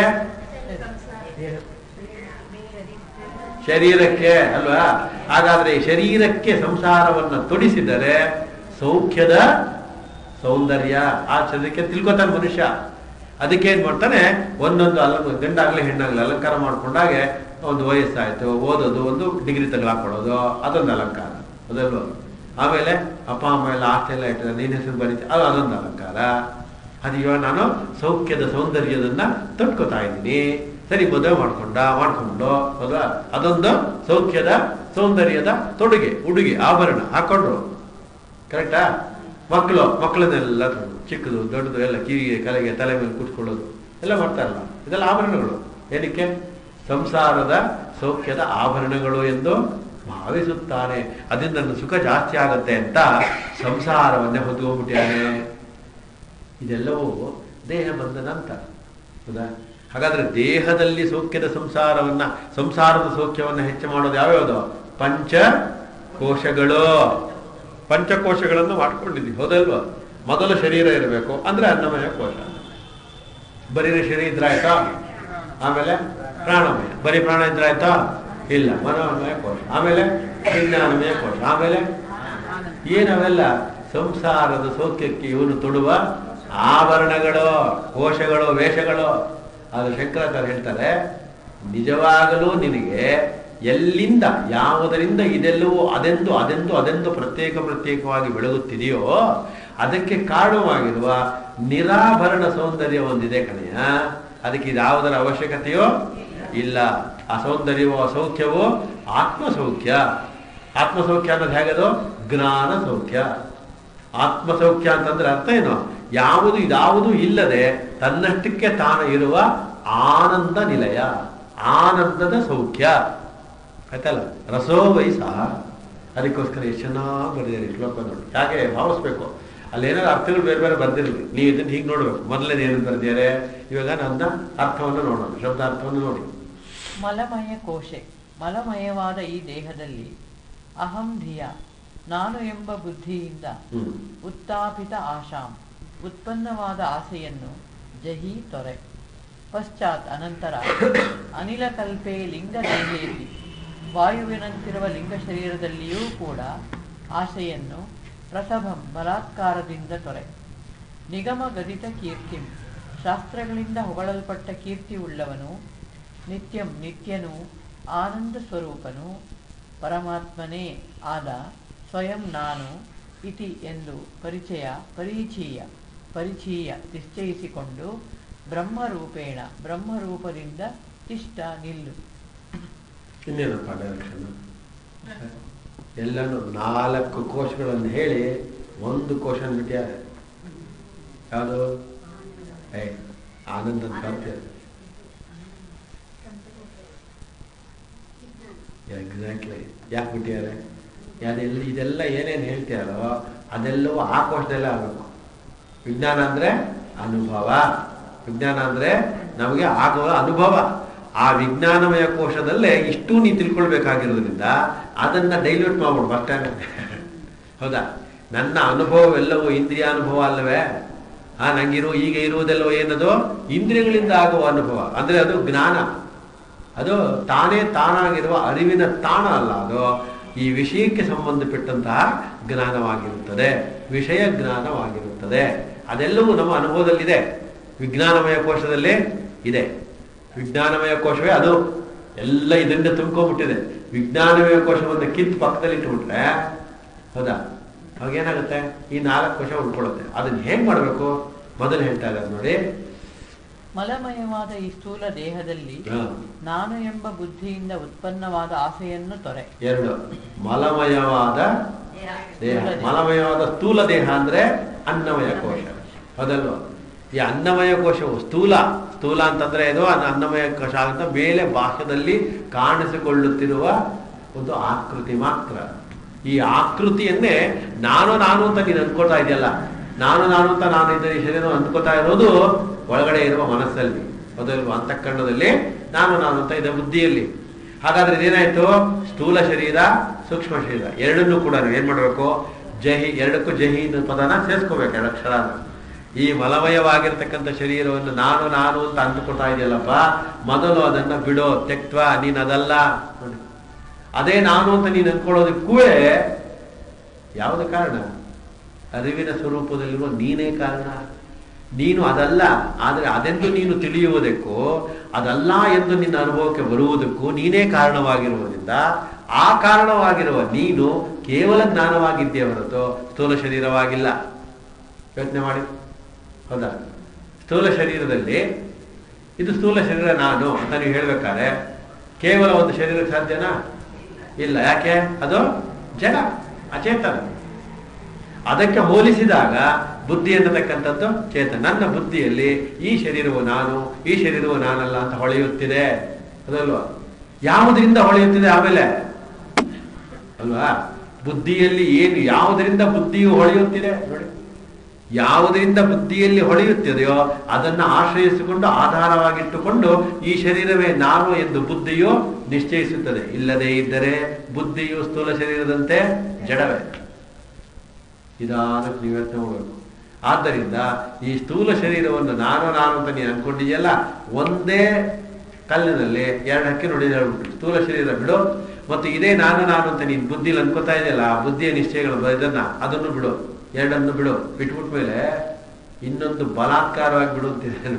ಶರೀರಕ್ಕೆ ಅಲ್ವಾ? ಹಾಗಾದ್ರೆ ಶರೀರಕ್ಕೆ ಸಂಸಾರವನ್ನ ತೊಡಿಸಿದರೆ ಸೌಖ್ಯದ ಸೌಂದರ್ಯ ಆ ಶರೀರಕ್ಕೆ ತಿಳ್ಕೊತಾನೆ ಮನುಷ್ಯ. ಅದಕ್ಕೆ ಏನ್ ಮಾಡ್ತಾನೆ, ಒಂದೊಂದು ಅಲ್ಲ ಗಂಡಾಗ್ಲಿ ಹೆಣ್ಣಾಗ್ಲಿ ಅಲಂಕಾರ ಮಾಡ್ಕೊಂಡಾಗೆ ಒಂದು ವಯಸ್ಸಾಯ್ತು, ಓದೋದು, ಒಂದು ಡಿಗ್ರಿ ತೆಗೆದು ಹಾಕೊಳ್ಳೋದು, ಅದೊಂದು ಅಲಂಕಾರ. ಅದಲ್ವ? ಆಮೇಲೆ ಅಪ್ಪ ಅಮ್ಮ ಎಲ್ಲ ಆಸ್ತಿ ಎಲ್ಲ ಇಟ್ಟಿದ್ದಾರೆ, ನೀನ್ ಹೆಸರು ಬರೀತಿ, ಅದು ಅದೊಂದು ಅಲಂಕಾರ. ಅದು ಇವಾಗ ನಾನು ಸೌಖ್ಯದ ಸೌಂದರ್ಯದನ್ನ ತೊಟ್ಕೋತಾ ಇದ್ದೀನಿ. ಸರಿ, ಮದುವೆ ಮಾಡ್ಕೊಂಡ ಮಾಡ್ಕೊಂಡು ಅಲ್ವಾ, ಅದೊಂದು ಸೌಖ್ಯದ ಸೌಂದರ್ಯದ ತೊಡುಗೆ, ಉಡುಗೆ, ಆಭರಣ ಹಾಕೊಂಡ್ರು. ಕರೆಕ್ಟಾ? ಮಕ್ಕಳು ಮಕ್ಕಳನ್ನೆಲ್ಲ ಚಿಕ್ಕದು ದೊಡ್ಡದು ಎಲ್ಲ ಕಿವಿಗೆ ಕಲೆಗೆ ತಲೆ ಮೇಲೆ ಕೂತ್ಕೊಳ್ಳೋದು ಎಲ್ಲ ಮಾಡ್ತಾರಲ್ಲ, ಇದೆಲ್ಲ ಆಭರಣಗಳು. ಏನಕ್ಕೆ? ಸಂಸಾರದ ಸೌಖ್ಯದ ಆಭರಣಗಳು ಎಂದು ಭಾವಿಸುತ್ತಾನೆ. ಅದರಿಂದ ನನ್ನ ಸುಖ ಜಾಸ್ತಿ ಆಗತ್ತೆ ಅಂತ ಸಂಸಾರವನ್ನೇ ಹೊತ್ಕೊಂಡ್ಬಿಟ್ಟಿಯಾನೆ. ಇದೆಲ್ಲವೂ ದೇಹ ಬಂದ ನಂತರ. ಹೌದಾ? ಹಾಗಾದ್ರೆ ದೇಹದಲ್ಲಿ ಸೌಖ್ಯದ ಸಂಸಾರವನ್ನ ಸಂಸಾರದ ಸೌಖ್ಯವನ್ನ ಹೆಚ್ಚು ಮಾಡೋದು ಯಾವ್ಯಾವುದು? ಪಂಚ ಕೋಶಗಳು. ಪಂಚಕೋಶಗಳನ್ನು ಮಾಡ್ಕೊಂಡಿದ್ವಿ. ಹೌದಲ್ವಾ? ಮೊದಲು ಶರೀರ ಇರಬೇಕು ಅಂದ್ರೆ ಅನ್ನಮಯ ಕೋಶ. ಬರೀ ಶರೀರ ಇದ್ರಾಯ್ತಾ? ಆಮೇಲೆ ಪ್ರಾಣಮಯ. ಬರೀ ಪ್ರಾಣ ಇದ್ರಾಯ್ತಾ? ಇಲ್ಲ, ಮನೋಮಯ ಕೋಶ. ಆಮೇಲೆ ವಿಜ್ಞಾನಮಯ ಕೋಶ. ಆಮೇಲೆ ಏನವೆಲ್ಲ ಸಂಸಾರದ ಸೌಖ್ಯಕ್ಕೆ ಇವನು ತೊಡುವ ಆಭರಣಗಳು, ಕೋಶಗಳು, ವೇಷಗಳು. ಆದ್ರೆ ಶಂಕರಾಚಾರ್ಯ ಹೇಳ್ತಾರೆ, ನಿಜವಾಗಲೂ ನಿನಗೆ ಎಲ್ಲಿಂದ ಯಾವುದರಿಂದ ಇದೆಲ್ಲವೂ ಅದೆಂದು ಅದೆಂದು ಅದೆಂದು ಪ್ರತ್ಯೇಕ ಪ್ರತ್ಯೇಕವಾಗಿ ಬೆಳಗುತ್ತಿದೆಯೋ ಅದಕ್ಕೆ ಕಾರಣವಾಗಿರುವ ನಿರಾಭರಣ ಸೌಂದರ್ಯ ಒಂದಿದೆ ಕಣೆಯ. ಅದಕ್ಕೆ ಇದ್ಯಾವುದರ ಅವಶ್ಯಕತೆಯೋ ಇಲ್ಲ. ಆ ಸೌಂದರ್ಯವೋ ಆ ಸೌಖ್ಯವೋ ಆತ್ಮಸೌಖ್ಯ. ಆತ್ಮಸೌಖ್ಯ ಅನ್ನೋದು ಹೇಗದು? ಜ್ಞಾನ ಸೌಖ್ಯ. ಆತ್ಮಸೌಖ್ಯ ಅಂತಂದ್ರೆ ಅರ್ಥ ಏನು? ಯಾವುದು ಇದಾವುದು ಇಲ್ಲದೆ ತನ್ನಷ್ಟಕ್ಕೆ ತಾನು ಇರುವ ಆನಂದ ನಿಲಯ, ಆನಂದದ ಸೌಖ್ಯ. ಆಯ್ತಲ್ಲ? ರಸೋ ವೈಸಹ. ಅದಕ್ಕೋಸ್ಕರ ಎಷ್ಟು ಚೆನ್ನಾಗಿ ಬರೆದಿದ್ದಾರೆ ಶ್ಲೋಕ ನೋಡಿ. ಯಾಕೆ ಭಾವಿಸ್ಬೇಕು? ಅಲ್ಲಿ ಏನಾದ್ರು ಅರ್ಥಗಳು ಬೇರೆ ಬೇರೆ ಬರ್ದಿರಲಿ, ನೀವು ಇದನ್ನು ಹೀಗೆ ನೋಡ್ಬೇಕು. ಮೊದಲನೇ ಏನು ಬರ್ದಿದ್ದಾರೆ, ಇವಾಗ ನನ್ನ ಅರ್ಥವನ್ನು ನೋಡೋಣ, ಶಬ್ದಾರ್ಥವನ್ನು ನೋಡಿ. ಮಲಮಯ ಕೋಶೆ. ಮಲಮಯವಾದ ಈ ದೇಹದಲ್ಲಿ ಅಹಂ ಧಿಯ, ನಾನು ಎಂಬ ಬುದ್ಧಿಯಿಂದ ಉತ್ಥಾಪಿತ ಆಶಾಂ, ಉತ್ಪನ್ನವಾದ ಆಸೆಯನ್ನು ಜಹಿ ತೊರೆ. ಪಶ್ಚಾತ್ ಅನಂತರ ಅನಿಲ ಕಲ್ಪೆ ಲಿಂಗ ದೇಹೇತಿ, ವಾಯುವಿನಂತಿರುವ ಲಿಂಗ ಶರೀರದಲ್ಲಿಯೂ ಕೂಡ ಆಸೆಯನ್ನು ಪ್ರಸಭಂ ಬಲಾತ್ಕಾರದಿಂದ ತೊರೆ. ನಿಗಮ ಗದಿತ ಕೀರ್ತಿಂ, ಶಾಸ್ತ್ರಗಳಿಂದ ಹೊಗಳಲ್ಪಟ್ಟ ಕೀರ್ತಿ ಉಳ್ಳವನು, ನಿತ್ಯಂ ನಿತ್ಯನೂ ಆನಂದ ಸ್ವರೂಪನು, ಪರಮಾತ್ಮನೇ ಆದ ಸ್ವಯಂ ನಾನು ಇತಿ ಎಂದು ಪರಿಚಯ ಪರಿಚೀಯ ಪರಿಚೀಯ ನಿಶ್ಚಯಿಸಿಕೊಂಡು ಬ್ರಹ್ಮರೂಪೇಣ ಬ್ರಹ್ಮರೂಪದಿಂದ ತಿಷ್ಠ ನಿಲ್ಲು. ಇನ್ನೇನಪ್ಪ ಡೈರೆಕ್ಷನ್? ಎಲ್ಲನೂ ನಾಲ್ಕು ಕೋಶಗಳನ್ನು ಹೇಳಿ ಒಂದು ಕೋಶ ಬಿಟ್ಟಿದ್ದಾರೆ. ಯಾವುದು? ಏ ಆನಂದದ ಪ್ರಾಪ್ತಿ. ಎಕ್ಸಾಕ್ಟ್ಲಿ. ಯಾಕೆ ಬಿಟ್ಟಿದ್ದಾರೆ? ಅದೆಲ್ಲ ಇದೆಲ್ಲ ಏನೇನು ಹೇಳ್ತೀಯಾರೋ ಅದೆಲ್ಲವೂ ಆ ಕೋಶದಲ್ಲೇ ಆಗಬೇಕು. ವಿಜ್ಞಾನ ಅಂದ್ರೆ ಅನುಭವ. ವಿಜ್ಞಾನ ಅಂದ್ರೆ ನಮಗೆ ಆಗುವ ಅನುಭವ. ಆ ವಿಜ್ಞಾನಮಯ ಕೋಶದಲ್ಲೇ ಇಷ್ಟು ನೀ ತಿಳ್ಕೊಳ್ಬೇಕಾಗಿರೋದ್ರಿಂದ ಅದನ್ನ ಡೈಲ್ಯೂಟ್ ಮಾಡ್ಬಿಡು ಅಷ್ಟೇ. ಹೌದಾ? ನನ್ನ ಅನುಭವವೆಲ್ಲವೂ ಇಂದ್ರಿಯ ಅನುಭವ ಅಲ್ಲವೇ? ಆ ನಂಗಿರೋ ಈಗ ಇರುವುದೆಲ್ಲವೋ ಏನದು? ಇಂದ್ರಿಯಗಳಿಂದ ಆಗುವ ಅನುಭವ. ಅಂದ್ರೆ ಅದು ಜ್ಞಾನ. ಅದು ತಾನೇ ತಾನಾಗಿರುವ ಅರಿವಿನ ತಾಣ ಅಲ್ಲ. ಅದು ಈ ವಿಷಯಕ್ಕೆ ಸಂಬಂಧಪಟ್ಟಂತಹ ಜ್ಞಾನವಾಗಿರುತ್ತದೆ, ವಿಷಯ ಜ್ಞಾನವಾಗಿರುತ್ತದೆ. ಅದೆಲ್ಲವೂ ನಮ್ಮ ಅನುಭವದಲ್ಲಿದೆ. ವಿಜ್ಞಾನಮಯ ಕೋಶದಲ್ಲಿ ಇದೆ. ವಿಜ್ಞಾನಮಯ ಕೋಶವೇ ಅದು. ಎಲ್ಲ ಇದರಿಂದ ತುಂಬ್ಕೊಂಡ್ಬಿಟ್ಟಿದೆ. ವಿಜ್ಞಾನಮಯ ಕೋಶವನ್ನು ಕಿತ್ತು ಪಕ್ಕದಲ್ಲಿ ಇಟ್ಟುಬಿಟ್ರೆ, ಹೌದಾ, ಅವಾಗೇನಾಗುತ್ತೆ? ಈ ನಾಲ್ಕು ಕೋಶ ಉಳ್ಕೊಳ್ಳುತ್ತೆ. ಅದನ್ನ ಹೇಗೆ ಮಾಡಬೇಕು? ಮೊದಲು ಹೇಳ್ತಾ ಇದ್ದಾರೆ ನೋಡಿ. ಮಲಮಯವಾದ ಈ ಸ್ಥೂಲ ದೇಹದಲ್ಲಿ ನಾನು ಎಂಬ ಬುದ್ಧಿಯಿಂದ ಉತ್ಪನ್ನವಾದ ಆಸೆಯನ್ನು ತೊರೆ. ಎರಡು, ಮಲಮಯವಾದ ದೇಹ. ಮಲಮಯವಾದ ಸ್ಥೂಲ ದೇಹ ಅಂದ್ರೆ ಅನ್ನಮಯ ಕೋಶ, ಹೌದಲ್ವ? ಈ ಅನ್ನಮಯ ಕೋಶವು ಸ್ಥೂಲ ಸ್ಥೂಲ ಅಂತಂದ್ರೆ ಇದು ಅನ್ನಮಯ ಕೋಶ ಅಂತ ಮೇಲೆ ಬಾಹ್ಯದಲ್ಲಿ ಕಾಣಿಸಿಕೊಳ್ಳುತ್ತಿರುವ ಒಂದು ಆಕೃತಿ ಮಾತ್ರ. ಈ ಆಕೃತಿಯನ್ನೇ ನಾನು ನಾನು ಅಂತ ನೀನು ಅನ್ಕೋತಾ ಇದೆಯಲ್ಲ, ನಾನು ನಾನು ಅಂತ ನಾನು ಇದ್ದ ಶರೀರ ಅಂದ್ಕೋತಾ ಇರೋದು ಒಳಗಡೆ ಇರುವ ಮನಸ್ಸಲ್ಲಿ, ಹೌದಲ್ವ? ಅಂತಃಕರಣದಲ್ಲಿ ನಾನು ನಾನು ಅಂತ ಇದೆ, ಬುದ್ಧಿಯಲ್ಲಿ. ಹಾಗಾದ್ರೆ ಇದೇನಾಯ್ತು? ಸ್ಥೂಲ ಶರೀರ, ಸೂಕ್ಷ್ಮ ಶರೀರ ಎರಡನ್ನೂ ಕೂಡ ನೀವು ಏನ್ ಮಾಡ್ಬೇಕು? ಜಹಿ, ಎರಡಕ್ಕೂ ಜಹಿ ಪದನ ಸೇರಿಸ್ಕೋಬೇಕು, ಎರಡು ಅಕ್ಷರ. ಈ ಮಲಮಯವಾಗಿರ್ತಕ್ಕಂಥ ಶರೀರವನ್ನು ನಾನು ನಾನು ಅಂತ ಅಂದುಕೊತಾ ಇದೆಯಲ್ಲಪ್ಪ, ಮೊದಲು ಅದನ್ನ ಬಿಡೋ, ತೆಕ್ತ್ವ, ನೀನ್ ಅದಲ್ಲ. ನೋಡಿ, ಅದೇ ನಾನು ಅಂತ ನೀನು ಅನ್ಕೊಳ್ಳೋದಕ್ಕೂ ಯಾವುದು ಕಾರಣ? ಅರಿವಿನ ಸ್ವರೂಪದಲ್ಲಿರುವ ನೀನೇ ಕಾರಣ. ನೀನು ಅದಲ್ಲ, ಆದರೆ ಅದೆಂದು ನೀನು ತಿಳಿಯುವುದಕ್ಕೂ ಅದಲ್ಲ ಎಂದು ನಿನ್ನ ಅನುಭವಕ್ಕೆ ಬರುವುದಕ್ಕೂ ನೀನೇ ಕಾರಣವಾಗಿರುವುದರಿಂದ ಆ ಕಾರಣವಾಗಿರುವ ನೀನು ಕೇವಲ ಜ್ಞಾನವಾಗಿದ್ದೇ ಹೊರತು ಸ್ಥೂಲ ಶರೀರವಾಗಿಲ್ಲ. ಯೋಚನೆ ಮಾಡಿ, ಹೌದಾ? ಸ್ಥೂಲ ಶರೀರದಲ್ಲಿ ಇದು ಸ್ಥೂಲ ಶರೀರ ನಾನು ಅಂತ ನೀವು ಹೇಳ್ಬೇಕಾದ್ರೆ ಕೇವಲ ಒಂದು ಶರೀರಕ್ಕೆ ಸಾಧ್ಯನಾ? ಇಲ್ಲ. ಯಾಕೆ? ಅದು ಜಡ, ಅಚೇತನ. ಅದಕ್ಕೆ ಹೋಲಿಸಿದಾಗ ಬುದ್ಧಿ ಅನ್ನತಕ್ಕಂಥದ್ದು ಚೇತನ. ನನ್ನ ಬುದ್ಧಿಯಲ್ಲಿ ಈ ಶರೀರವು ನಾನು, ಈ ಶರೀರವು ನಾನಲ್ಲ ಅಂತ ಹೊಳೆಯುತ್ತಿದೆ, ಅದಲ್ವಾ? ಯಾವುದರಿಂದ ಹೊಳೆಯುತ್ತಿದೆ ಆಮೇಲೆ ಅಲ್ವಾ? ಬುದ್ಧಿಯಲ್ಲಿ ಏನು, ಯಾವುದರಿಂದ ಬುದ್ಧಿಯು ಹೊಳೆಯುತ್ತಿದೆ ನೋಡಿ. ಯಾವುದರಿಂದ ಬುದ್ಧಿಯಲ್ಲಿ ಹೊಳೆಯುತ್ತಿದೆಯೋ ಅದನ್ನು ಆಶ್ರಯಿಸಿಕೊಂಡು ಆಧಾರವಾಗಿಟ್ಟುಕೊಂಡು ಈ ಶರೀರವೇ ನಾನು ಎಂದು ಬುದ್ಧಿಯು ನಿಶ್ಚಯಿಸುತ್ತದೆ. ಇಲ್ಲದೇ ಇದ್ದರೆ ಬುದ್ಧಿಯು ಸ್ಥೂಲ ಶರೀರದಂತೆ ಜಡವೇ. ನಿಧಾನಕ್ಕೆ ನೀವು ಯೋಚನೆ ಮಾಡಬೇಕು. ಆದ್ದರಿಂದ ಈ ಸ್ಥೂಲ ಶರೀರವನ್ನು ನಾನು ನಾನು ಅಂತ ನೀನು ಅನ್ಕೊಂಡಿದೆಯಲ್ಲ, ಒಂದೇ ಕಲ್ಲಿನಲ್ಲಿ ಎರಡು ಹಕ್ಕಿ ನೋಡಿ ಹೇಳ್ಬಿಟ್ಟು ಸ್ಥೂಲ ಶರೀರ ಬಿಡು, ಮತ್ತು ಇದೇ ನಾನು ನಾನು ಅಂತ ನೀನು ಬುದ್ಧಿಲಿ ಅನ್ಕೋತಾ ಇದೆಯಲ್ಲ, ಆ ಬುದ್ಧಿಯ ನಿಶ್ಚಯಗಳು ಇದನ್ನ ಅದನ್ನು ಬಿಡು, ಎರಡನ್ನು ಬಿಡು. ಬಿಟ್ಬಿಟ್ಟ ಮೇಲೆ ಇನ್ನೊಂದು ಬಲಾತ್ಕಾರವಾಗಿ ಬಿಡುತ್ತಿದೆ.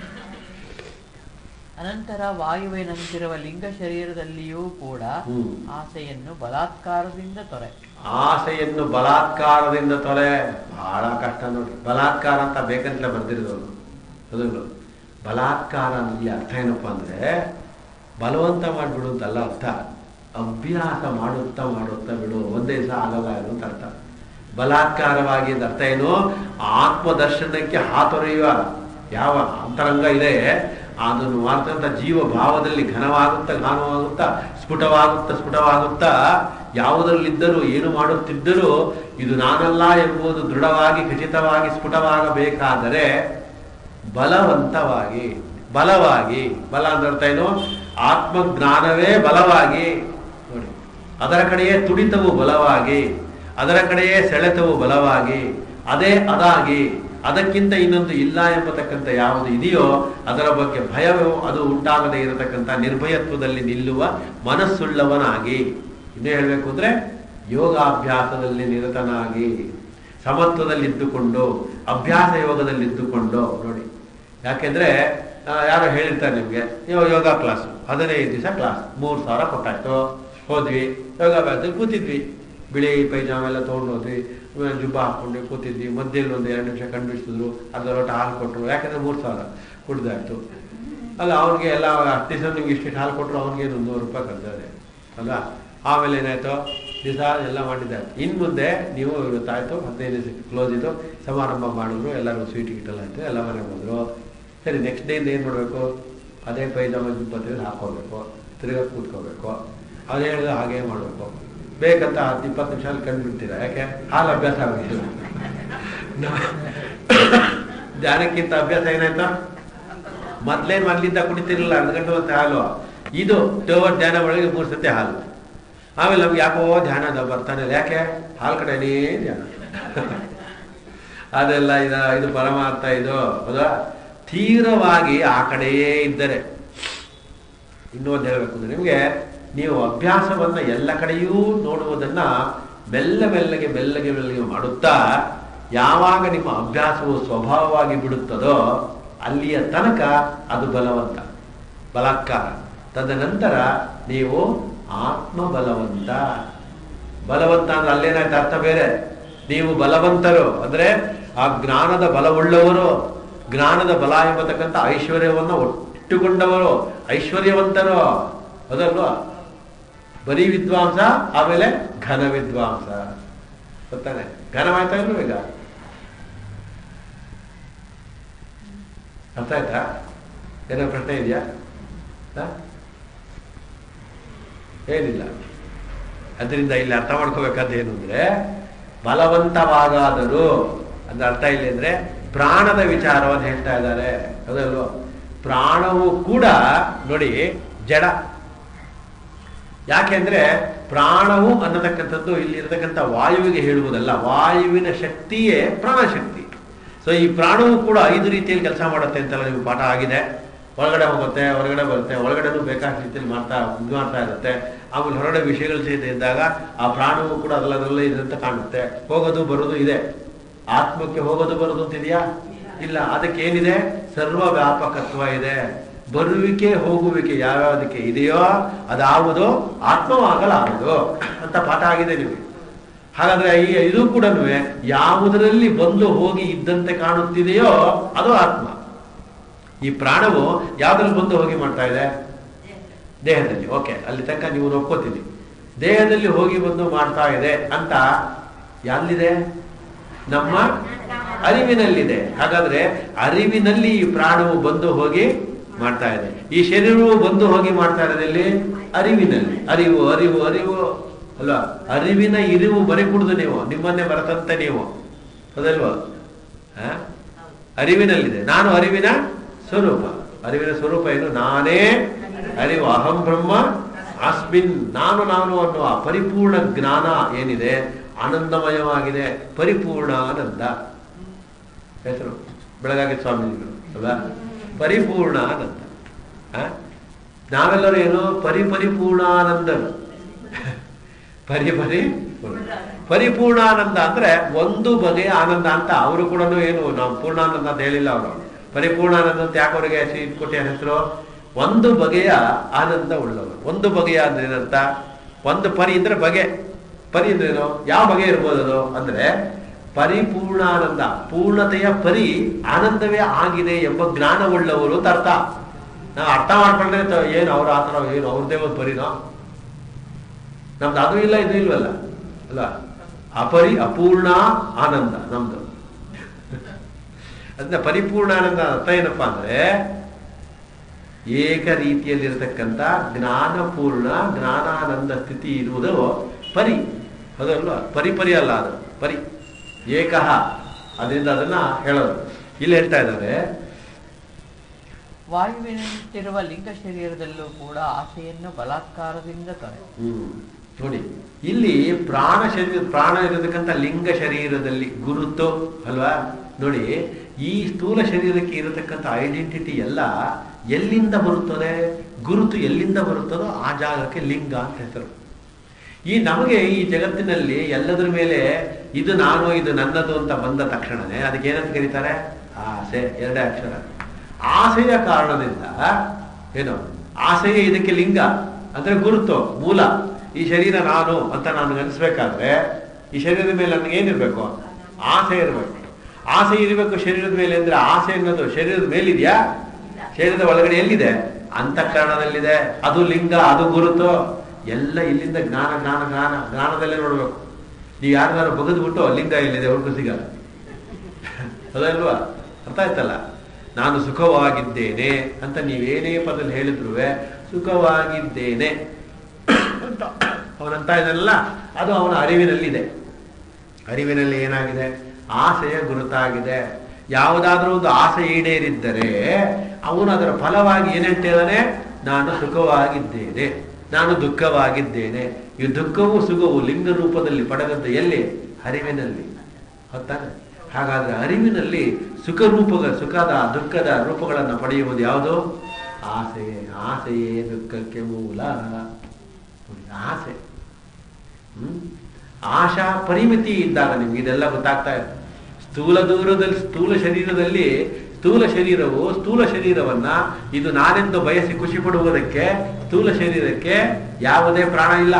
ಅನಂತರ ವಾಯುವಿನಂತಿರುವ ಲಿಂಗ ಶರೀರದಲ್ಲಿಯೂ ಕೂಡ ಆಸೆಯನ್ನು ಬಲಾತ್ಕಾರದಿಂದ ತೊರೆ. ಆಸೆಯನ್ನು ಬಲಾತ್ಕಾರದಿಂದ ತೊರೆ ಬಹಳ ಕಷ್ಟ ನೋಡಿ. ಬಲಾತ್ಕಾರ ಅಂತ ಬೇಕಂತಲೇ ಬರ್ದಿರೋದು ಅದು. ಬಲಾತ್ಕಾರ ಅನ್ನೋದು ಅರ್ಥ ಏನಪ್ಪಾ ಅಂದ್ರೆ ಬಲವಂತ ಮಾಡಿಬಿಡು ಅಂತಲ್ಲ ಅರ್ಥ. ಅಭ್ಯಾಸ ಮಾಡುತ್ತಾ ಮಾಡುತ್ತಾ ಬಿಡು, ಒಂದೇ ದಿವಸ ಆಗಲ್ಲ ಅಂತ ಅರ್ಥ. ಬಲಾತ್ಕಾರವಾಗಿ ಅರ್ಥ ಏನು? ಆತ್ಮದರ್ಶನಕ್ಕೆ ಹಾತೊರೆಯುವ ಯಾವ ಅಂತರಂಗ ಇದೆ ಅದನ್ನು ಮಾಡ್ತಂತ ಜೀವ ಭಾವದಲ್ಲಿ ಘನವಾಗುತ್ತಾ ಘನವಾಗುತ್ತಾ ಸ್ಫುಟವಾಗುತ್ತಾ ಸ್ಫುಟವಾಗುತ್ತಾ ಯಾವುದರಲ್ಲಿದ್ದರೂ ಏನು ಮಾಡುತ್ತಿದ್ದರೂ ಇದು ನಾನಲ್ಲ ಎಂಬುದು ದೃಢವಾಗಿ ಖಚಿತವಾಗಿ ಸ್ಫುಟವಾಗಬೇಕಾದರೆ ಬಲವಂತವಾಗಿ ಬಲವಾಗಿ, ಬಲ ಅಂತ ಅರ್ಥ ಏನು? ಆತ್ಮಜ್ಞಾನವೇ ಬಲವಾಗಿ ನೋಡಿ, ಅದರ ಕಡೆಯೇ ತುಡಿತವು ಬಲವಾಗಿ, ಅದರ ಕಡೆಯೇ ಸೆಳೆತವು ಬಲವಾಗಿ, ಅದೇ ಅದಾಗಿ, ಅದಕ್ಕಿಂತ ಇನ್ನೊಂದು ಇಲ್ಲ ಎಂಬತಕ್ಕಂಥ ಯಾವುದು ಇದೆಯೋ ಅದರ ಬಗ್ಗೆ ಭಯವೋ ಅದು ಉಂಟಾಗದೇ ಇರತಕ್ಕಂಥ ನಿರ್ಭಯತ್ವದಲ್ಲಿ ನಿಲ್ಲುವ ಮನಸ್ಸುಳ್ಳವನಾಗಿ. ಇನ್ನೇ ಹೇಳಬೇಕು ಅಂದ್ರೆ ಯೋಗಾಭ್ಯಾಸದಲ್ಲಿ ನಿರತನಾಗಿ, ಸಮತ್ವದಲ್ಲಿದ್ದುಕೊಂಡು, ಅಭ್ಯಾಸ ಯೋಗದಲ್ಲಿದ್ದುಕೊಂಡು ನೋಡಿ. ಯಾಕೆಂದ್ರೆ ಯಾರೋ ಹೇಳಿರ್ತಾರೆ ನಿಮ್ಗೆ, ನೀವು ಯೋಗ ಕ್ಲಾಸು ಹದಿನೈದು ದಿವಸ ಕ್ಲಾಸ್, ಮೂರು ಸಾವಿರ ಕೊಟ್ಟಾಯ್ತು, ಹೋದ್ವಿ ಯೋಗಾಭ್ಯಾಸದಲ್ಲಿ ಕೂತಿದ್ವಿ, ಬಿಳಿ ಪೈಜಾಮ ಎಲ್ಲ ತೊಗೊಂಡು ಹೋದ್ವಿ, ಜುಬ್ಬ ಹಾಕೊಂಡು ಕೂತಿದ್ವಿ, ಮಧ್ಯದಲ್ಲಿ ಒಂದು ಎರಡು ನಿಮಿಷ ಕಂಡುಹಿಡಿಸಿದ್ರು, ಅರ್ಧ ಲೋಟ ಹಾಲು ಕೊಟ್ಟರು, ಯಾಕಂದ್ರೆ ಮೂರು ಸಾವಿರ ಕುಡ್ದಾಯ್ತು ಅಲ್ಲ. ಅವ್ನಿಗೆ ಎಲ್ಲ ಹತ್ತು ದಿವಸ ನಿಮ್ಗೆ ಇಷ್ಟಿಟ್ಟು ಹಾಲು ಕೊಟ್ಟರು, ಅವ್ನಿಗೆ ಒಂದು ನೂರು ರೂಪಾಯಿ ಕರ್ದಾರೆ ಅಲ್ಲ. ಆಮೇಲೆ ಏನಾಯ್ತು, ದಿವಸ ಎಲ್ಲ ಮಾಡಿದ್ದಾಯ್ತು. ಇನ್ನು ಮುಂದೆ ನೀವು ಇವತ್ತಾಯ್ತು ಹದಿನೈದು ದಿವಸಕ್ಕೆ ಕ್ಲೋಸ್ ಇತ್ತು, ಸಮಾರಂಭ ಮಾಡಿದ್ರು, ಎಲ್ಲರಿಗೂ ಸ್ವೀಟ್ ಗಿಟ್ಟೆಲ್ಲ ಆಯ್ತು, ಎಲ್ಲ ಮನೆಗೆ ಬಂದರು. ಸರಿ, ನೆಕ್ಸ್ಟ್ ಡೇಯಿಂದ ಏನು ಮಾಡಬೇಕು? ಅದೇ ಪೈಜಾಮ ಇಪ್ಪತ್ತೈದು ಹಾಕೋಬೇಕು, ತಿರ್ಗಾ ಕೂತ್ಕೋಬೇಕು, ಅದೇ ಹೇಳಿದ ಹಾಗೇ ಮಾಡಬೇಕು. ಬೇಕಂತ ಹತ್ತು ಇಪ್ಪತ್ತು ನಿಮಿಷ ಅಲ್ಲಿ ಕಂಡುಬಿಡ್ತೀರಾ, ಯಾಕೆ? ಹಾಲು ಅಭ್ಯಾಸ ಆಗಿಲ್ಲ. ಧ್ಯಾನಕ್ಕಿಂತ ಅಭ್ಯಾಸ ಏನಾಯ್ತು? ಮೊದ್ಲೇನು ಮೊದ್ಲಿಂದ ಕುಡಿತಿರಲಿಲ್ಲ ಅರ್ಧ ಗಂಟೆ ಹೊತ್ತು ಹಾಲು, ಇದು ಟೋವರ್ ಧ್ಯಾನ ಒಳಗೆ ಮೂರು ಸತಿ ಹಾಲು. ಆಮೇಲೆ ನಮ್ಗೆ ಯಾಕೋ ಧ್ಯಾನ ಬರ್ತಾನೆ, ಯಾಕೆ? ಹಾಲು ಕಡೆನೇ ಧ್ಯಾನ. ಅದೆಲ್ಲ ಇದ ಇದು ಪರಮಾರ್ಥ ಇದು ಹೌದಾ? ತೀವ್ರವಾಗಿ ಆ ಕಡೆಯೇ ಇದ್ದರೆ. ಇನ್ನೊಂದು ಹೇಳ್ಬೇಕು ಅಂದ್ರೆ ನಿಮಗೆ, ನೀವು ಅಭ್ಯಾಸವನ್ನ ಎಲ್ಲ ಕಡೆಯೂ ನೋಡುವುದನ್ನ ಮೆಲ್ಲ ಮೆಲ್ಲಗೆ ಮೆಲ್ಲಗೆ ಮೆಲ್ಲಗೆ ಮಾಡುತ್ತಾ ಯಾವಾಗ ನಿಮ್ಮ ಅಭ್ಯಾಸವು ಸ್ವಭಾವವಾಗಿ ಬಿಡುತ್ತದೋ ಅಲ್ಲಿಯ ತನಕ ಅದು ಬಲವಂತ, ಬಲಾತ್ಕಾರ. ತದನಂತರ ನೀವು ಆತ್ಮ ಬಲವಂತ. ಬಲವಂತ ಅಂದ್ರೆ ಅಲ್ಲೇನಾಯ್ತು ಅರ್ಥ ಬೇರೆ. ನೀವು ಬಲವಂತರು ಅಂದ್ರೆ ಆ ಜ್ಞಾನದ ಬಲವುಳ್ಳವರು, ಜ್ಞಾನದ ಬಲ ಎಂಬತಕ್ಕಂಥ ಐಶ್ವರ್ಯವನ್ನು ಒಟ್ಟುಕೊಂಡವರು ಐಶ್ವರ್ಯವಂತರು, ಅದಲ್ವಾ? ಬರೀ ವಿದ್ವಾಂಸ, ಆಮೇಲೆ ಘನ ವಿದ್ವಾಂಸ. ಗೊತ್ತಾನೆ? ಘನವಾಯ್ತಾ ಇಲ್ವ ಈಗ? ಅರ್ಥ ಆಯ್ತಾ? ಏನೋ ಪ್ರಶ್ನೆ ಇದೆಯಾ? ಏನಿಲ್ಲ. ಅದರಿಂದ ಇಲ್ಲಿ ಅರ್ಥ ಮಾಡ್ಕೋಬೇಕಾದ ಏನು ಅಂದ್ರೆ, ಬಲವಂತವಾಗಾದರೂ ಅಂದ್ರೆ ಅರ್ಥ ಇಲ್ಲ ಅಂದ್ರೆ ಪ್ರಾಣದ ವಿಚಾರವನ್ನು ಹೇಳ್ತಾ ಇದ್ದಾರೆ, ಅದಲ್ವ? ಪ್ರಾಣವು ಕೂಡ ನೋಡಿ ಜಡ. ಯಾಕೆಂದ್ರೆ ಪ್ರಾಣವು ಅನ್ನತಕ್ಕಂಥದ್ದು ಇಲ್ಲಿರತಕ್ಕಂಥ ವಾಯುವಿಗೆ ಹೇಳುವುದಲ್ಲ, ವಾಯುವಿನ ಶಕ್ತಿಯೇ ಪ್ರಾಣಶಕ್ತಿ. ಸೊ ಈ ಪ್ರಾಣವು ಕೂಡ ಐದು ರೀತಿಯಲ್ಲಿ ಕೆಲಸ ಮಾಡುತ್ತೆ ಅಂತೆಲ್ಲ ನಿಮ್ಗೆ ಪಾಠ ಆಗಿದೆ. ಒಳಗಡೆ ಹೋಗುತ್ತೆ, ಹೊರಗಡೆ ಬರುತ್ತೆ, ಒಳಗಡೆನೂ ಬೇಕಾದ ರೀತಿಯಲ್ಲಿ ಮಾಡ್ತಾ ಇದು ಮಾಡ್ತಾ ಇರುತ್ತೆ. ಆಮೇಲೆ ಹೊರಗಡೆ ವಿಷಯಗಳು ಸಹಿತ ಇದ್ದಾಗ ಆ ಪ್ರಾಣವು ಕೂಡ ಅದರಲ್ಲೇ ಇದೆ ಅಂತ ಕಾಣುತ್ತೆ. ಹೋಗೋದು ಬರೋದು ಇದೆ. ಆತ್ಮಕ್ಕೆ ಹೋಗೋದು ಬರೋದು ಅಂತಿದೆಯಾ? ಇಲ್ಲ. ಅದಕ್ಕೆ ಏನಿದೆ? ಸರ್ವ ವ್ಯಾಪಕತ್ವ ಇದೆ. ಬರುವಿಕೆ ಹೋಗುವಿಕೆ ಯಾವ್ಯಾವುದಕ್ಕೆ ಇದೆಯೋ ಅದಾವುದು ಆತ್ಮವಾಗಲಾರದು ಅಂತ ಪಾಠ ಆಗಿದೆ ನಿಮಗೆ. ಹಾಗಾದ್ರೆ ಈ ಇದು ಕೂಡ ಯಾವುದರಲ್ಲಿ ಬಂದು ಹೋಗಿ ಇದ್ದಂತೆ ಕಾಣುತ್ತಿದೆಯೋ ಅದು ಆತ್ಮ. ಈ ಪ್ರಾಣವು ಯಾವ್ದ್ರಲ್ಲಿ ಬಂದು ಹೋಗಿ ಮಾಡ್ತಾ ಇದೆ? ದೇಹದಲ್ಲಿ. ಓಕೆ, ಅಲ್ಲಿ ತನಕ ನೀವು ಒಪ್ಕೋತೀನಿ. ದೇಹದಲ್ಲಿ ಹೋಗಿ ಬಂದು ಮಾಡ್ತಾ ಇದೆ ಅಂತ ಎಲ್ಲಿದೆ? ನಮ್ಮ ಅರಿವಿನಲ್ಲಿದೆ. ಹಾಗಾದ್ರೆ ಅರಿವಿನಲ್ಲಿ ಈ ಪ್ರಾಣವು ಬಂದು ಹೋಗಿ ಮಾಡ್ತಾ ಇದೆ. ಈ ಶರೀರವು ಬಂದು ಹೋಗಿ ಮಾಡ್ತಾ ಇರೋದು ಎಲ್ಲಿ? ಅರಿವಿನಲ್ಲಿ. ಅರಿವು ಅರಿವು ಅರಿವು ಅಲ್ವಾ? ಅರಿವಿನ ಇರಿವು ಬರೀ ಕುಡ್ದು ನೀವು ನಿಮ್ಮನ್ನೇ ಬರತಂತೆ ನೀವು, ಅದಲ್ವಾ? ಹ ಅರಿವಿನಲ್ಲಿದೆ. ನಾನು ಅರಿವಿನ ಸ್ವರೂಪ. ಅರಿವಿನ ಸ್ವರೂಪ ಏನು? ನಾನೇ ಅರಿವು. ಅಹಂ ಬ್ರಹ್ಮ ಅಸ್ಮಿನ್. ನಾನು ನಾನು ಅನ್ನುವ ಪರಿಪೂರ್ಣ ಜ್ಞಾನ ಏನಿದೆ ಆನಂದಮಯವಾಗಿದೆ. ಪರಿಪೂರ್ಣ ಆನಂದ ಹೆಸರು ಬೆಳಗಾವಿ ಸ್ವಾಮೀಜಿಗಳು ಅಲ್ವಾ? ಪರಿಪೂರ್ಣ ಆನಂದ. ನಾವೆಲ್ಲರೂ ಏನು? ಪರಿಪರಿಪೂರ್ಣಾನಂದರು. ಪರಿ ಪರಿ ಪರಿಪೂರ್ಣಾನಂದ ಅಂದ್ರೆ ಒಂದು ಬಗೆಯ ಆನಂದ ಅಂತ. ಅವರು ಕೂಡ ಏನು ನಾವು ಪೂರ್ಣಾನಂದ ಅಂತ ಹೇಳಿಲ್ಲ. ಅವರು ಪರಿಪೂರ್ಣಾನಂದ ಅಂತ ಯಾಕೆ ಅವರಿಗೆ ಕೊಟ್ಟಿಯ ಹೆಸರು? ಒಂದು ಬಗೆಯ ಆನಂದ ಉಳ್ಳವರು. ಒಂದು ಬಗೆಯ ಅಂದ್ರೆ ಏನಂತ? ಒಂದು ಪರಿ ಅಂದ್ರೆ ಬಗೆ. ಪರಿ ಅಂದ್ರೆ ಏನು? ಯಾವ ಬಗೆ ಇರ್ಬೋದು ಅದು ಅಂದ್ರೆ ಪರಿಪೂರ್ಣಾನಂದ. ಪೂರ್ಣತೆಯ ಪರಿ ಆನಂದವೇ ಆಗಿದೆ ಎಂಬ ಜ್ಞಾನವುಳ್ಳವರು ಅಂತ ಅರ್ಥ. ನಾವು ಅರ್ಥ ಮಾಡ್ಕೊಂಡ್ರೆ ಏನು ಅವ್ರ ಆತರ ಏನು ಅವ್ರದೇ ಒಂದು ಪರಿನೋ? ನಮ್ದು ಅದು ಇಲ್ಲ ಇದು ಇಲ್ವಲ್ಲ ಅಲ್ಲ. ಅಪರಿ ಅಪೂರ್ಣ ಆನಂದ ನಮ್ದು. ಅದನ್ನ ಪರಿಪೂರ್ಣ ಆನಂದ ಅರ್ಥ ಏನಪ್ಪಾ ಅಂದ್ರೆ ಏಕ ರೀತಿಯಲ್ಲಿರತಕ್ಕಂಥ ಜ್ಞಾನಪೂರ್ಣ ಜ್ಞಾನಾನಂದ ಸ್ಥಿತಿ ಇರುವುದು ಪರಿ. ಅದಲ್ವಾ? ಪರಿಪರಿ ಅಲ್ಲ, ಅದು ಪರಿ ಏಕಃ. ಅದರಿಂದ ಅದನ್ನ ಹೇಳೋದು ಇಲ್ಲಿ ಹೇಳ್ತಾ ಇದ್ದಾರೆ. ವಾಯುವಿನಂತಿರುವ ಲಿಂಗ ಶರೀರದಲ್ಲೂ ಕೂಡ ಆಸೆಯನ್ನು ಬಲಾತ್ಕಾರದಿಂದ ತೊರೆ. ಹ್ಮ್ ನೋಡಿ, ಇಲ್ಲಿ ಪ್ರಾಣ ಶರೀರ ಪ್ರಾಣ ಇರತಕ್ಕಂಥ ಲಿಂಗ ಶರೀರದಲ್ಲಿ ಗುರುತು ಅಲ್ವಾ? ನೋಡಿ, ಈ ಸ್ಥೂಲ ಶರೀರಕ್ಕೆ ಇರತಕ್ಕಂಥ ಐಡೆಂಟಿಟಿ ಎಲ್ಲ ಎಲ್ಲಿಂದ ಬರುತ್ತದೆ? ಗುರುತು ಎಲ್ಲಿಂದ ಬರುತ್ತದೋ ಆ ಜಾಗಕ್ಕೆ ಲಿಂಗ ಅಂತ ಹೆಸರು. ಈ ನಮಗೆ ಈ ಜಗತ್ತಿನಲ್ಲಿ ಎಲ್ಲದರ ಮೇಲೆ ಇದು ನಾನು ಇದು ನನ್ನದು ಅಂತ ಬಂದ ತಕ್ಷಣನೇ ಅದಕ್ಕೆ ಏನಂತ ಕರೀತಾರೆ? ಆಸೆ. ಎರಡೇ ಅಕ್ಷರ. ಆಸೆಯ ಕಾರಣದಿಂದ ಏನು? ಆಸೆಯೇ ಇದಕ್ಕೆ ಲಿಂಗ ಅಂದ್ರೆ ಗುರುತು, ಮೂಲ. ಈ ಶರೀರ ನಾನು ಅಂತ ನಾನು ಅನಿಸ್ಬೇಕಾದ್ರೆ ಈ ಶರೀರದ ಮೇಲೆ ನನಗೆ ಏನಿರ್ಬೇಕು? ಆಸೆ ಇರಬೇಕು. ಆಸೆ ಇರಬೇಕು ಶರೀರದ ಮೇಲೆ ಅಂದ್ರೆ ಆಸೆ ಅನ್ನೋದು ಶರೀರದ ಮೇಲಿದೆಯಾ? ಶರೀರದ ಒಳಗಡೆ ಎಲ್ಲಿದೆ? ಅಂತಃಕರಣದಲ್ಲಿದೆ. ಅದು ಲಿಂಗ, ಅದು ಗುರುತು. ಎಲ್ಲ ಇಲ್ಲಿಂದ ಜ್ಞಾನ ಜ್ಞಾನ ಜ್ಞಾನ ಜ್ಞಾನದಲ್ಲೇ ನೋಡ್ಬೇಕು. ನೀವು ಯಾರು ಬಗದ್ಬಿಟ್ಟು ಲಿಂಗ ಇಲ್ಲಿದೆ ಹುಡುಕು ಸಿಗಲ್ಲ. ಅದಲ್ವಾ? ಅರ್ಥ ಆಯ್ತಲ್ಲ? ನಾನು ಸುಖವಾಗಿದ್ದೇನೆ ಅಂತ ನೀವೇನೇ ಪದದಲ್ಲಿ ಹೇಳಿದ್ರು ಸುಖವಾಗಿದ್ದೇನೆ ಅಂತ ಅವನಂತ ಇದೆಲ್ಲ ಅದು ಅವನ ಅರಿವಿನಲ್ಲಿದೆ. ಅರಿವಿನಲ್ಲಿ ಏನಾಗಿದೆ? ಆಸೆಯ ಗುರುತಾಗಿದೆ. ಯಾವುದಾದ್ರೂ ಒಂದು ಆಸೆ ಈಡೇರಿದ್ದರೆ ಅವನು ಅದರ ಫಲವಾಗಿ ಏನೇಳ್ತಿದ್ದಾನೆ? ನಾನು ಸುಖವಾಗಿದ್ದೇನೆ, ನಾನು ದುಃಖವಾಗಿದ್ದೇನೆ. ಈ ದುಃಖವೂ ಸುಖವು ಲಿಂಗ ರೂಪದಲ್ಲಿ ಪಡೆದದ್ದು ಎಲ್ಲಿ? ಅರಿವಿನಲ್ಲಿ. ಗೊತ್ತಾನೆ? ಹಾಗಾದ್ರೆ ಅರಿವಿನಲ್ಲಿ ಸುಖ ರೂಪಗಳ ಸುಖದ ದುಃಖದ ರೂಪಗಳನ್ನು ಪಡೆಯುವುದು ಯಾವುದು? ಆಸೆಯೇ. ಆಸೆಯೇ ದುಃಖಕ್ಕೆ ಮೂಲ. ಆಸೆ. ಹ್ಮ್ ಆಶಾ ಪರಿಮಿತಿ ಇದ್ದಾಗ ನಿಮ್ಗೆ ಇದೆಲ್ಲ ಗೊತ್ತಾಗ್ತಾ ಇದೆ. ಸ್ಥೂಲ ದೂರದಲ್ಲಿ ಸ್ಥೂಲ ಶರೀರದಲ್ಲಿ ಸ್ಥೂಲ ಶರೀರವು ಸ್ಥೂಲ ಶರೀರವನ್ನ ಇದು ನಾನೆಂದು ಬಯಸಿ ಖುಷಿ ಪಡುವುದಕ್ಕೆ ಸ್ಥೂಲ ಶರೀರಕ್ಕೆ ಯಾವುದೇ ಪ್ರಾಣ ಇಲ್ಲ.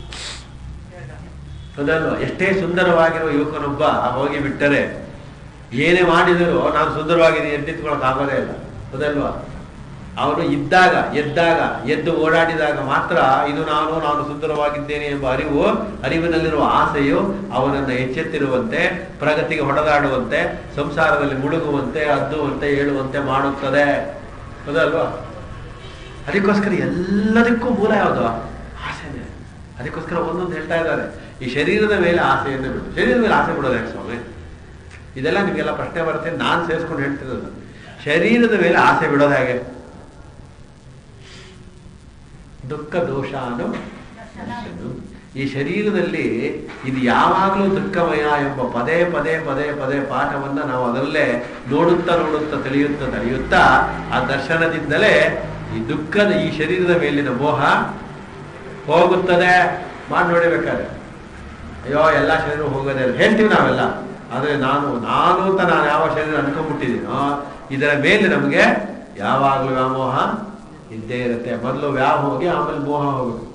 ಅದಲ್ವ? ಎಷ್ಟೇ ಸುಂದರವಾಗಿರುವ ಯುವಕನೊಬ್ಬ ಹೋಗಿ ಬಿಟ್ಟರೆ ಏನೇ ಮಾಡಿದರೂ ನಾನು ಸುಂದರವಾಗಿದ್ದೀನಿ ಎದ್ದಿತ್ಕೊಳಕ್ ಆಗೋದೇ ಇಲ್ಲ, ಹೌದಲ್ವಾ? ಅವನು ಇದ್ದಾಗ ಎದ್ದಾಗ ಎದ್ದು ಓಡಾಡಿದಾಗ ಮಾತ್ರ ಇದು ನಾನು ನಾನು ಸುಂದರವಾಗಿದ್ದೇನೆ ಎಂಬ ಅರಿವು, ಅರಿವಿನಲ್ಲಿರುವ ಆಸೆಯು ಅವನನ್ನು ಎಚ್ಚೆತ್ತಿರುವಂತೆ, ಪ್ರಗತಿಗೆ ಹೊಡೆದಾಡುವಂತೆ, ಸಂಸಾರದಲ್ಲಿ ಮುಳುಗುವಂತೆ, ಅದ್ದುವಂತೆ, ಹೇಳುವಂತೆ ಮಾಡುತ್ತದೆ, ಹೌದಲ್ವಾ? ಅದಕ್ಕೋಸ್ಕರ ಎಲ್ಲದಕ್ಕೂ ಮೂಲ ಯಾವುದು? ಆಸೆನೇ. ಅದಕ್ಕೋಸ್ಕರ ಒಂದೊಂದು ಹೇಳ್ತಾ ಇದ್ದಾರೆ, ಈ ಶರೀರದ ಮೇಲೆ ಆಸೆಯನ್ನು ಬಿಟ್ಟು. ಶರೀರದ ಮೇಲೆ ಆಸೆ ಬಿಡೋದು ಯಾಕೆ ಸ್ವಾಮಿ? ಇದೆಲ್ಲ ನಿಮಗೆಲ್ಲ ಪ್ರಶ್ನೆ ಬರುತ್ತೆ, ನಾನು ಸೇರಿಸ್ಕೊಂಡು ಹೇಳ್ತಿರೋದು. ಶರೀರದ ಮೇಲೆ ಆಸೆ ಬಿಡೋದು ಹೇಗೆ? ದುಃಖ ದೋಷಾನು ಈ ಶರೀರದಲ್ಲಿ ಇದು ಯಾವಾಗಲೂ ದುಃಖಮಯ ಎಂಬ ಪದೇ ಪದೇ ಪದೇ ಪದೇ ಪಾಠವನ್ನ ನಾವು ಅದರಲ್ಲೇ ನೋಡುತ್ತಾ ನೋಡುತ್ತಾ ತಿಳಿಯುತ್ತಾ ತಿಳಿಯುತ್ತಾ ಆ ದರ್ಶನದಿಂದಲೇ ಈ ದುಃಖದ ಈ ಶರೀರದ ಮೇಲಿನ ಮೋಹ ಹೋಗುತ್ತದೆ. ಮಾಡಿ ನೋಡಿಬೇಕಾದ್ರೆ ಅಯ್ಯೋ ಎಲ್ಲ ಶರೀರ ಹೋಗೋದೇ ಹೇಳ್ತೀವಿ ನಾವೆಲ್ಲ, ಆದರೆ ನಾನು ನಾನು ಅಂತ ನಾನು ಯಾವ ಶರೀರ ಅನ್ಕೊಂಡ್ಬಿಟ್ಟಿದ್ದೀನೋ ಇದರ ಮೇಲೆ ನಮಗೆ ಯಾವಾಗಲೂ ವ್ಯಾಮೋಹ ಇದ್ದೇ ಇರುತ್ತೆ. ಮೊದಲು ವ್ಯಾವ ಹೋಗಿ ಆಮೇಲೆ ಮೋಹ ಹೋಗುತ್ತೆ.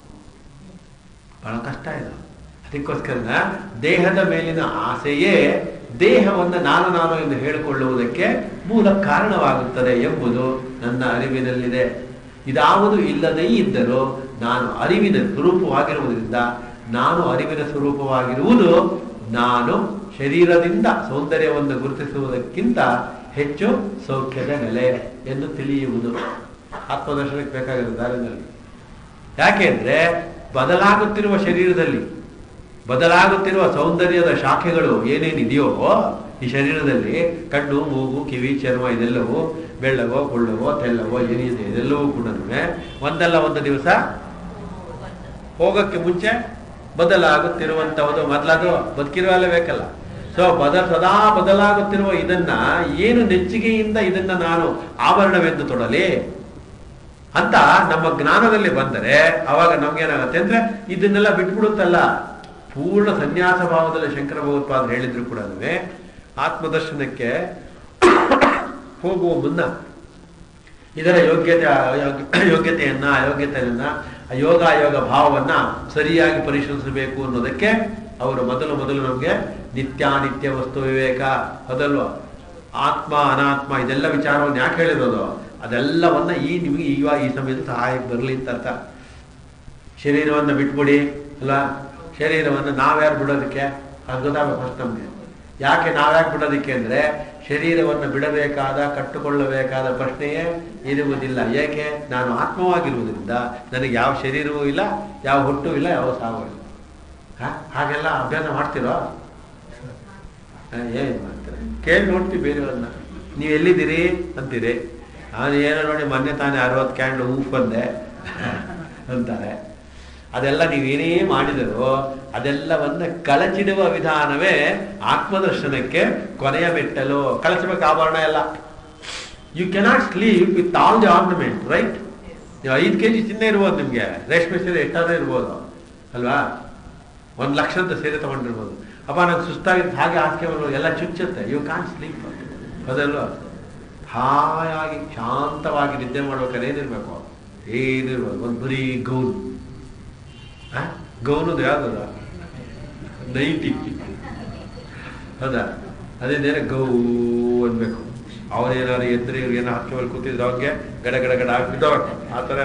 ಬಹಳ ಕಷ್ಟ ಇದು. ಅದಕ್ಕೋಸ್ಕರ ದೇಹದ ಮೇಲಿನ ಆಸೆಯೇ ದೇಹವನ್ನು ನಾನು ನಾನು ಎಂದು ಹೇಳಿಕೊಳ್ಳುವುದಕ್ಕೆ ಮೂಲ ಕಾರಣವಾಗುತ್ತದೆ ಎಂಬುದು ನನ್ನ ಅರಿವಿನಲ್ಲಿದೆ. ಇದಾವುದು ಇಲ್ಲದೇ ಇದ್ದರೂ ನಾನು ಅರಿವಿನ ಸ್ವರೂಪವಾಗಿರುವುದರಿಂದ, ನಾನು ಅರಿವಿನ ಸ್ವರೂಪವಾಗಿರುವುದು ನಾನು ಶರೀರದಿಂದ ಸೌಂದರ್ಯವನ್ನು ಗುರುತಿಸುವುದಕ್ಕಿಂತ ಹೆಚ್ಚು ಸೌಖ್ಯದ ನೆಲೆ ಎಂದು ತಿಳಿಯುವುದು ಆತ್ಮದರ್ಶನಕ್ಕೆ ಬೇಕಾಗಿರುವ ದಾರಿನಲ್ಲಿ. ಯಾಕೆಂದ್ರೆ ಬದಲಾಗುತ್ತಿರುವ ಶರೀರದಲ್ಲಿ ಬದಲಾಗುತ್ತಿರುವ ಸೌಂದರ್ಯದ ಶಾಖೆಗಳು ಏನೇನಿದೆಯೋ ಈ ಶರೀರದಲ್ಲಿ, ಕಣ್ಣು, ಮೂಗು, ಕಿವಿ, ಚರ್ಮ ಇದೆಲ್ಲವೂ ಬೆಳ್ಳವೋ ಕುಳ್ಳವೋ ತೆಲ್ಲವೋ ಏನಿದೆ ಇದೆಲ್ಲವೂ ಕೂಡ ಒಂದಲ್ಲ ಒಂದು ದಿವಸ ಹೋಗಕ್ಕೆ ಮುಂಚೆ ಬದಲಾಗುತ್ತಿರುವಂತಹದ್ದು. ಮೊದಲದು ಬದುಕಿರುವಲ್ಲೇ ಬೇಕಲ್ಲ. ಸೊ ಬದ ಸದಾ ಬದಲಾಗುತ್ತಿರುವ ಇದನ್ನ ಏನು ನೆಚ್ಚಿಗೆಯಿಂದ ಇದನ್ನ ನಾನು ಆಭರಣವೆಂದು ತೊಡಲಿ ಅಂತ ನಮ್ಮ ಜ್ಞಾನದಲ್ಲಿ ಬಂದರೆ ಅವಾಗ ನಮ್ಗೇನಾಗತ್ತೆ ಅಂದ್ರೆ ಇದನ್ನೆಲ್ಲ ಬಿಟ್ಬಿಡುತ್ತಲ್ಲ. ಪೂರ್ಣ ಸನ್ಯಾಸ ಭಾವದಲ್ಲಿ ಶಂಕರ ಭಗವತ್ಪಾದರು ಹೇಳಿದ್ರು ಕೂಡ ಆತ್ಮದರ್ಶನಕ್ಕೆ ಹೋಗುವ ಮುನ್ನ ಇದರ ಯೋಗ್ಯತೆ ಯೋಗ್ಯತೆಯನ್ನ ಅಯೋಗ್ಯತೆಯನ್ನ ಯೋಗ ಅಯೋಗ ಭಾವವನ್ನ ಸರಿಯಾಗಿ ಪರಿಶೀಲಿಸಬೇಕು ಅನ್ನೋದಕ್ಕೆ ಅವರು ಮೊದಲು ಮೊದಲು ನಮ್ಗೆ ನಿತ್ಯಾನಿತ್ಯ ವಸ್ತು ವಿವೇಕ, ಅದಲ್ವಾ, ಆತ್ಮ ಅನಾತ್ಮ ಇದೆಲ್ಲ ವಿಚಾರವನ್ನು ಯಾಕೆ ಹೇಳಿರೋದು? ಅದೆಲ್ಲವನ್ನ ಈ ನಿಮಗೆ ಈಗ ಈ ಸಮಯದ ಸಹಾಯಕ್ಕೆ ಬರಲಿ ಅಂತ ಅರ್ಥ. ಶರೀರವನ್ನು ಬಿಟ್ಬಿಡಿ ಅಲ್ಲ, ಶರೀರವನ್ನು ನಾವ್ಯಾರು ಬಿಡೋದಕ್ಕೆ ಅದು ಗೊತ್ತಾಗಬೇಕು ಫಸ್ಟ್ ನಮ್ಗೆ. ಯಾಕೆ ನಾವ್ಯಾಕೆ ಬಿಡೋದಕ್ಕೆ ಅಂದ್ರೆ ಶರೀರವನ್ನು ಬಿಡಬೇಕಾದ ಕಟ್ಟುಕೊಳ್ಳಬೇಕಾದ ಪ್ರಶ್ನೆಯೇ ಇರುವುದಿಲ್ಲ. ಏಕೆ? ನಾನು ಆತ್ಮವಾಗಿರುವುದರಿಂದ ನನಗೆ ಯಾವ ಶರೀರವೂ ಇಲ್ಲ, ಯಾವ ಹುಟ್ಟು ಇಲ್ಲ, ಯಾವ ಸಾವು ಇಲ್ಲ. ಹಾಗೆಲ್ಲ ಅಭ್ಯಾಸ ಮಾಡ್ತಿರೋ? ಏನ್ ಮಾಡ್ತಾರೆ? ಕೇಳಿ ನೋಡ್ತೀವಿ ಬೇರೆಯವ್ರನ್ನ, ನೀವು ಎಲ್ಲಿದ್ದೀರಿ ಅಂತೀರಿ. ನಾನು ಏನೋ ನೋಡಿ ಮೊನ್ನೆ ತಾನೇ ಅರವತ್ತು ಕ್ಯಾಂಡ್ಲು ಊಫ್ ಬಂದೆ ಅಂತಾರೆ. ಅದೆಲ್ಲ ನೀವೇನೇ ಮಾಡಿದರೂ ಅದೆಲ್ಲವನ್ನ ಕಳಚಿಡುವ ವಿಧಾನವೇ ಆತ್ಮದರ್ಶನಕ್ಕೆ ಕೊನೆಯ ಮೆಟ್ಟಲು. ಕಳಚಬೇಕು ಆಭರಣ ಎಲ್ಲ. You cannot sleep with all the ornament, right? ನೀವು ಐದು ಕೆ ಜಿ ಚಿನ್ನ ಇರ್ಬೋದು, ನಿಮಗೆ ರೇಷ್ಮೆ ಸೀರೆ ಎಷ್ಟಾದ್ರೂ ಇರ್ಬೋದು ಅಲ್ವಾ, ಒಂದು ಲಕ್ಷದ ಸೀರೆ ತಗೊಂಡಿರ್ಬೋದು. ಅಪ್ಪ ನಂಗೆ ಸುಸ್ತಾಗಿತ್ತು ಹಾಗೆ ಹಾಕಿ ಎಲ್ಲ ಚುಚ್ಚುತ್ತೆ. You corn sleep, ಅದಲ್ವಾ? ಹಾಯಾಗಿ ಶಾಂತವಾಗಿ ನಿದ್ದೆ ಮಾಡ್ಬೇಕಾದ್ರೆ ಏನಿರ್ಬೇಕು? ಏನಿರ್ಬೋದು, ಒಂದು ಬರೀ ಗೌನ್. ಗೌನದು ಯಾವ್ದದ? ನೈಟಿ, ಹೌದಾ? ಅದೇನೇನ ಗೌ ಅನ್ಬೇಕು. ಅವನೇನಾದ್ರು ಎದ್ರೆ ಇವ್ರು ಏನೋ ಹಕ್ಕಿ ಮೇಲೆ ಕೂತಿದ್ರು ಅವ್ರಿಗೆ ಗಡ ಗಡ ಗಡ ಆಗ್ಬಿಟ್ಟು ಆ ಥರ,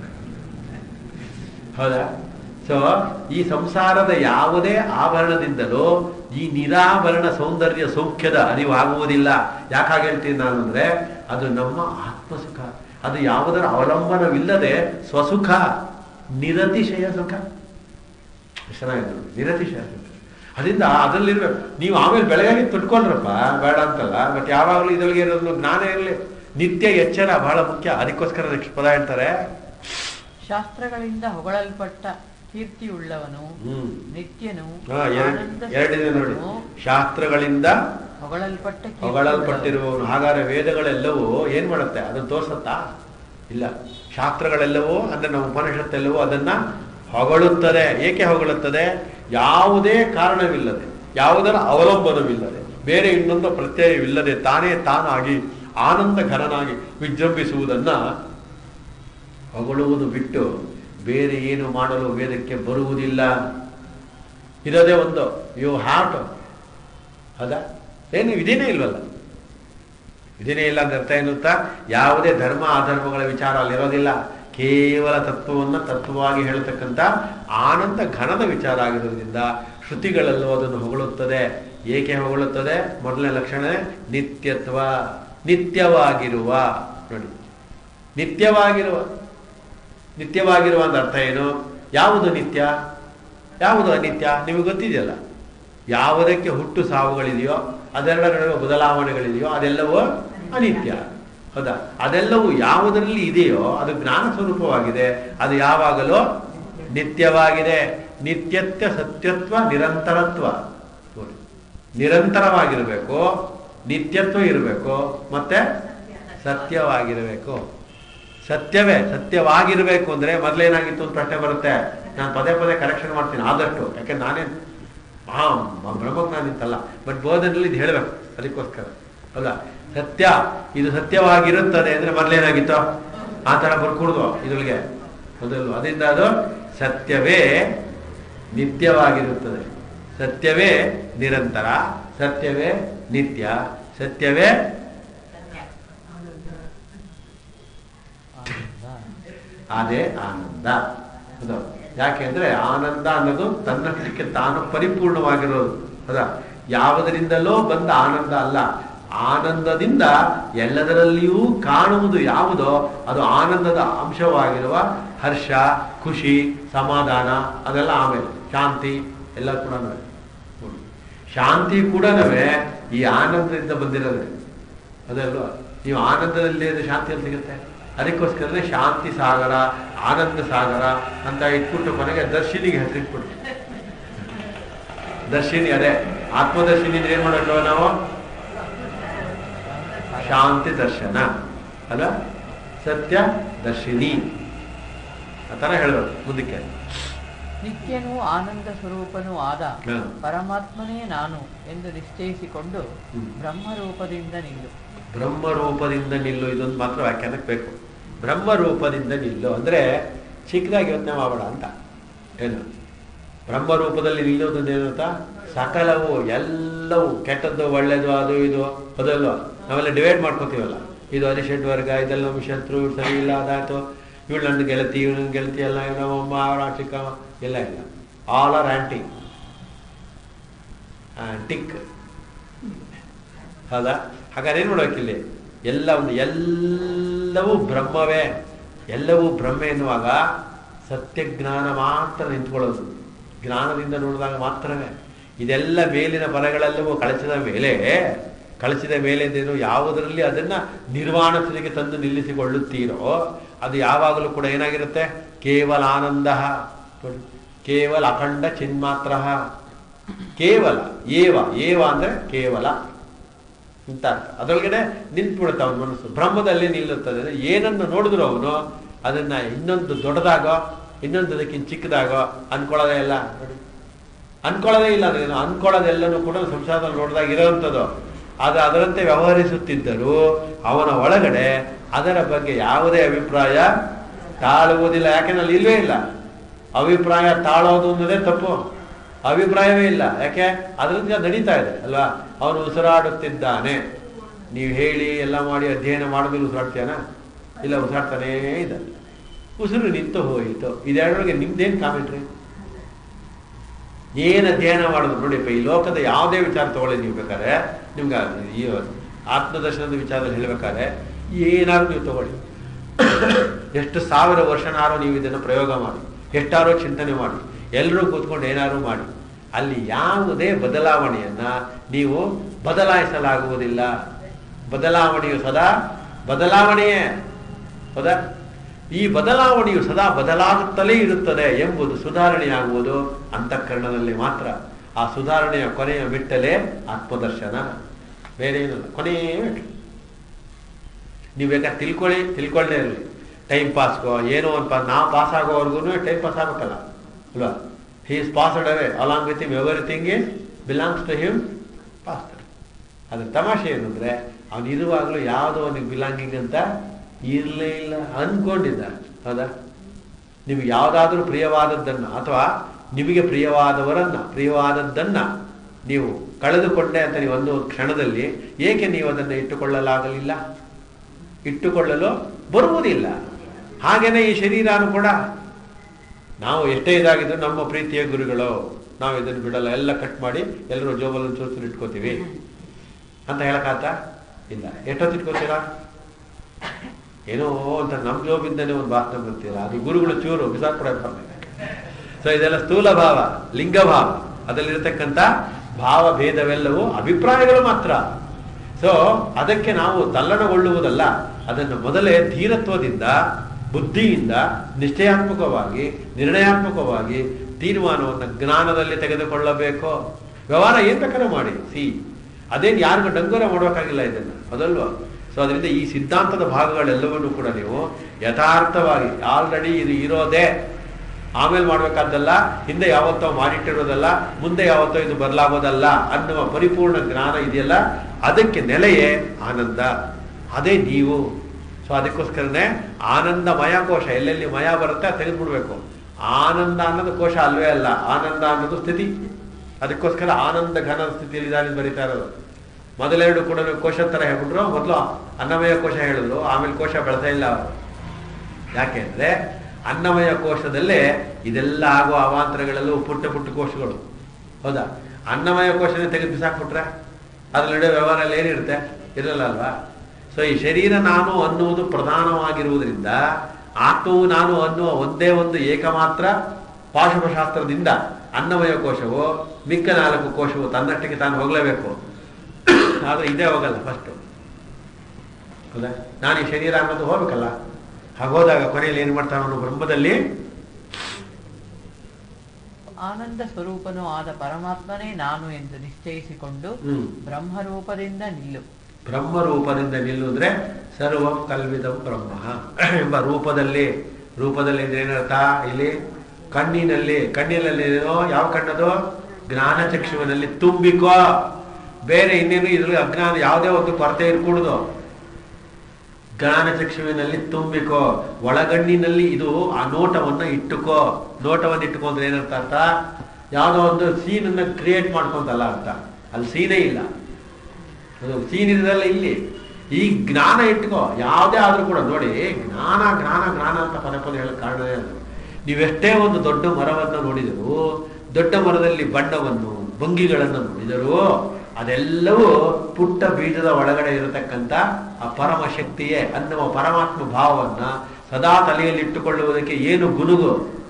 ಹೌದಾ? ಸೊ ಈ ಸಂಸಾರದ ಯಾವುದೇ ಆಭರಣದಿಂದಲೂ ಈ ನಿರಾಭರಣ ಸೌಂದರ್ಯ ಸೌಖ್ಯದ ಅರಿವಾಗುವುದಿಲ್ಲ. ಯಾಕಾಗಿ ಹೇಳ್ತೀನಿ ನಾನು ಅಂದ್ರೆ ಅದು ನಮ್ಮ ಆತ್ಮಸುಖ. ಅದು ಯಾವುದರ ಅವಲಂಬನವಿಲ್ಲದೆ ಸ್ವಸುಖ, ನಿರತಿಶಯ ಸುಖ. ಚೆನ್ನಾಗಿತ್ತು, ನಿರತಿಶಯ ಸುಖ. ಅದರಿಂದ ಅದರಲ್ಲಿರ್ಬೇಕು. ನೀವು ಆಮೇಲೆ ಬೆಳಗಾಗಿ ತುಟ್ಕೊಂಡ್ರಪ್ಪ ಬೇಡ ಅಂತಲ್ಲ, ಬಟ್ ಯಾವಾಗಲೂ ಇದರೊಳಗೆ ಇರೋದು ಜ್ಞಾನ ಇರಲಿ. ನಿತ್ಯ ಎಚ್ಚರ ಬಹಳ ಮುಖ್ಯ. ಅದಕ್ಕೋಸ್ಕರ ನೆಕ್ಸ್ಟ್ ಪದ ಹೇಳ್ತಾರೆ, ಶಾಸ್ತ್ರಗಳಿಂದ ಹೊಗಳಲ್ಪಟ್ಟ ಕೀರ್ತಿಯುಳ್ಳವನು ನಿತ್ಯನು ಎರಡಿದೆ ನೋಡಿ. ಶಾಸ್ತ್ರಗಳಿಂದ ಹೊಗಳಲ್ಪಟ್ಟ ಹೊಗಳಲ್ಪಟ್ಟಿರುವವನು. ಹಾಗಾದ್ರೆ ವೇದಗಳೆಲ್ಲವೂ ಏನ್ ಮಾಡುತ್ತೆ? ಅದನ್ನು ತೋರ್ಸತ್ತಾ? ಇಲ್ಲ. ಶಾಸ್ತ್ರಗಳೆಲ್ಲವೂ ಅಂದ್ರೆ ನಮ್ಮ ಉಪನಿಷತ್ತೆಲ್ಲವೂ ಅದನ್ನ ಹೊಗಳುತ್ತದೆ. ಏಕೆ ಹೊಗಳುತ್ತದೆ? ಯಾವುದೇ ಕಾರಣವಿಲ್ಲದೆ, ಯಾವುದರ ಅವಲಂಬನವಿಲ್ಲದೆ, ಬೇರೆ ಇನ್ನೊಂದು ಪ್ರತ್ಯಯವಿಲ್ಲದೆ ತಾನೇ ತಾನಾಗಿ ಆನಂದ ಘನನಾಗಿ ವಿಜೃಂಭಿಸುವುದನ್ನ ಹೊಗಳುವುದು ಬಿಟ್ಟು ಬೇರೆ ಏನು ಮಾಡಲು ವೇದಕ್ಕೆ ಬರುವುದಿಲ್ಲ. ಇರೋದೇ ಒಂದು, ಯು ಹ್ಯಾವ್ ಟು, ಹೌದಾ? ಏನು ವಿಧಿನೇ ಇಲ್ವಲ್ಲ. ವಿಧಿನೇ ಇಲ್ಲ ಅಂತ ಅರ್ಥ ಏನುತ್ತಾ, ಯಾವುದೇ ಧರ್ಮ ಅಧರ್ಮಗಳ ವಿಚಾರ ಅಲ್ಲಿರೋದಿಲ್ಲ. ಕೇವಲ ತತ್ವವನ್ನು ತತ್ವವಾಗಿ ಹೇಳ್ತಕ್ಕಂಥ ಆನಂದ ಘನದ ವಿಚಾರ ಆಗಿರೋದ್ರಿಂದ ಶ್ರುತಿಗಳಲ್ಲೂ ಅದನ್ನು ಹೊಗಳುತ್ತದೆ. ಏಕೆ ಹೊಗಳುತ್ತದೆ? ಮೊದಲನೇ ಲಕ್ಷಣ ನಿತ್ಯತ್ವ, ನಿತ್ಯವಾಗಿರುವ. ನೋಡಿ, ನಿತ್ಯವಾಗಿರುವ ನಿತ್ಯವಾಗಿರುವ ಅಂತ ಅರ್ಥ ಏನು? ಯಾವುದು ನಿತ್ಯ, ಯಾವುದು ಅನಿತ್ಯ ನಿಮಗೆ ಗೊತ್ತಿದೆಯಲ್ಲ. ಯಾವುದಕ್ಕೆ ಹುಟ್ಟು ಸಾವುಗಳಿದೆಯೋ, ಅದೆರಡರ ನಡುವೆ ಬದಲಾವಣೆಗಳಿದೆಯೋ ಅದೆಲ್ಲವೂ ಅನಿತ್ಯ. ಹೌದಾ? ಅದೆಲ್ಲವೂ ಯಾವುದರಲ್ಲಿ ಇದೆಯೋ ಅದು ಜ್ಞಾನ ಸ್ವರೂಪವಾಗಿದೆ. ಅದು ಯಾವಾಗಲೂ ನಿತ್ಯವಾಗಿದೆ. ನಿತ್ಯತ್ವ, ಸತ್ಯತ್ವ, ನಿರಂತರತ್ವ. ನಿರಂತರವಾಗಿರಬೇಕು, ನಿತ್ಯತ್ವ ಇರಬೇಕು, ಮತ್ತೆ ಸತ್ಯವಾಗಿರಬೇಕು. ಸತ್ಯವೇ ಸತ್ಯವಾಗಿರಬೇಕು ಅಂದ್ರೆ ಮೊದಲೇನಾಗಿತ್ತು ಅಂತ ಪ್ರಶ್ನೆ ಬರುತ್ತೆ. ನಾನು ಪದೇ ಪದೇ ಕರೆಕ್ಷನ್ ಮಾಡ್ತೀನಿ ಆದಷ್ಟು, ಯಾಕೆಂದ್ರೆ ನಾನೇ ಹಾ ಬ್ರಹ್ಮಜ್ಞಾನಿತ್ತಲ್ಲ, ಬಟ್ ಬೋಧನೆಯಲ್ಲಿ ಇದು ಹೇಳಬೇಕು, ಅದಕ್ಕೋಸ್ಕರ. ಹೌದಾ? ಸತ್ಯ ಇದು ಸತ್ಯವಾಗಿರುತ್ತದೆ ಅಂದ್ರೆ ಮೊದಲೇನಾಗಿತ್ತು ಆ ಥರ ಬರ್ಕೂಡ್ದು ಇದ್ರೊಳಗೆ, ಮೊದಲು. ಅದರಿಂದ ಅದು ಸತ್ಯವೇ ನಿತ್ಯವಾಗಿರುತ್ತದೆ, ಸತ್ಯವೇ ನಿರಂತರ, ಸತ್ಯವೇ ನಿತ್ಯ, ಸತ್ಯವೇ ಅದೇ ಆನಂದ. ಅದು ಯಾಕೆಂದ್ರೆ ಆನಂದ ಅನ್ನೋದು ತನ್ನಷ್ಟಕ್ಕೆ ತಾನು ಪರಿಪೂರ್ಣವಾಗಿರೋದು. ಹೌದಾ? ಯಾವುದರಿಂದಲೋ ಬಂದ ಆನಂದ ಅಲ್ಲ, ಆನಂದದಿಂದ ಎಲ್ಲದರಲ್ಲಿಯೂ ಕಾಣುವುದು ಯಾವುದೋ ಅದು ಆನಂದದ ಅಂಶವಾಗಿರುವ ಹರ್ಷ, ಖುಷಿ, ಸಮಾಧಾನ, ಅದೆಲ್ಲ ಆಮೇಲೆ ಶಾಂತಿ ಎಲ್ಲ ಕೂಡ. ಶಾಂತಿ ಕೂಡ ಈ ಆನಂದದಿಂದ ಬಂದಿರೋದೇ. ಅದಲ್ವಾ? ನೀವು ಆನಂದದಲ್ಲಿ ಶಾಂತಿ ಅಂತ ಸಿಗುತ್ತೆ. ಅದಕ್ಕೋಸ್ಕರನೇ ಶಾಂತಿ ಸಾಗರ, ಆನಂದ ಸಾಗರ ಅಂತ ಇಟ್ಬಿಟ್ಟು ಕೊನೆಗೆ ದರ್ಶಿನಿಗೆ ಹೆಸರಿಟ್ಬಿಟ್ಟು ದರ್ಶಿನಿ. ಅದೇ ಆತ್ಮದರ್ಶಿನಿ ಏನ್ ಮಾಡೋದು ನಾವು? ಶಾಂತಿ ದರ್ಶನ ಅಲ್ಲ, ಸತ್ಯ ದರ್ಶಿನಿ ಆ ಥರ ಹೇಳೋದು ಮುಂದಕ್ಕೆ. ನಿತ್ಯನೂ ಆನಂದ ಸ್ವರೂಪನೂ ಆದ ಪರಮಾತ್ಮನೇ ನಾನು ಎಂದು ನಿಶ್ಚಯಿಸಿಕೊಂಡು ಬ್ರಹ್ಮರೂಪದಿಂದ ನಿಲ್ಲು. ಬ್ರಹ್ಮರೂಪದಿಂದ ನಿಲ್ಲು, ಇದೊಂದು ಮಾತ್ರ ವ್ಯಾಖ್ಯಾನಕ್ಕೆ ಬೇಕು. ಬ್ರಹ್ಮರೂಪದಿಂದ ನಿಲ್ಲು ಅಂದ್ರೆ ಚಿಕ್ಕದಾಗಿ ಯೋಚನೆ ಮಾಡಬೇಡ ಅಂತ. ಏನು ಬ್ರಹ್ಮರೂಪದಲ್ಲಿ ನಿಲ್ಲೋದನ್ನ ಏನಂತ? ಸಕಲವು ಎಲ್ಲವೂ ಕೆಟ್ಟದ್ದು ಒಳ್ಳೇದು ಅದು ಇದು ಅದಲ್ವ, ನಾವೆಲ್ಲ ಡಿವೈಡ್ ಮಾಡ್ಕೋತೀವಲ್ಲ. ಇದು ಅರಿಷಡ್ ವರ್ಗ, ಇದೆಲ್ಲ ನಮ್ಮ ಶತ್ರು, ಇವ್ರು ಸರಿ ಇಲ್ಲ, ಅದಾಯ್ತು, ಇವಳು ನನ್ನ ಗೆಳತಿ, ಇವಳು ನನ್ನ ಗೆಳತಿ ಎಲ್ಲ, ನಮ್ಮಮ್ಮ ಅವರ ಚಿಕ್ಕಮ್ಮ ಎಲ್ಲ ಇಲ್ಲ. All are aunty antique. ಹೌದಾ? ಹಾಗಾದ್ರೆ ಏನು ಮಾಡ್ಬೇಕಿಲ್ಲಿ? ಎಲ್ಲ ಒಂದು ಎಲ್ಲವೂ ಬ್ರಹ್ಮವೇ, ಎಲ್ಲವೂ ಬ್ರಹ್ಮ ಎನ್ನುವಾಗ ಸತ್ಯಜ್ಞಾನ ಮಾತ್ರ ನಿಂತ್ಕೊಳ್ಳೋದು. ಜ್ಞಾನದಿಂದ ನೋಡಿದಾಗ ಮಾತ್ರವೇ ಇದೆಲ್ಲ ಮೇಲಿನ ಪರಗಳೆಲ್ಲವೂ ಕಳಚಿದ ಮೇಲೆ, ಕಳಚಿದ ಮೇಲೆಂದೇನು ಯಾವುದರಲ್ಲಿ ಅದನ್ನ ನಿರ್ವಾಣ ಸ್ಥಿತಿಗೆ ತಂದು ನಿಲ್ಲಿಸಿಕೊಳ್ಳುತ್ತೀರೋ ಅದು ಯಾವಾಗಲೂ ಕೂಡ ಏನಾಗಿರುತ್ತೆ? ಕೇವಲ ಆನಂದ, ಕೇವಲ ಅಖಂಡ ಚಿನ್ಮಾತ್ರ, ಕೇವಲ ಏವ. ಏವ ಅಂದ್ರೆ ಕೇವಲ ಅಂತ ಅರ್ಥ. ಅದರೊಳಗಡೆ ನಿಂತ್ಬಿಡುತ್ತೆ ಅವನ ಮನಸ್ಸು, ಬ್ರಹ್ಮದಲ್ಲಿ ನಿಲ್ಲುತ್ತದೆ. ಏನನ್ನು ನೋಡಿದ್ರು ಅವನು ಅದನ್ನ ಇನ್ನೊಂದು ದೊಡ್ಡದಾಗೋ ಇನ್ನೊಂದು ಅದಕ್ಕಿಂತ ಚಿಕ್ಕದಾಗೋ ಅನ್ಕೊಳ್ಳೋದೇ ಇಲ್ಲ. ನೋಡಿ, ಅನ್ಕೊಳ್ಳೋದೇ ಇಲ್ಲ. ಅದೇನು ಅನ್ಕೊಳ್ಳೋದೆಲ್ಲನೂ ಕೂಡ ಸಂಸಾರದಲ್ಲಿ ನೋಡಿದಾಗ ಇರೋವಂಥದ್ದು. ಆದರೆ ಅದರಂತೆ ವ್ಯವಹರಿಸುತ್ತಿದ್ದರೂ ಅವನ ಒಳಗಡೆ ಅದರ ಬಗ್ಗೆ ಯಾವುದೇ ಅಭಿಪ್ರಾಯ ತಾಳುವುದಿಲ್ಲ. ಯಾಕೆಂದ್ರೆ ಅಲ್ಲಿ ಇಲ್ವೇ ಇಲ್ಲ. ಅಭಿಪ್ರಾಯ ತಾಳೋದು ಅನ್ನೋದೇ ತಪ್ಪು. ಅಭಿಪ್ರಾಯವೇ ಇಲ್ಲ. ಯಾಕೆ? ಅದರಿಂದ ನಡೀತಾ ಇದೆ ಅಲ್ವಾ? ಅವನು ಉಸಿರಾಡುತ್ತಿದ್ದಾನೆ. ನೀವು ಹೇಳಿ ಎಲ್ಲ ಮಾಡಿ ಅಧ್ಯಯನ ಮಾಡಿದ್ರೆ ಉಸಿರಾಡ್ತೀಯನ? ಇಲ್ಲ, ಉಸಿರಾಡ್ತಾನೇ ಇದ್ದಾನೆ. ಉಸಿರು ನಿಂತು ಹೋಯಿತು. ಇದೆರಡರಿಗೆ ನಿಮ್ದೇನು ಕಾಮೆಂಟ್ರಿ? ಏನು ಅಧ್ಯಯನ ಮಾಡಿದ್ರು ನೋಡಿ. ಈ ಲೋಕದ ಯಾವುದೇ ವಿಚಾರ ತಗೊಳ್ಳಿ ನೀವು ಬೇಕಾದ್ರೆ, ನಿಮ್ಗೆ ಈ ಆತ್ಮದರ್ಶನದ ವಿಚಾರದಲ್ಲಿ ಹೇಳ್ಬೇಕಾದ್ರೆ ಏನಾದ್ರು ನೀವು ತಗೊಳ್ಳಿ, ಎಷ್ಟು ಸಾವಿರ ವರ್ಷನಾರೋ ನೀವು ಇದನ್ನು ಪ್ರಯೋಗ ಮಾಡಿ, ಎಷ್ಟಾರೋ ಚಿಂತನೆ ಮಾಡಿ, ಎಲ್ಲರೂ ಕೂತ್ಕೊಂಡು ಏನಾದ್ರು ಮಾಡಿ, ಅಲ್ಲಿ ಯಾವುದೇ ಬದಲಾವಣೆಯನ್ನ ನೀವು ಬದಲಾಯಿಸಲಾಗುವುದಿಲ್ಲ. ಬದಲಾವಣೆಯು ಸದಾ ಬದಲಾವಣೆಯೇ. ಹೌದಾ? ಈ ಬದಲಾವಣೆಯು ಸದಾ ಬದಲಾಗುತ್ತಲೇ ಇರುತ್ತದೆ ಎಂಬುದು ಸುಧಾರಣೆಯಾಗುವುದು ಅಂತಃಕರಣದಲ್ಲಿ ಮಾತ್ರ. ಆ ಸುಧಾರಣೆಯ ಕೊನೆಯ ಮೆಟ್ಟಲೇ ಆತ್ಮದರ್ಶನ, ಬೇರೆ ಏನಲ್ಲ. ಕೊನೆಯ ಮೆಟ್ಟಲು. ನೀವು ಬೇಕಾದ್ರೆ ತಿಳ್ಕೊಳ್ಳಿ, ತಿಳ್ಕೊಳ್ಳೇ ಇರಲಿ. ಟೈಮ್ ಪಾಸ್ಗೋ ಏನೋ ಒಂದು ಪಾಸ್, ನಾವು ಪಾಸ್ ಆಗೋವರೆಗೂ ಟೈಮ್ ಪಾಸ್ ಆಗಬೇಕಲ್ಲ ಅಲ್ವಾ? He is passed away along with him, everything is belongs to him, passed. ಅದ್ರ ತಮಾಷೆ ಏನಂದ್ರೆ ಅವನು ಇರುವಾಗಲೂ ಯಾವುದೋ ಅವನಿಗೆ ಬಿಲಾಂಗಿಂಗ್ ಅಂತ ಇರಲೇ ಇಲ್ಲ, ಅಂದ್ಕೊಂಡಿದ್ದ. ಹೌದಾ? ನಿಮ್ಗೆ ಯಾವುದಾದ್ರೂ ಪ್ರಿಯವಾದದ್ದನ್ನು ಅಥವಾ ನಿಮಗೆ ಪ್ರಿಯವಾದವರನ್ನ ಪ್ರಿಯವಾದದ್ದನ್ನ ನೀವು ಕಳೆದುಕೊಂಡೆ ಅಂತ ನೀವು ಒಂದು ಕ್ಷಣದಲ್ಲಿ ಏಕೆ ನೀವು ಅದನ್ನು ಇಟ್ಟುಕೊಳ್ಳಲಾಗಲಿಲ್ಲ? ಇಟ್ಟುಕೊಳ್ಳಲು ಬರುವುದಿಲ್ಲ. ಹಾಗೇನೆ ಈ ಶರೀರನೂ ಕೂಡ ನಾವು ಎಷ್ಟೇ ಇದಾಗಿದ್ರು ನಮ್ಮ ಪ್ರೀತಿಯ ಗುರುಗಳು, ನಾವು ಇದನ್ನು ಬಿಡಲ್ಲ, ಎಲ್ಲ ಕಟ್ ಮಾಡಿ ಎಲ್ಲರೂ ಜೋಬಲ್ಲಿ ಚೂರು ಇಟ್ಕೋತೀವಿ ಅಂತ ಹೇಳಕ್ಕಾತ ಇಲ್ಲ. ಎಷ್ಟೊತ್ತು ಇಟ್ಕೋತೀರಾ? ಏನೋ ಅಂತ ನಮ್ಮ ಜೋಬಿಂದನೇ ಒಂದು ಭಾಷಣ ಬರ್ತೀರಾ, ಅದು ಗುರುಗಳು ಚೂರು ಬಿಸಾಕ್ಬಿಡ. ಸೊ ಇದೆಲ್ಲ ಸ್ಥೂಲ ಭಾವ, ಲಿಂಗ ಭಾವ, ಅದರಲ್ಲಿರತಕ್ಕಂಥ ಭಾವ ಭೇದವೆಲ್ಲವೂ ಅಭಿಪ್ರಾಯಗಳು ಮಾತ್ರ. ಸೊ ಅದಕ್ಕೆ ನಾವು ತಲ್ಲಣಗೊಳ್ಳುವುದಲ್ಲ, ಅದನ್ನು ಮೊದಲೇ ಧೀರತ್ವದಿಂದ, ಬುದ್ಧಿಯಿಂದ, ನಿಶ್ಚಯಾತ್ಮಕವಾಗಿ, ನಿರ್ಣಯಾತ್ಮಕವಾಗಿ ತೀರ್ಮಾನವನ್ನು ಜ್ಞಾನದಲ್ಲಿ ತೆಗೆದುಕೊಳ್ಳಬೇಕು. ವ್ಯವಹಾರ ಏನ್ ಬೇಕಾದ್ರೂ ಮಾಡಿ, ಸಿ ಅದೇನು ಯಾರಿಗೂ ಡಂಗೂರ ಮಾಡಬೇಕಾಗಿಲ್ಲ ಇದನ್ನು, ಅದಲ್ವಾ? ಸೊ ಅದರಿಂದ ಈ ಸಿದ್ಧಾಂತದ ಭಾಗಗಳೆಲ್ಲವನ್ನೂ ಕೂಡ ನೀವು ಯಥಾರ್ಥವಾಗಿ ಆಲ್ರೆಡಿ ಇದು ಇರೋದೇ, ಆಮೇಲೆ ಮಾಡಬೇಕಾದ್ದಲ್ಲ, ಹಿಂದೆ ಯಾವತ್ತೋ ಮಾಡಿಟ್ಟಿರೋದಲ್ಲ, ಮುಂದೆ ಯಾವತ್ತೋ ಇದು ಬದಲಾಗೋದಲ್ಲ ಅನ್ನುವ ಪರಿಪೂರ್ಣ ಜ್ಞಾನ ಇದೆಯಲ್ಲ, ಅದಕ್ಕೆ ನೆಲೆಯೇ ಆನಂದ, ಅದೇ ನೀವು. ಸೊ ಅದಕ್ಕೋಸ್ಕರನೇ ಆನಂದಮಯ ಕೋಶ, ಎಲ್ಲೆಲ್ಲಿ ಮಯ ಬರುತ್ತೆ ತೆಗೆದುಬಿಡ್ಬೇಕು. ಆನಂದ ಅನ್ನೋದು ಕೋಶ ಅಲ್ವೇ ಅಲ್ಲ, ಆನಂದ ಅನ್ನೋದು ಸ್ಥಿತಿ. ಅದಕ್ಕೋಸ್ಕರ ಆನಂದ ಘನ ಸ್ಥಿತಿಯಲ್ಲಿ ಇದಾಗಿ ಬರೀತಾ ಇರೋದು. ಮೊದಲೆರಡು ಕೂಡ ಕೋಶ ತರ ಹೇಳ್ಬಿಟ್ರು, ಮೊದಲು ಅನ್ನಮಯ ಕೋಶ ಹೇಳಿದ್ರು, ಆಮೇಲೆ ಕೋಶ ಬೆಳೆಸೇ ಇಲ್ಲ ಅವರು. ಯಾಕೆ ಅಂದ್ರೆ ಅನ್ನಮಯ ಕೋಶದಲ್ಲೇ ಇದೆಲ್ಲ ಆಗುವ ಅವಾಂತರಗಳೆಲ್ಲೂ ಪುಟ್ಟ ಪುಟ್ಟ ಕೋಶಗಳು, ಹೌದಾ? ಅನ್ನಮಯ ಕೋಶನೇ ತೆಗೆದು ಬಿಸಾಕ್ಬಿಟ್ರೆ ಅದ್ರಲ್ಲಿಡೋ ವ್ಯವಹಾರ ಎಲ್ಲ ಏನಿರುತ್ತೆ? ಇರಲ್ಲ ಅಲ್ವಾ? ಸೊ ಈ ಶರೀರ ನಾನು ಅನ್ನುವುದು ಪ್ರಧಾನವಾಗಿರುವುದರಿಂದ ಆತ್ಮವು ನಾನು ಅನ್ನುವ ಒಂದೇ ಒಂದು ಏಕಮಾತ್ರ ಪಾಶುಪಶಾಸ್ತ್ರದಿಂದ ಅನ್ನಮಯ ಕೋಶವು ಮಿಕ್ಕ ನಾಲ್ಕು ಕೋಶವು ತನ್ನಷ್ಟಕ್ಕೆ ತಾನು ಹೋಗಲೇಬೇಕು. ಆದ್ರೆ ಇದೇ ಹೋಗಲ್ಲ ಫಸ್ಟ್, ಹೌದಾ? ನಾನು ಈ ಶರೀರ ಅನ್ನೋದು ಹೋಗ್ಬೇಕಲ್ಲ. ಹಾಗೋದಾಗ ಕೊನೆಯಲ್ಲಿ ಏನ್ ಮಾಡ್ತಾನ ಅವನು? ಬ್ರಹ್ಮದಲ್ಲಿ ಆನಂದ ಸ್ವರೂಪನೂ ಆದ ಪರಮಾತ್ಮನೇ ನಾನು ಎಂದು ನಿಶ್ಚಯಿಸಿಕೊಂಡು ಬ್ರಹ್ಮರೂಪದಿಂದ ನಿಲ್ಲು. ಬ್ರಹ್ಮರೂಪದಿಂದ ನಿಲ್ಲುದ್ರೆ ಸರ್ವಂ ಕಲ್ವಿದಂ ಬ್ರಹ್ಮ ಎಂಬ ರೂಪದಲ್ಲಿ. ರೂಪದಲ್ಲಿ ಅಂದ್ರೆ ಏನರ್ಥ? ಇಲ್ಲಿ ಕಣ್ಣಿನಲ್ಲಿ, ಕಣ್ಣಿನಲ್ಲಿ ಏನೋ, ಯಾವ ಕಣ್ಣದು? ಜ್ಞಾನ ಚಕ್ಷುವಿನಲ್ಲಿ ತುಂಬಿಕೋ. ಬೇರೆ ಇನ್ನೇನು ಇದ್ರಲ್ಲಿ ಅಜ್ಞಾನ ಯಾವುದೇ ಒಂದು ಕೊರತೆ ಇರ್ಕೂಡುದು. ಜ್ಞಾನ ಚಕ್ಷುವಿನಲ್ಲಿ ತುಂಬಿಕೋ, ಒಳಗಣ್ಣಿನಲ್ಲಿ ಇದು ಆ ನೋಟವನ್ನ ಇಟ್ಟುಕೋ. ನೋಟವನ್ನು ಇಟ್ಟುಕೋ ಅಂದ್ರೆ ಏನರ್ಥ? ಅರ್ಥ ಯಾವುದೋ ಒಂದು ಸೀನನ್ನ ಕ್ರಿಯೇಟ್ ಮಾಡ್ಕೊಂತಲ್ಲ ಅಂತ, ಅಲ್ಲಿ ಸೀನೇ ಇಲ್ಲ, ಅದು ಸೀನ್ ಇರೋದಲ್ಲ ಇಲ್ಲಿ. ಈ ಜ್ಞಾನ ಇಟ್ಕೋ, ಯಾವುದೇ ಆದ್ರೂ ಕೂಡ ನೋಡಿ, ಜ್ಞಾನ ಜ್ಞಾನ ಜ್ಞಾನ ಅಂತ ಪದೇ ಪದೇ ಹೇಳಕ್ ಕಾರಣವೇ ಅದು. ನೀವೆಷ್ಟೇ ಒಂದು ದೊಡ್ಡ ಮರವನ್ನು ನೋಡಿದರೂ, ದೊಡ್ಡ ಮರದಲ್ಲಿ ಬಣ್ಣವನ್ನು ಭಂಗಿಗಳನ್ನು ನೋಡಿದರೂ, ಅದೆಲ್ಲವೂ ಪುಟ್ಟ ಬೀಜದ ಒಳಗಡೆ ಇರತಕ್ಕಂಥ ಆ ಪರಮ ಶಕ್ತಿಯೇ ಅನ್ನುವ ಪರಮಾತ್ಮ ಭಾವವನ್ನ ಸದಾ ತಲೆಯಲ್ಲಿ ಇಟ್ಟುಕೊಳ್ಳುವುದಕ್ಕೆ ಏನು ಗುನುಗು?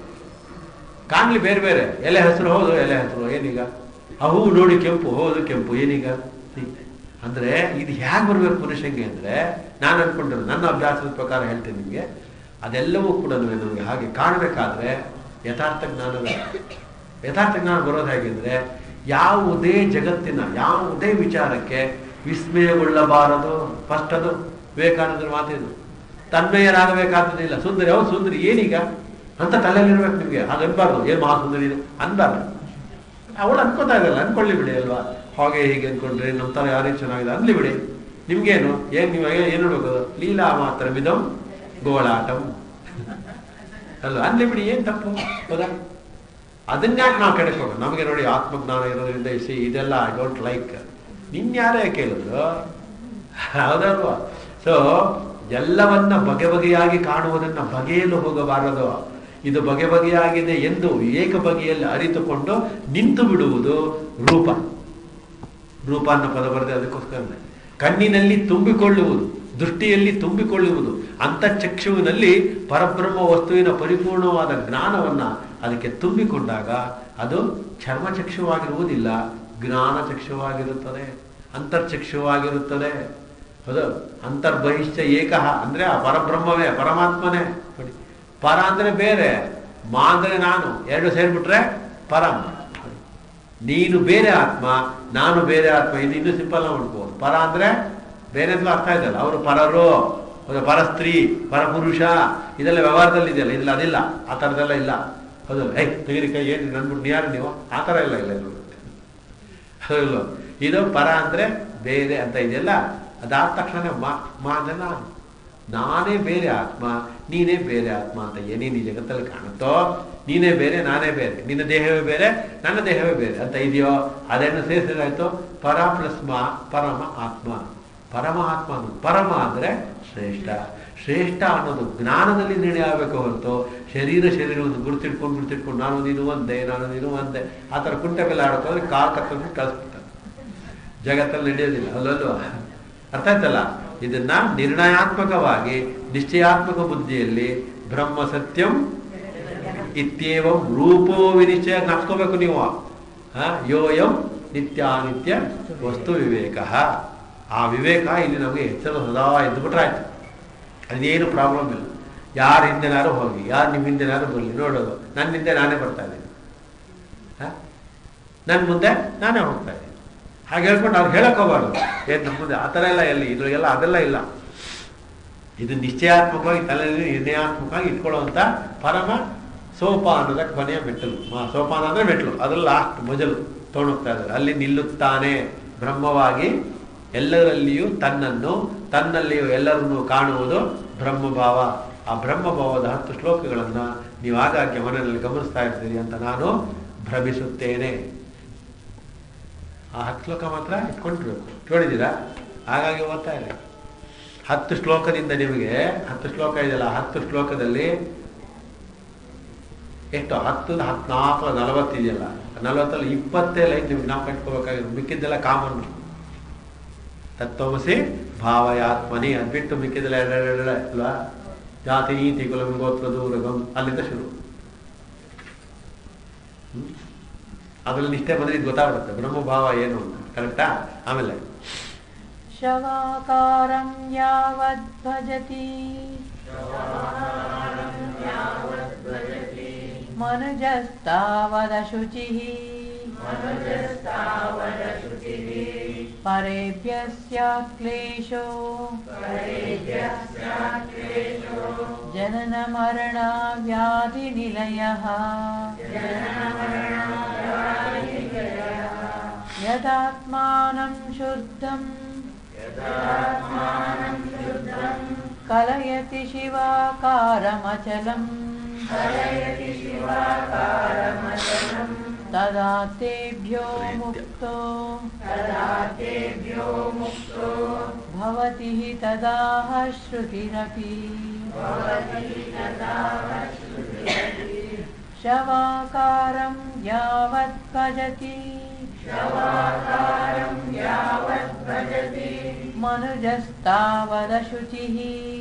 ಕಾಣ್ಲಿ ಬೇರೆ ಬೇರೆ ಎಲೆ ಹಸಿರು, ಹೌದು ಎಲೆ ಹಸಿರು, ಏನೀಗ? ಆ ಹೂವು ನೋಡಿ ಕೆಂಪು, ಹೌದು ಕೆಂಪು, ಏನೀಗ? ಅಂದ್ರೆ ಇದು ಹೇಗೆ ಬರ್ಬೇಕು ಮನುಷ್ಯಂಗೆ ಅಂದ್ರೆ, ನಾನು ಅನ್ಕೊಂಡಿರೋ ನನ್ನ ಅಭ್ಯಾಸದ ಪ್ರಕಾರ ಹೇಳ್ತೇನೆ ನಿಮ್ಗೆ, ಅದೆಲ್ಲವೂ ಕೂಡ ನಮಗೆ ಹಾಗೆ ಕಾಣಬೇಕಾದ್ರೆ ಯಥಾರ್ಥ ಜ್ಞಾನವೇ. ಯಥಾರ್ಥ ಜ್ಞಾನ ಬರೋದು ಹೇಗೆಂದ್ರೆ, ಯಾವುದೇ ಜಗತ್ತಿನ ಯಾವುದೇ ವಿಚಾರಕ್ಕೆ ವಿಸ್ಮಯಗೊಳ್ಳಬಾರದು. ಫಸ್ಟ್ ಅದು ವಿವೇಕಾನಂದರ ಮಾತಿದು. ತನ್ಮಯರಾಗಬೇಕಾದ್ದಿಲ್ಲ. ಸುಂದರಿ, ಹೌದು ಸುಂದರಿ, ಏನೀಗ ಅಂತ ತಲೆಯಲ್ಲಿರ್ಬೇಕು ನಿಮ್ಗೆ. ಅದು ಅನ್ಬಾರ್ದು, ಏನ್ ಮಹಾ ಸುಂದರಿ ಅನ್ಬಾರ್ದು. ಅವಳು ಅನ್ಕೋತಾ ಇದ್ದಲ್ಲ, ಅನ್ಕೊಳ್ಳಿ ಬಿಡಿ ಅಲ್ವಾ? ಹಾಗೆ ಹೀಗೆ ಅನ್ಕೊಂಡ್ರೆ ನಮ್ಮ ತರ ಯಾರೇ ಚೆನ್ನಾಗಿದೆ ಅನ್ಲಿ ಬಿಡಿ, ನಿಮ್ಗೇನು? ಏನ್ ನೀವು ಏನ್ ನೋಡ್ಬೇಕು? ಲೀಲಾ ಮಾತ್ರ ಬಿದಂ ಗೋಳಾಟಂ ಅಲ್ಲ, ಅನ್ಲಿ ಬಿಡಿ, ಏನ್ ತಪ್ಪು? ಹೌದಾ? ಅದನ್ಯಾಕೆ ನಾವು ಕೆಡಿಸ್ಬೇಕು? ನಮಗೆ ನೋಡಿ ಆತ್ಮಜ್ಞಾನ ಇರೋದ್ರಿಂದ ಇಸಿ ಇದೆಲ್ಲ ಐ ಡೋಂಟ್ ಲೈಕ್. ನಿನ್ ಯಾರೇ ಕೇಳಿದ್ರು, ಹೌದಲ್ವಾ? ಸೊ ಎಲ್ಲವನ್ನ ಬಗೆ ಬಗೆಯಾಗಿ ಕಾಣುವುದನ್ನ ಬಗೆಯಲು ಹೋಗಬಾರದು. ಇದು ಬಗೆ ಬಗೆಯಾಗಿದೆ ಎಂದು ಏಕ ಬಗೆಯಲ್ಲಿ ಅರಿತುಕೊಂಡು ನಿಂತು ಬಿಡುವುದು ರೂಪ. ರೂಪ ಅನ್ನೋ ಪದ ಬರದೆ ಅದಕ್ಕೋಸ್ಕರನೇ. ಕಣ್ಣಿನಲ್ಲಿ ತುಂಬಿಕೊಳ್ಳುವುದು, ದೃಷ್ಟಿಯಲ್ಲಿ ತುಂಬಿಕೊಳ್ಳುವುದು, ಅಂತಃಚಕ್ಷುವಿನಲ್ಲಿ ಪರಬ್ರಹ್ಮ ವಸ್ತುವಿನ ಪರಿಪೂರ್ಣವಾದ ಜ್ಞಾನವನ್ನ ಅದಕ್ಕೆ ತುಂಬಿಕೊಂಡಾಗ ಅದು ಚರ್ಮಚಕ್ಷುವಾಗಿರುವುದಿಲ್ಲ, ಜ್ಞಾನ ಚಕ್ಷುವಾಗಿರುತ್ತದೆ, ಅಂತರ್ಚಕ್ಷುವಾಗಿರುತ್ತದೆ. ಹೌದು, ಅಂತರ್ಬಹಿಶ್ಚ ಏಕಃ ಅಂದ್ರೆ ಆ ಪರಬ್ರಹ್ಮವೇ, ಪರಮಾತ್ಮನೇ. ನೋಡಿ, ಪರ ಅಂದ್ರೆ ಬೇರೆ, ಮಾ ಅಂದ್ರೆ ನಾನು, ಎರಡು ಸೇರ್ಬಿಟ್ರೆ ಪರಂ. ನೀನು ಬೇರೆ ಆತ್ಮ, ನಾನು ಬೇರೆ ಆತ್ಮ. ಇದು ಇನ್ನೂ ಸಿಂಪಲ್ ಮಾಡ್ಕೋಬಹುದು. ಪರ ಅಂದ್ರೆ ಬೇರೆ ಅರ್ಥ ಇದೆಯಲ್ಲ, ಅವರು ಪರರು, ಪರಸ್ತ್ರೀ, ಪರಪುರುಷ, ಇದೆಲ್ಲ ವ್ಯವಹಾರದಲ್ಲಿ ಇದೆಯಲ್ಲ, ಇದಿಲ್ಲ ಅದಿಲ್ಲ, ಆ ಥರದ್ದೆಲ್ಲ ಇಲ್ಲ. ಹೌದಲ್ಲ? ಐ ತೆಗಿರಿ ಕೈ, ಏನು ನನ್ಬಿಟ್ಟು ನೀರು ನೀವು, ಆ ಥರ ಇಲ್ಲ ಇಲ್ಲ ಇಲ್ಲ ಹೌದಲ್ಲ? ಇದು ಪರ ಅಂದ್ರೆ ಬೇರೆ ಅಂತ ಇದೆಯಲ್ಲ, ಅದಾದ ತಕ್ಷಣ ಮಾ ಮಾ ಅಂದ್ರೆ ನಾನು, ನಾನೇ ಬೇರೆ ಆತ್ಮ, ನೀನೇ ಬೇರೆ ಆತ್ಮ ಅಂತ ಏನೇನು ಈ ಜಗತ್ತಲ್ಲಿ ಕಾಣುತ್ತೋ ನೀನೇ ಬೇರೆ ನಾನೇ ಬೇರೆ, ನಿನ್ನ ದೇಹವೇ ಬೇರೆ ನನ್ನ ದೇಹವೇ ಬೇರೆ ಅಂತ ಇದೆಯೋ ಅದನ್ನು ಸೇರಿಸಿದಾಯ್ತು ಪರ ಪ್ಲಸ್ ಮಾ ಪರಮ ಆತ್ಮ. ಪರಮಾತ್ಮ ಅನ್ನೋದು ಪರಮ ಅಂದರೆ ಶ್ರೇಷ್ಠ. ಶ್ರೇಷ್ಠ ಅನ್ನೋದು ಜ್ಞಾನದಲ್ಲಿ ನಿರ್ಣಯ ಆಗಬೇಕು ಹೊರತು ಶರೀರ ಶರೀರವನ್ನು ಗುರುತಿಟ್ಕೊಂಡು ಗುರುತಿಟ್ಕೊಂಡು ನಾನು ನೀನು ಒಂದೇ ನಾನು ನೀನು ಒಂದೇ ಆ ಥರ ಕುಂಟೆ ಮೇಲೆ ಆಡೋಕ್ಕೋದ್ರೆ ಕಾಲು ಕತ್ತಲ್ಲಿ ಕಳಿಸ್ಬಿಡ್ತಾರೆ. ಜಗತ್ತಲ್ಲಿ ನಡೆಯೋದಿಲ್ಲ ಅಲ್ಲಲ್ಲೂ. ಅರ್ಥ ಆಯ್ತಲ್ಲ? ಇದನ್ನ ನಿರ್ಣಯಾತ್ಮಕವಾಗಿ ನಿಶ್ಚಯಾತ್ಮಕ ಬುದ್ಧಿಯಲ್ಲಿ ಬ್ರಹ್ಮ ಸತ್ಯಂ ಇತ್ಯೇವಂ ರೂಪೋ ವಿನಿಶ್ಚಯ ನಾಪ್ಕೋಬೇಕು ನೀವು. ಯೋಯಂ ನಿತ್ಯಾನಿತ್ಯ ವಸ್ತು ವಿವೇಕ. ಆ ವಿವೇಕ ಇಲ್ಲಿ ನಮಗೆ ಎಚ್ಚರ ಸದಾ ಎದ್ದುಬಿಟ್ರೆ ಆಯ್ತು. ಅದೇನು ಪ್ರಾಬ್ಲಮ್ ಇಲ್ಲ. ಯಾರು ಹಿಂದೆನಾರು ಹೋಗಿ, ಯಾರು ನಿಮ್ಮ ಹಿಂದೆನಾರು ಬರಲಿ, ನೋಡೋದು ನನ್ನ ಹಿಂದೆ ನಾನೇ ಬರ್ತಾ ಇದ್ದೀನಿ, ನನ್ನ ಮುಂದೆ ನಾನೇ ಹೋಗ್ತಾ ಇದ್ದೀನಿ ಹಾಗೆ ಹೇಳ್ಕೊಂಡು ಅವ್ರು ಹೇಳಕ್ ಹೋಗಬಾರ್ದು. ಏನು ನಮ್ಮ ಮುಂದೆ ಆ ಥರ ಎಲ್ಲ ಎಲ್ಲಿ ಇದ್ರಿಗೆಲ್ಲ ಅದೆಲ್ಲ ಇಲ್ಲ. ಇದು ನಿಶ್ಚಯಾತ್ಮಕವಾಗಿ ತಲೆಯಲ್ಲಿ ನಿರ್ಣಯಾತ್ಮಕವಾಗಿ ಇಟ್ಕೊಳ್ಳುವಂಥ ಪರಮ ಸೋಪಾನದ ಕೊನೆಯ ಮೆಟ್ಟಲು. ಸೋಪಾನ ಅಂದರೆ ಮೆಟ್ಟಲು, ಅದ್ರಲ್ಲಿ ಲಾಸ್ಟ್ ಮೊದಲು ತೊಗೊಂಡೋಗ್ತಾ ಇದ್ದಾರೆ. ಅಲ್ಲಿ ನಿಲ್ಲುತ್ತಾನೆ ಬ್ರಹ್ಮವಾಗಿ, ಎಲ್ಲರಲ್ಲಿಯೂ ತನ್ನನ್ನು ತನ್ನಲ್ಲಿಯೂ ಎಲ್ಲರನ್ನೂ ಕಾಣುವುದು ಬ್ರಹ್ಮಭಾವ. ಆ ಬ್ರಹ್ಮಭಾವದ ಹತ್ತು ಶ್ಲೋಕಗಳನ್ನು ನೀವು ಆಗಾಗ್ಗೆ ಮನೆಯಲ್ಲಿ ಗಮನಿಸ್ತಾ ಇರ್ತೀರಿ ಅಂತ ನಾನು ಭ್ರಮಿಸುತ್ತೇನೆ. ಆ ಹತ್ತು ಶ್ಲೋಕ ಮಾತ್ರ ಇಟ್ಕೊಂಡಿರ್ಬೇಕು. ಇಟ್ಕೊಂಡಿದ್ದೀರಾ? ಹಾಗಾಗಿ ಓದ್ತಾ ಇಲ್ಲ. ಹತ್ತು ಶ್ಲೋಕದಿಂದ ನಿಮಗೆ ಹತ್ತು ಶ್ಲೋಕ ಇದೆಯಲ್ಲ, ಹತ್ತು ಶ್ಲೋಕದಲ್ಲಿ ಎಷ್ಟು ಹತ್ತು ಹತ್ನಾಲ್ಕು ನಲವತ್ತಿದೆಯಲ್ಲ, ನಲವತ್ತಲ್ಲಿ ಇಪ್ಪತ್ತೇ ಲೈನ್ ನಿಮ್ಗೆ ನಾವು ಕಟ್ಕೋಬೇಕಾಗಿರೋದು. ಮಿಕ್ಕಿದ್ದೆಲ್ಲ ಕಾಮನ್. ತತ್ವಮಸಿ ಭಾವಯಾತ್ಮನಿ ಅದ್ಬಿಟ್ಟು ಮಿಕ್ಕಿದ್ದೆಲ್ಲ ಎರಡೆರಡೆ ಅಲ್ವಾ? ಜಾತಿ ನೀತಿ ಕುಲಂ ಗೋತ್ರ ದೂರಗಂ ಅಲ್ಲಿಂದ ಶುರು. ಹ್ಮ್ ಅದ್ರಲ್ಲಿ ನಿಷ್ಠೆ ಬಂದ್ರೆ ಇದು ಗೊತ್ತಾಗುತ್ತೆ ಬ್ರಹ್ಮಭಾವ ಏನು ಅಂತ. ಕರೆಕ್ಟಾ? ಆಮೇಲೆ ಶವಾಕಾರಂ ಯಾವದ್ ಭಜತಿ ಮನುಜಸ್ತಾವದ ಶುಚಿಃ ಪರೇಭ್ಯಸ್ಯ ಕ್ಲೇಶೋ ಜನನ ಮರಣ ವ್ಯಾಧಿ ನಿಲಯಃ ಯದಾತ್ಮಾನಂ ಶುದ್ಧಂ ಕಲಯತಿ ಶಿವಾಕಾರಮಚಲಂ ತದಾ ತೇಭ್ಯೋ ಮುಕ್ತೋ ಭವತಿ ತದಾಹ ಶ್ರುತಿರಪಿ ಶವಾಕಾರಂ ಯಾವತ್ ಭಜತಿ ಮನುಜಸ್ತಾವದ ಶುಚಿಃ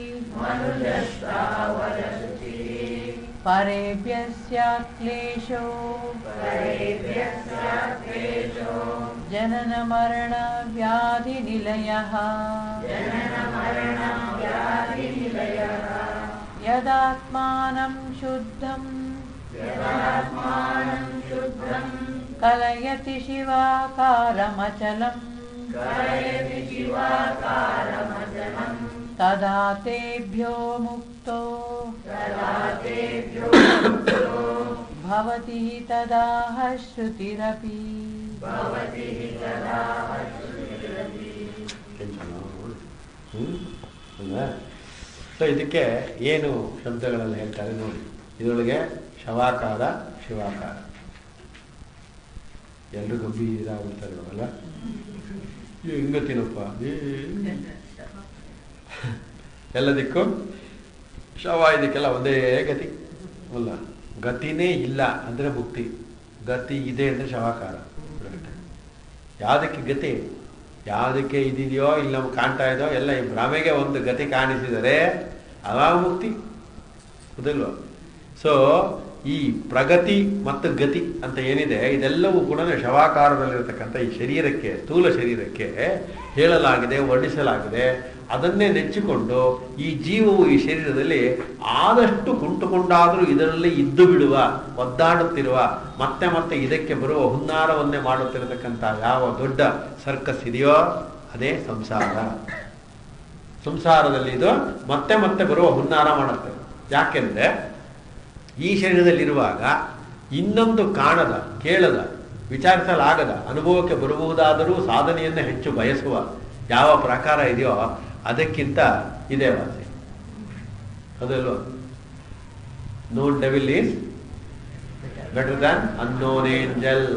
ಪರೇಭ್ಯಸ್ಯ ಕ್ಲೇಶೋ ಜನನ ಮರಣ ವ್ಯಾಧಿ ನಿಲಯಃ ಯದಾತ್ಮಾನಂ ಶುದ್ಧಂ ಕಲಯತಿ ಶಿವಾಕಾರಮಚಲಂ ತದಾ ತೇಭ್ಯೋ ಮುಕ್ತೋ ಭವತಿ ತದಾಹ ಶ್ರುತಿರಪಿ. ಸೊ ಇದಕ್ಕೆ ಏನು ಶಬ್ದಗಳಲ್ಲಿ ಹೇಳ್ತಾರೆ ನೋಡಿ. ಇದರೊಳಗೆ ಶವಾಕಾರ ಶಿವಾಕಾರ ಎಲ್ಲರೂ ಗಂಭೀರ ಆಗ್ಬಿಡ್ತಾರೆ ಇವಾಗಲ್ಲ. ಹಿಂಗತ್ತಿನಪ್ಪ ಎಲ್ಲದಕ್ಕೂ ಶವ ಇದಕ್ಕೆಲ್ಲ ಒಂದೇ ಗತಿ ಅಲ್ಲ. ಗತಿನೇ ಇಲ್ಲ ಅಂದರೆ ಮುಕ್ತಿ, ಗತಿ ಇದೆ ಅಂದರೆ ಶವಾಕಾರ. ಯಾವುದಕ್ಕೆ ಗತಿ, ಯಾವುದಕ್ಕೆ ಇದಿದೆಯೋ ಇಲ್ಲಿ ನಮ್ಗೆ ಕಾಣ್ತಾ ಇದೋ ಎಲ್ಲ ಈ ಭ್ರಮೆಗೆ ಒಂದು ಗತಿ ಕಾಣಿಸಿದರೆ ಅವಾಗ ಮುಕ್ತಿ ಹೌದಲ್ವ? ಸೊ ಈ ಪ್ರಗತಿ ಮತ್ತು ಗತಿ ಅಂತ ಏನಿದೆ ಇದೆಲ್ಲವೂ ಕೂಡ ಶವಾಕಾರದಲ್ಲಿರ್ತಕ್ಕಂಥ ಈ ಶರೀರಕ್ಕೆ, ಸ್ಥೂಲ ಶರೀರಕ್ಕೆ ಹೇಳಲಾಗಿದೆ, ವರ್ಣಿಸಲಾಗಿದೆ. ಅದನ್ನೇ ನೆಚ್ಚಿಕೊಂಡು ಈ ಜೀವವು ಈ ಶರೀರದಲ್ಲಿ ಆದಷ್ಟು ಕುಂಟುಕೊಂಡಾದರೂ ಇದರಲ್ಲಿ ಇದ್ದು ಬಿಡುವ, ಒದ್ದಾಡುತ್ತಿರುವ, ಮತ್ತೆ ಮತ್ತೆ ಇದಕ್ಕೆ ಬರುವ ಹುನ್ನಾರವನ್ನೇ ಮಾಡುತ್ತಿರತಕ್ಕಂಥ ಯಾವ ದೊಡ್ಡ ಸರ್ಕಸ್ ಇದೆಯೋ ಅದೇ ಸಂಸಾರ. ಸಂಸಾರದಲ್ಲಿ ಇದು ಮತ್ತೆ ಮತ್ತೆ ಬರುವ ಹುನ್ನಾರ ಮಾಡುತ್ತೆ. ಯಾಕೆಂದ್ರೆ ಈ ಶರೀರದಲ್ಲಿರುವಾಗ ಇನ್ನೊಂದು ಕಾಣದ, ಕೇಳದ, ವಿಚಾರಿಸಲಾಗದ, ಅನುಭವಕ್ಕೆ ಬರಬಹುದಾದರೂ ಸಾಧನೆಯನ್ನು ಹೆಚ್ಚು ಬಯಸುವ ಯಾವ ಪ್ರಕಾರ ಇದೆಯೋ ಅದಕ್ಕಿಂತ ಇದೇ ವಾಸಿ. ಅದಲ್ವ? No devil is better than unknown angel.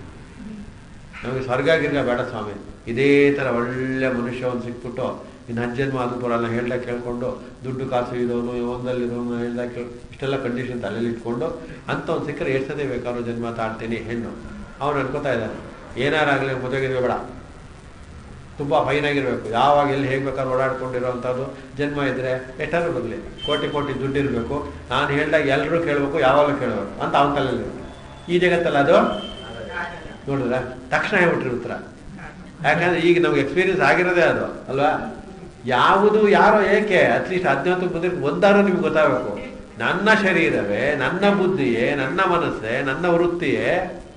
ನಮಗೆ ಸ್ವರ್ಗ ಗಿರ್ಗ ಬೇಡ ಸ್ವಾಮಿ, ಇದೇ ಥರ ಒಳ್ಳೆ ಮನುಷ್ಯ ಒಂದು ಸಿಕ್ಬಿಟ್ಟು ಇನ್ನು ಹಜ್ಜನ್ಮ ಅದು ಬರೋಲ್ಲ ಹೇಳ್ದಾಗ ಕೇಳ್ಕೊಂಡು ದುಡ್ಡು ಕಾಸು ಇರೋನು ಒಂದಲ್ಲಿರೋನು ಹೇಳ್ದಾಗ ಕೇಳಿ ಇಷ್ಟೆಲ್ಲ ಕಂಡೀಷನ್ ತಲೆಯಲ್ಲಿ ಇಟ್ಕೊಂಡು ಅಂತ ಒಂದು ಸಿಕ್ಕರೆ ಎಷ್ಟದೇ ಬೇಕಾದ್ರೂ ಜನ್ಮ ತಾಳ್ತೀನಿ ಹೆಣ್ಣು. ಅವನು ಅನ್ಕೋತಾ ಇದ್ದಾನೆ ಏನಾರಾಗಲಿ ಮದುವೆಗಿರ್ಬೇಕು ಬೇಡ, ತುಂಬ ಫೈನ್ ಆಗಿರಬೇಕು, ಯಾವಾಗ ಎಲ್ಲಿ ಹೇಗೆ ಬೇಕಾದ್ರೂ ಓಡಾಡ್ಕೊಂಡಿರೋವಂಥದ್ದು ಜನ್ಮ ಇದ್ದರೆ ಎಷ್ಟಾದ್ರೂ ಬರಲಿ, ಕೋಟಿ ಕೋಟಿ ದುಡ್ಡು ಇರಬೇಕು, ನಾನು ಹೇಳ್ದಾಗ ಎಲ್ಲರೂ ಕೇಳಬೇಕು, ಯಾವಾಗಲೂ ಕೇಳಬೇಕು ಅಂತ ಅವನ ತಲೆಯಲ್ಲಿ. ಈ ಜಗತ್ತಲ್ಲ ಅದು ನೋಡಿದ್ರೆ ತಕ್ಷಣ ಹೇಳ್ಬಿಟ್ರಿ ಉತ್ತರ. ಯಾಕಂದ್ರೆ ಈಗ ನಮ್ಗೆ ಎಕ್ಸ್ಪೀರಿಯನ್ಸ್ ಆಗಿರೋದೇ ಅದು ಅಲ್ವಾ. ಯಾವುದು ಯಾರೋ ಏಕೆ ಅಟ್ಲೀಸ್ಟ್ ಹದಿನೆಂಟು ಬಂದ್ರೆ ಒಂದಾರು ನಿಮ್ಗೆ ಗೊತ್ತಾಗಬೇಕು, ನನ್ನ ಶರೀರವೇ, ನನ್ನ ಬುದ್ಧಿಯೇ, ನನ್ನ ಮನಸ್ಸೇ, ನನ್ನ ವೃತ್ತಿಯೇ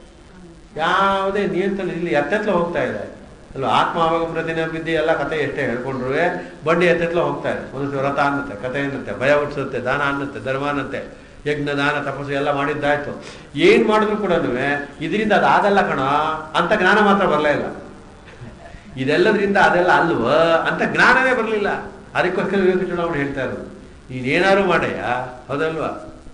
ಯಾವುದೇ ನಿಯಂತ್ರಣ ಇಲ್ಲಿ ಎತ್ತೆತ್ಲ ಹೋಗ್ತಾ ಇದೆ ಅಲ್ವಾ. ಆತ್ಮ ಆವಾಗ ಪ್ರತಿನ ಬಿದ್ದಿ ಎಲ್ಲ ಕತೆ ಎಷ್ಟೇ ಹೇಳ್ಕೊಂಡ್ರು ಬಂಡಿ ಎತ್ತೆತ್ಲ ಹೋಗ್ತಾ ಇದೆ. ಒಂದೊಂದು ವ್ರತ ಅನ್ನತ್ತೆ, ಕತೆ ಅನ್ನತ್ತೆ, ಭಯ ಹುಟ್ಟಿಸುತ್ತೆ, ದಾನ ಅನ್ನತ್ತೆ, ಧರ್ಮ ಅನ್ನತ್ತೆ, ಯಜ್ಞ ದಾನ ತಪಸ್ಸು ಎಲ್ಲ ಮಾಡಿದ್ದಾಯ್ತು. ಏನ್ ಮಾಡಿದ್ರು ಕೂಡ ಇದರಿಂದ ಅದು ಆಗಲ್ಲ ಕಣ ಅಂತ ಜ್ಞಾನ ಮಾತ್ರ ಬರಲೇ ಇಲ್ಲ. ಇದೆಲ್ಲದ್ರಿಂದ ಅದೆಲ್ಲ ಅಲ್ವ ಅಂತ ಜ್ಞಾನವೇ ಬರಲಿಲ್ಲ. ಅದಕ್ಕೋಸ್ಕರ ವಿವೇಕ ಚುನಾವಣೆ ಹೇಳ್ತಾ ಇರೋದು ನೀನೇನಾದ್ರು ಮಾಡಯ್ಯ, ಹೌದಲ್ವಾ.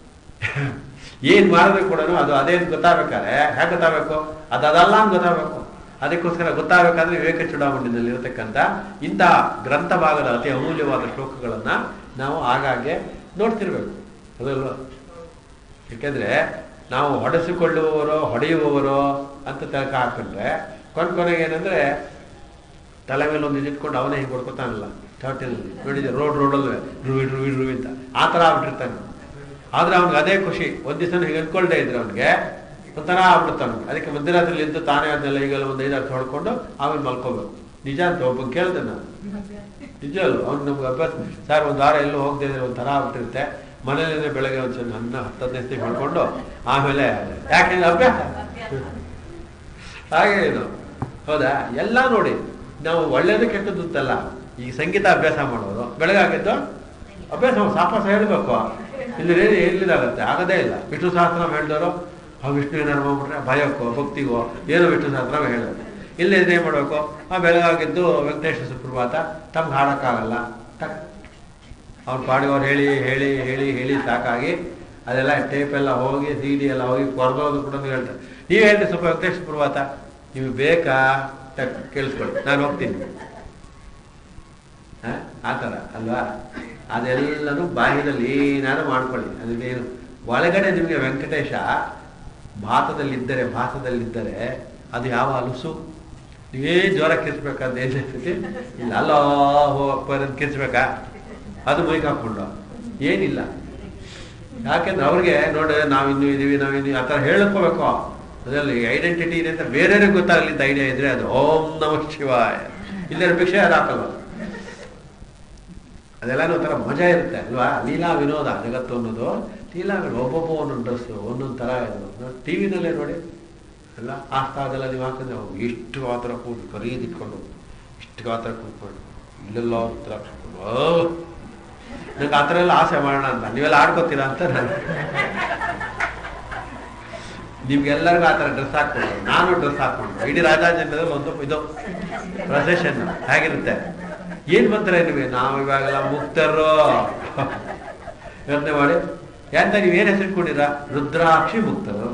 ಏನ್ ಮಾಡಿದ್ರು ಕೂಡ ಅದು ಅದೇನು ಗೊತ್ತಾಗಬೇಕಾದ್ರೆ ಹೇಗೆ ಗೊತ್ತಾಗಬೇಕು, ಅದು ಅದಲ್ಲ ಅಂತ ಗೊತ್ತಾಗಬೇಕು. ಅದಕ್ಕೋಸ್ಕರ ಗೊತ್ತಾಗಬೇಕಾದ್ರೆ ವಿವೇಕ ಚುನಾವಣೆಯಲ್ಲಿ ಇರತಕ್ಕಂಥ ಇಂತಹ ಗ್ರಂಥ ಭಾಗದ ಅತಿ ಅಮೂಲ್ಯವಾದ ಶ್ಲೋಕಗಳನ್ನ ನಾವು ಆಗಾಗ್ಗೆ ನೋಡ್ತಿರ್ಬೇಕು, ಹೌದಲ್ವಾ. ಯಾಕೆಂದ್ರೆ ನಾವು ಹೊಡೆಸಿಕೊಳ್ಳುವವರೋ ಹೊಡೆಯುವವರೋ ಅಂತ ತಳಕ ಹಾಕೊಂಡ್ರೆ ಕೊನೆ ಕೊನೆಗೆ ಏನಂದ್ರೆ ತಲೆ ಮೇಲೆ ಒಂದು ಇಟ್ಕೊಂಡು ಅವನೇ ಹಿಂಗೆ ಹೊಡ್ಕೊತಾನಲ್ಲ ಚಾಟಿನಲ್ಲಿ ನೋಡಿದ್ರೆ ರೋಡ್ ರೋಡಲ್ವೇ ರುವಿ ರುವಿ ರುವಿ ಅಂತ ಆ ಥರ ಆಗ್ಬಿಟ್ಟಿರ್ತಾನೆ. ಆದ್ರೆ ಅವ್ನಿಗೆ ಅದೇ ಖುಷಿ. ಒಂದ್ ದಿವಸ ಹೀಗೆ ಅನ್ಕೊಳ್ದೇ ಇದ್ರೆ ಅವ್ನಿಗೆ ಒಂಥರ ಆಗ್ಬಿಡ್ತಾನೆ. ಅದಕ್ಕೆ ಮಧ್ಯರಾತ್ರಿಲಿ ಎದ್ದು ತಾನೇ ಅದನ್ನೆಲ್ಲ ಈಗೆಲ್ಲ ಒಂದು ಐದಾರು ಹೊಡ್ಕೊಂಡು ಆಮೇಲೆ ಮಲ್ಕೋಬೇಕು. ನಿಜ ಅಂತ ಒಬ್ಬ ಕೇಳ್ದೆ ನಾನು, ನಿಜ ಅಲ್ವ. ಅವ್ನು ನಮ್ಗೆ ಅಭ್ಯಾಸ ಸರ್ ಒಂದು ವಾರ ಎಲ್ಲೂ ಹೋಗದೆ ಇದ್ರೆ ಒಂಥರ ಆಗ್ಬಿಟ್ಟಿರುತ್ತೆ. ಮನೇಲಿದ್ರೆ ಬೆಳಗ್ಗೆ ಒಂದು ಚೆನ್ನ ಹನ್ನ ಹತ್ತು ಹದಿನೈದು ಹೊಡ್ಕೊಂಡು ಆಮೇಲೆ ಯಾಕೆಂದ್ರೆ ಅಭ್ಯಾಸ ಹಾಗೆ ಇದು ಹೌದಾ. ಎಲ್ಲ ನೋಡಿ ನಾವು ಒಳ್ಳೇದು ಕೆಟ್ಟದ್ದು ಅಂತಲ್ಲ. ಈಗ ಸಂಗೀತ ಅಭ್ಯಾಸ ಮಾಡೋರು ಬೆಳಗಾಗಿದ್ದು ಅಭ್ಯಾಸ ಸಾಪಾಸ ಹೇಳ್ಬೇಕು, ಇಲ್ಲಿ ಎಲ್ಲಿದಾಗತ್ತೆ ಆಗದೇ ಇಲ್ಲ. ವಿಷ್ಣು ಸಹಸ್ರ ಹೇಳಿದವರು ಆ ವಿಷ್ಣು ಏನಾರು ಮಾಡ್ಬಿಟ್ರೆ ಭಯಕ್ಕೋ ಭಕ್ತಿಗೋ ಏನೋ ವಿಷ್ಣು ಸಹಸ್ರ ಹೇಳೋದು. ಇಲ್ಲಿ ಏನ್ ಮಾಡ್ಬೇಕು, ಆ ಬೆಳಗಾಗಿದ್ದು ವೆಂಕಟೇಶ್ವರ ಸುಪ್ರಭಾತ ತಮ್ಗೆ ಹಾಡಕ್ಕಾಗಲ್ಲ. ಟಕ್ ಅವ್ರ ಪಾಡಿಯವ್ರು ಹೇಳಿ ಹೇಳಿ ಹೇಳಿ ಹೇಳಿ ಸಾಕಾಗಿ ಅದೆಲ್ಲ ಟೇಪ್ ಎಲ್ಲ ಹೋಗಿ ಸಿ ಡಿ ಎಲ್ಲ ಹೋಗಿ ಕೊರದೋದು ಕೂಡ ಹೇಳ್ತಾರೆ. ನೀವು ಹೇಳ್ತೀವಿ ಸ್ವಲ್ಪ ವೆಂಕಟೇಶ್ವರ ಸುಪ್ರಭಾತ ನಿಮ್ಗೆ ಬೇಕಾ ಟಕ್ ಕೇಳಿಸ್ಕೊಳ್ಳಿ, ನಾನು ಹೋಗ್ತೀನಿ ಆ ಥರ ಅಲ್ವಾ. ಅದೆಲ್ಲನೂ ಬಾಹ್ಯದಲ್ಲಿ ಏನಾದ್ರು ಮಾಡ್ಕೊಳ್ಳಿ. ಅದೇನು ಒಳಗಡೆ ನಿಮಗೆ ವೆಂಕಟೇಶ ಭಾತದಲ್ಲಿದ್ದರೆ ಭಾಸದಲ್ಲಿದ್ದರೆ ಅದು ಯಾವ ಅಲುಸು ನೀವೇ ಜ್ವರ ಕಿರ್ಸ್ಬೇಕಾದ ಏನಿರ್ತೈತಿ ಇಲ್ಲ ಅಲ್ಲೋ ಹೋಗಪ್ಪರಂತ ಕಿರ್ಸ್ಬೇಕಾ ಅದು ಮೈಕ್ ಹಾಕ್ಕೊಂಡು ಏನಿಲ್ಲ. ಯಾಕೆಂದ್ರೆ ಅವ್ರಿಗೆ ನೋಡಿ ನಾವಿನ್ನೂ ಇದೀವಿ ನಾವಿನ್ನೂ ಆ ಥರ ಹೇಳ್ಕೋಬೇಕು. ಅದರಲ್ಲಿ ಐಡೆಂಟಿಟಿ ಇದೆ ಅಂತ ಬೇರೆಯವ್ರಿಗೆ ಗೊತ್ತಾಗಲಿದ್ದ ಐಡಿಯಾ ಇದ್ರೆ ಅದು ಓಂ ನಮಃ ಶಿವಾಯ ಇಲ್ಲರ ಭಿಕ್ಷೆ ಅದು ಹಾಕಲ್ವ. ಅದೆಲ್ಲನೂ ಒಂಥರ ಮಜಾ ಇರುತ್ತೆ ಅಲ್ವಾ. ಲೀಲಾ ವಿನೋದ ಜಗತ್ತು ಅನ್ನೋದು ಲೀಲಾ ಒಬ್ಬೊಬ್ಬ ಒಂದೊಂದು ಡ್ರೆಸ್ಸು ಒಂದೊಂದು ಥರ ಇದು ಟಿ ವಿನಲ್ಲೇ ನೋಡಿ ಎಲ್ಲ ಆಸ್ತಾದೆಲ್ಲ ನೀವು ಹಾಕಿದ್ರೆ ಇಷ್ಟು ಗಾತ್ರ ಕೂತು ಖರೀದಿಟ್ಕೊಂಡು ಇಷ್ಟು ಗಾತ್ರ ಕೂತ್ಕೊಂಡು ಇಲ್ಲೆಲ್ಲ ಹತ್ರ ನಂಗೆ ಆ ಥರ ಎಲ್ಲ ಆಸೆ ಮಾಡೋಣ ಅಂತ ನೀವೆಲ್ಲ ಆಡ್ಕೋತೀರಾ ಅಂತ ನಾನು ನಿಮ್ಗೆಲ್ಲರಿಗೂ ಆ ಥರ ಡ್ರೆಸ್ ಹಾಕ್ಕೊಂಡು ನಾನು ಡ್ರೆಸ್ ಹಾಕ್ಕೊಂಡು ಇಡೀ ರಾಜಾಜಿನಗರದಲ್ಲಿ ಒಂದು ಇದು ಪ್ರೊಸೆಷನ್ ಹೇಗಿರುತ್ತೆ. ಏನ್ ಬಂತಾರೆ ನೀವೇ ನಾವು ಇವಾಗೆಲ್ಲ ಮುಕ್ತರು ಯೋಚನೆ ಮಾಡಿ ಎಂತ ನೀವೇನು ಹೆಸರಿಟ್ಕೊಂಡಿರ ರುದ್ರಾಕ್ಷಿ ಮುಕ್ತರು.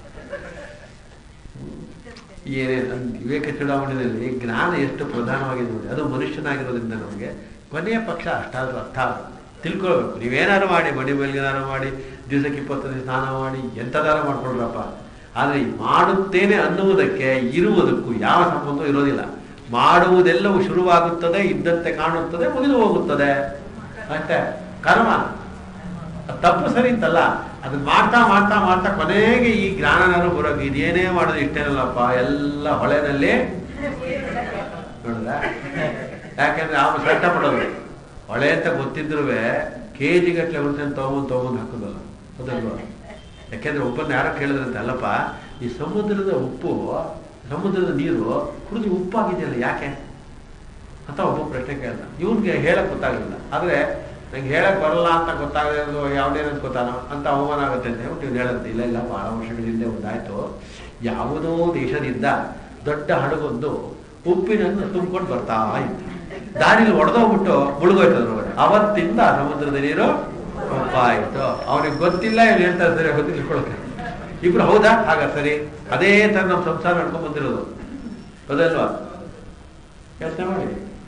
ಏನೇ ವಿವೇಕ ಚುನಾವಣೆಯಲ್ಲಿ ಜ್ಞಾನ ಎಷ್ಟು ಪ್ರಧಾನವಾಗಿದೆ ನೋಡಿ. ಅದು ಮನುಷ್ಯನಾಗಿರೋದ್ರಿಂದ ನಮಗೆ ಕೊನೆಯ ಪಕ್ಷ ಅಷ್ಟಾದ್ರೂ ಅರ್ಥ ತಿಳ್ಕೊಳ್ಬೇಕು. ನೀವೇನಾರು ಮಾಡಿ ಮಡಿ ಮೇಲ್ಗೇನಾರು ಮಾಡಿ ದಿವಸಕ್ಕೆ ಇಪ್ಪತ್ತೈದು ಸ್ನಾನ ಮಾಡಿ ಎಂಥದಾರು ಮಾಡ್ಕೊಳ್ರಪ್ಪ. ಆದರೆ ಮಾಡುತ್ತೇನೆ ಅನ್ನುವುದಕ್ಕೆ ಇರುವುದಕ್ಕೂ ಯಾವ ಸಂಬಂಧ ಇರೋದಿಲ್ಲ. ಮಾಡುವುದೆಲ್ಲವೂ ಶುರುವಾಗುತ್ತದೆ, ಇದ್ದಂತೆ ಕಾಣುತ್ತದೆ, ಮುಗಿದು ಹೋಗುತ್ತದೆ ಅಷ್ಟೇ. ಕರ್ಮ ತಪ್ಪು ಸರಿ ಅಂತಲ್ಲ, ಅದನ್ನ ಮಾಡ್ತಾ ಮಾಡ್ತಾ ಮಾಡ್ತಾ ಕೊನೆಗೆ ಈ ಜ್ಞಾನನಾರು ಬರೋಕೆ ಇದೇನೇ ಮಾಡೋದು ಇಷ್ಟೇನಲ್ಲಪ್ಪ ಎಲ್ಲ ಹೊಳೆನಲ್ಲಿ ನೋಡಿದ. ಯಾಕೆಂದ್ರೆ ಅವನು ಕಷ್ಟ ಪಡೋದು ಹೊಳೆ ಅಂತ ಗೊತ್ತಿದ್ರು ಕೆ ಜಿ ಗಟ್ಟಲೆ ಹುಡ್ತೇನೆ ತೊಗೊಂಬಂದು ತೊಗೊಂಬಂದು ಹಾಕೋದಲ್ಲ ಹೌದಲ್ವ. ಯಾಕೆಂದ್ರೆ ಒಬ್ಬನ ಯಾರೋ ಕೇಳಿದ್ರಂತೆ ಅಲ್ಲಪ್ಪ ಈ ಸಮುದ್ರದ ಉಪ್ಪು ಸಮುದ್ರದ ನೀರು ಕುಡಿದು ಉಪ್ಪಾಗಿದೆಯಲ್ಲ ಯಾಕೆ ಅಂತ ಒಬ್ಬ ಪ್ರಶ್ನೆ ಕೇಳ್ದ. ಇವನ್ಗೆ ಹೇಳಕ್ ಗೊತ್ತಾಗಲಿಲ್ಲ. ಆದ್ರೆ ನಂಗೆ ಹೇಳಕ್ ಬರಲ್ಲ ಅಂತ ಗೊತ್ತಾಗದು ಯಾವ್ದೇನಂತ ಗೊತ್ತಾನೋ ಅಂತ ಅವಮಾನ ಆಗುತ್ತೆ ಅಂತ ಹೇಳ್ಬಿಟ್ಟು ಇವ್ನು ಹೇಳಂತೆ. ಇಲ್ಲ ಇಲ್ಲ ಬಹಳ ವರ್ಷಗಳ ಹಿಂದೆ ಒಂದಾಯ್ತು, ಯಾವುದೋ ದೇಶದಿಂದ ದೊಡ್ಡ ಹಡಗೊಂದು ಉಪ್ಪಿನನ್ನು ತುಂಬಿಕೊಂಡು ಬರ್ತಾ ಇತ್ತು. ದಾರಿಲಿ ಒಡೆದೋಗ್ಬಿಟ್ಟು ಮುಳುಗೋಯ್ತದ. ಅವತ್ತಿಂದ ಸಮುದ್ರದ ನೀರು ಉಪ್ಪಾಯಿತು. ಅವನಿಗೆ ಗೊತ್ತಿಲ್ಲ ಇವ್ನು ಹೇಳ್ತಾ ಇದ್ದಾರೆ ಗೊತ್ತಿಲ್ಕೊಳಕ್ಕೆ ಇಬ್ರು ಹೌದಾ ಹಾಗ ಸರಿ. ಅದೇ ತರ ನಮ್ಮ ಸಂಸಾರ ನಡ್ಕೊಂಡ್ ಬಂದಿರೋದು ಹೌದಲ್ವಾ? ಯೋಚನೆ ಮಾಡಿ.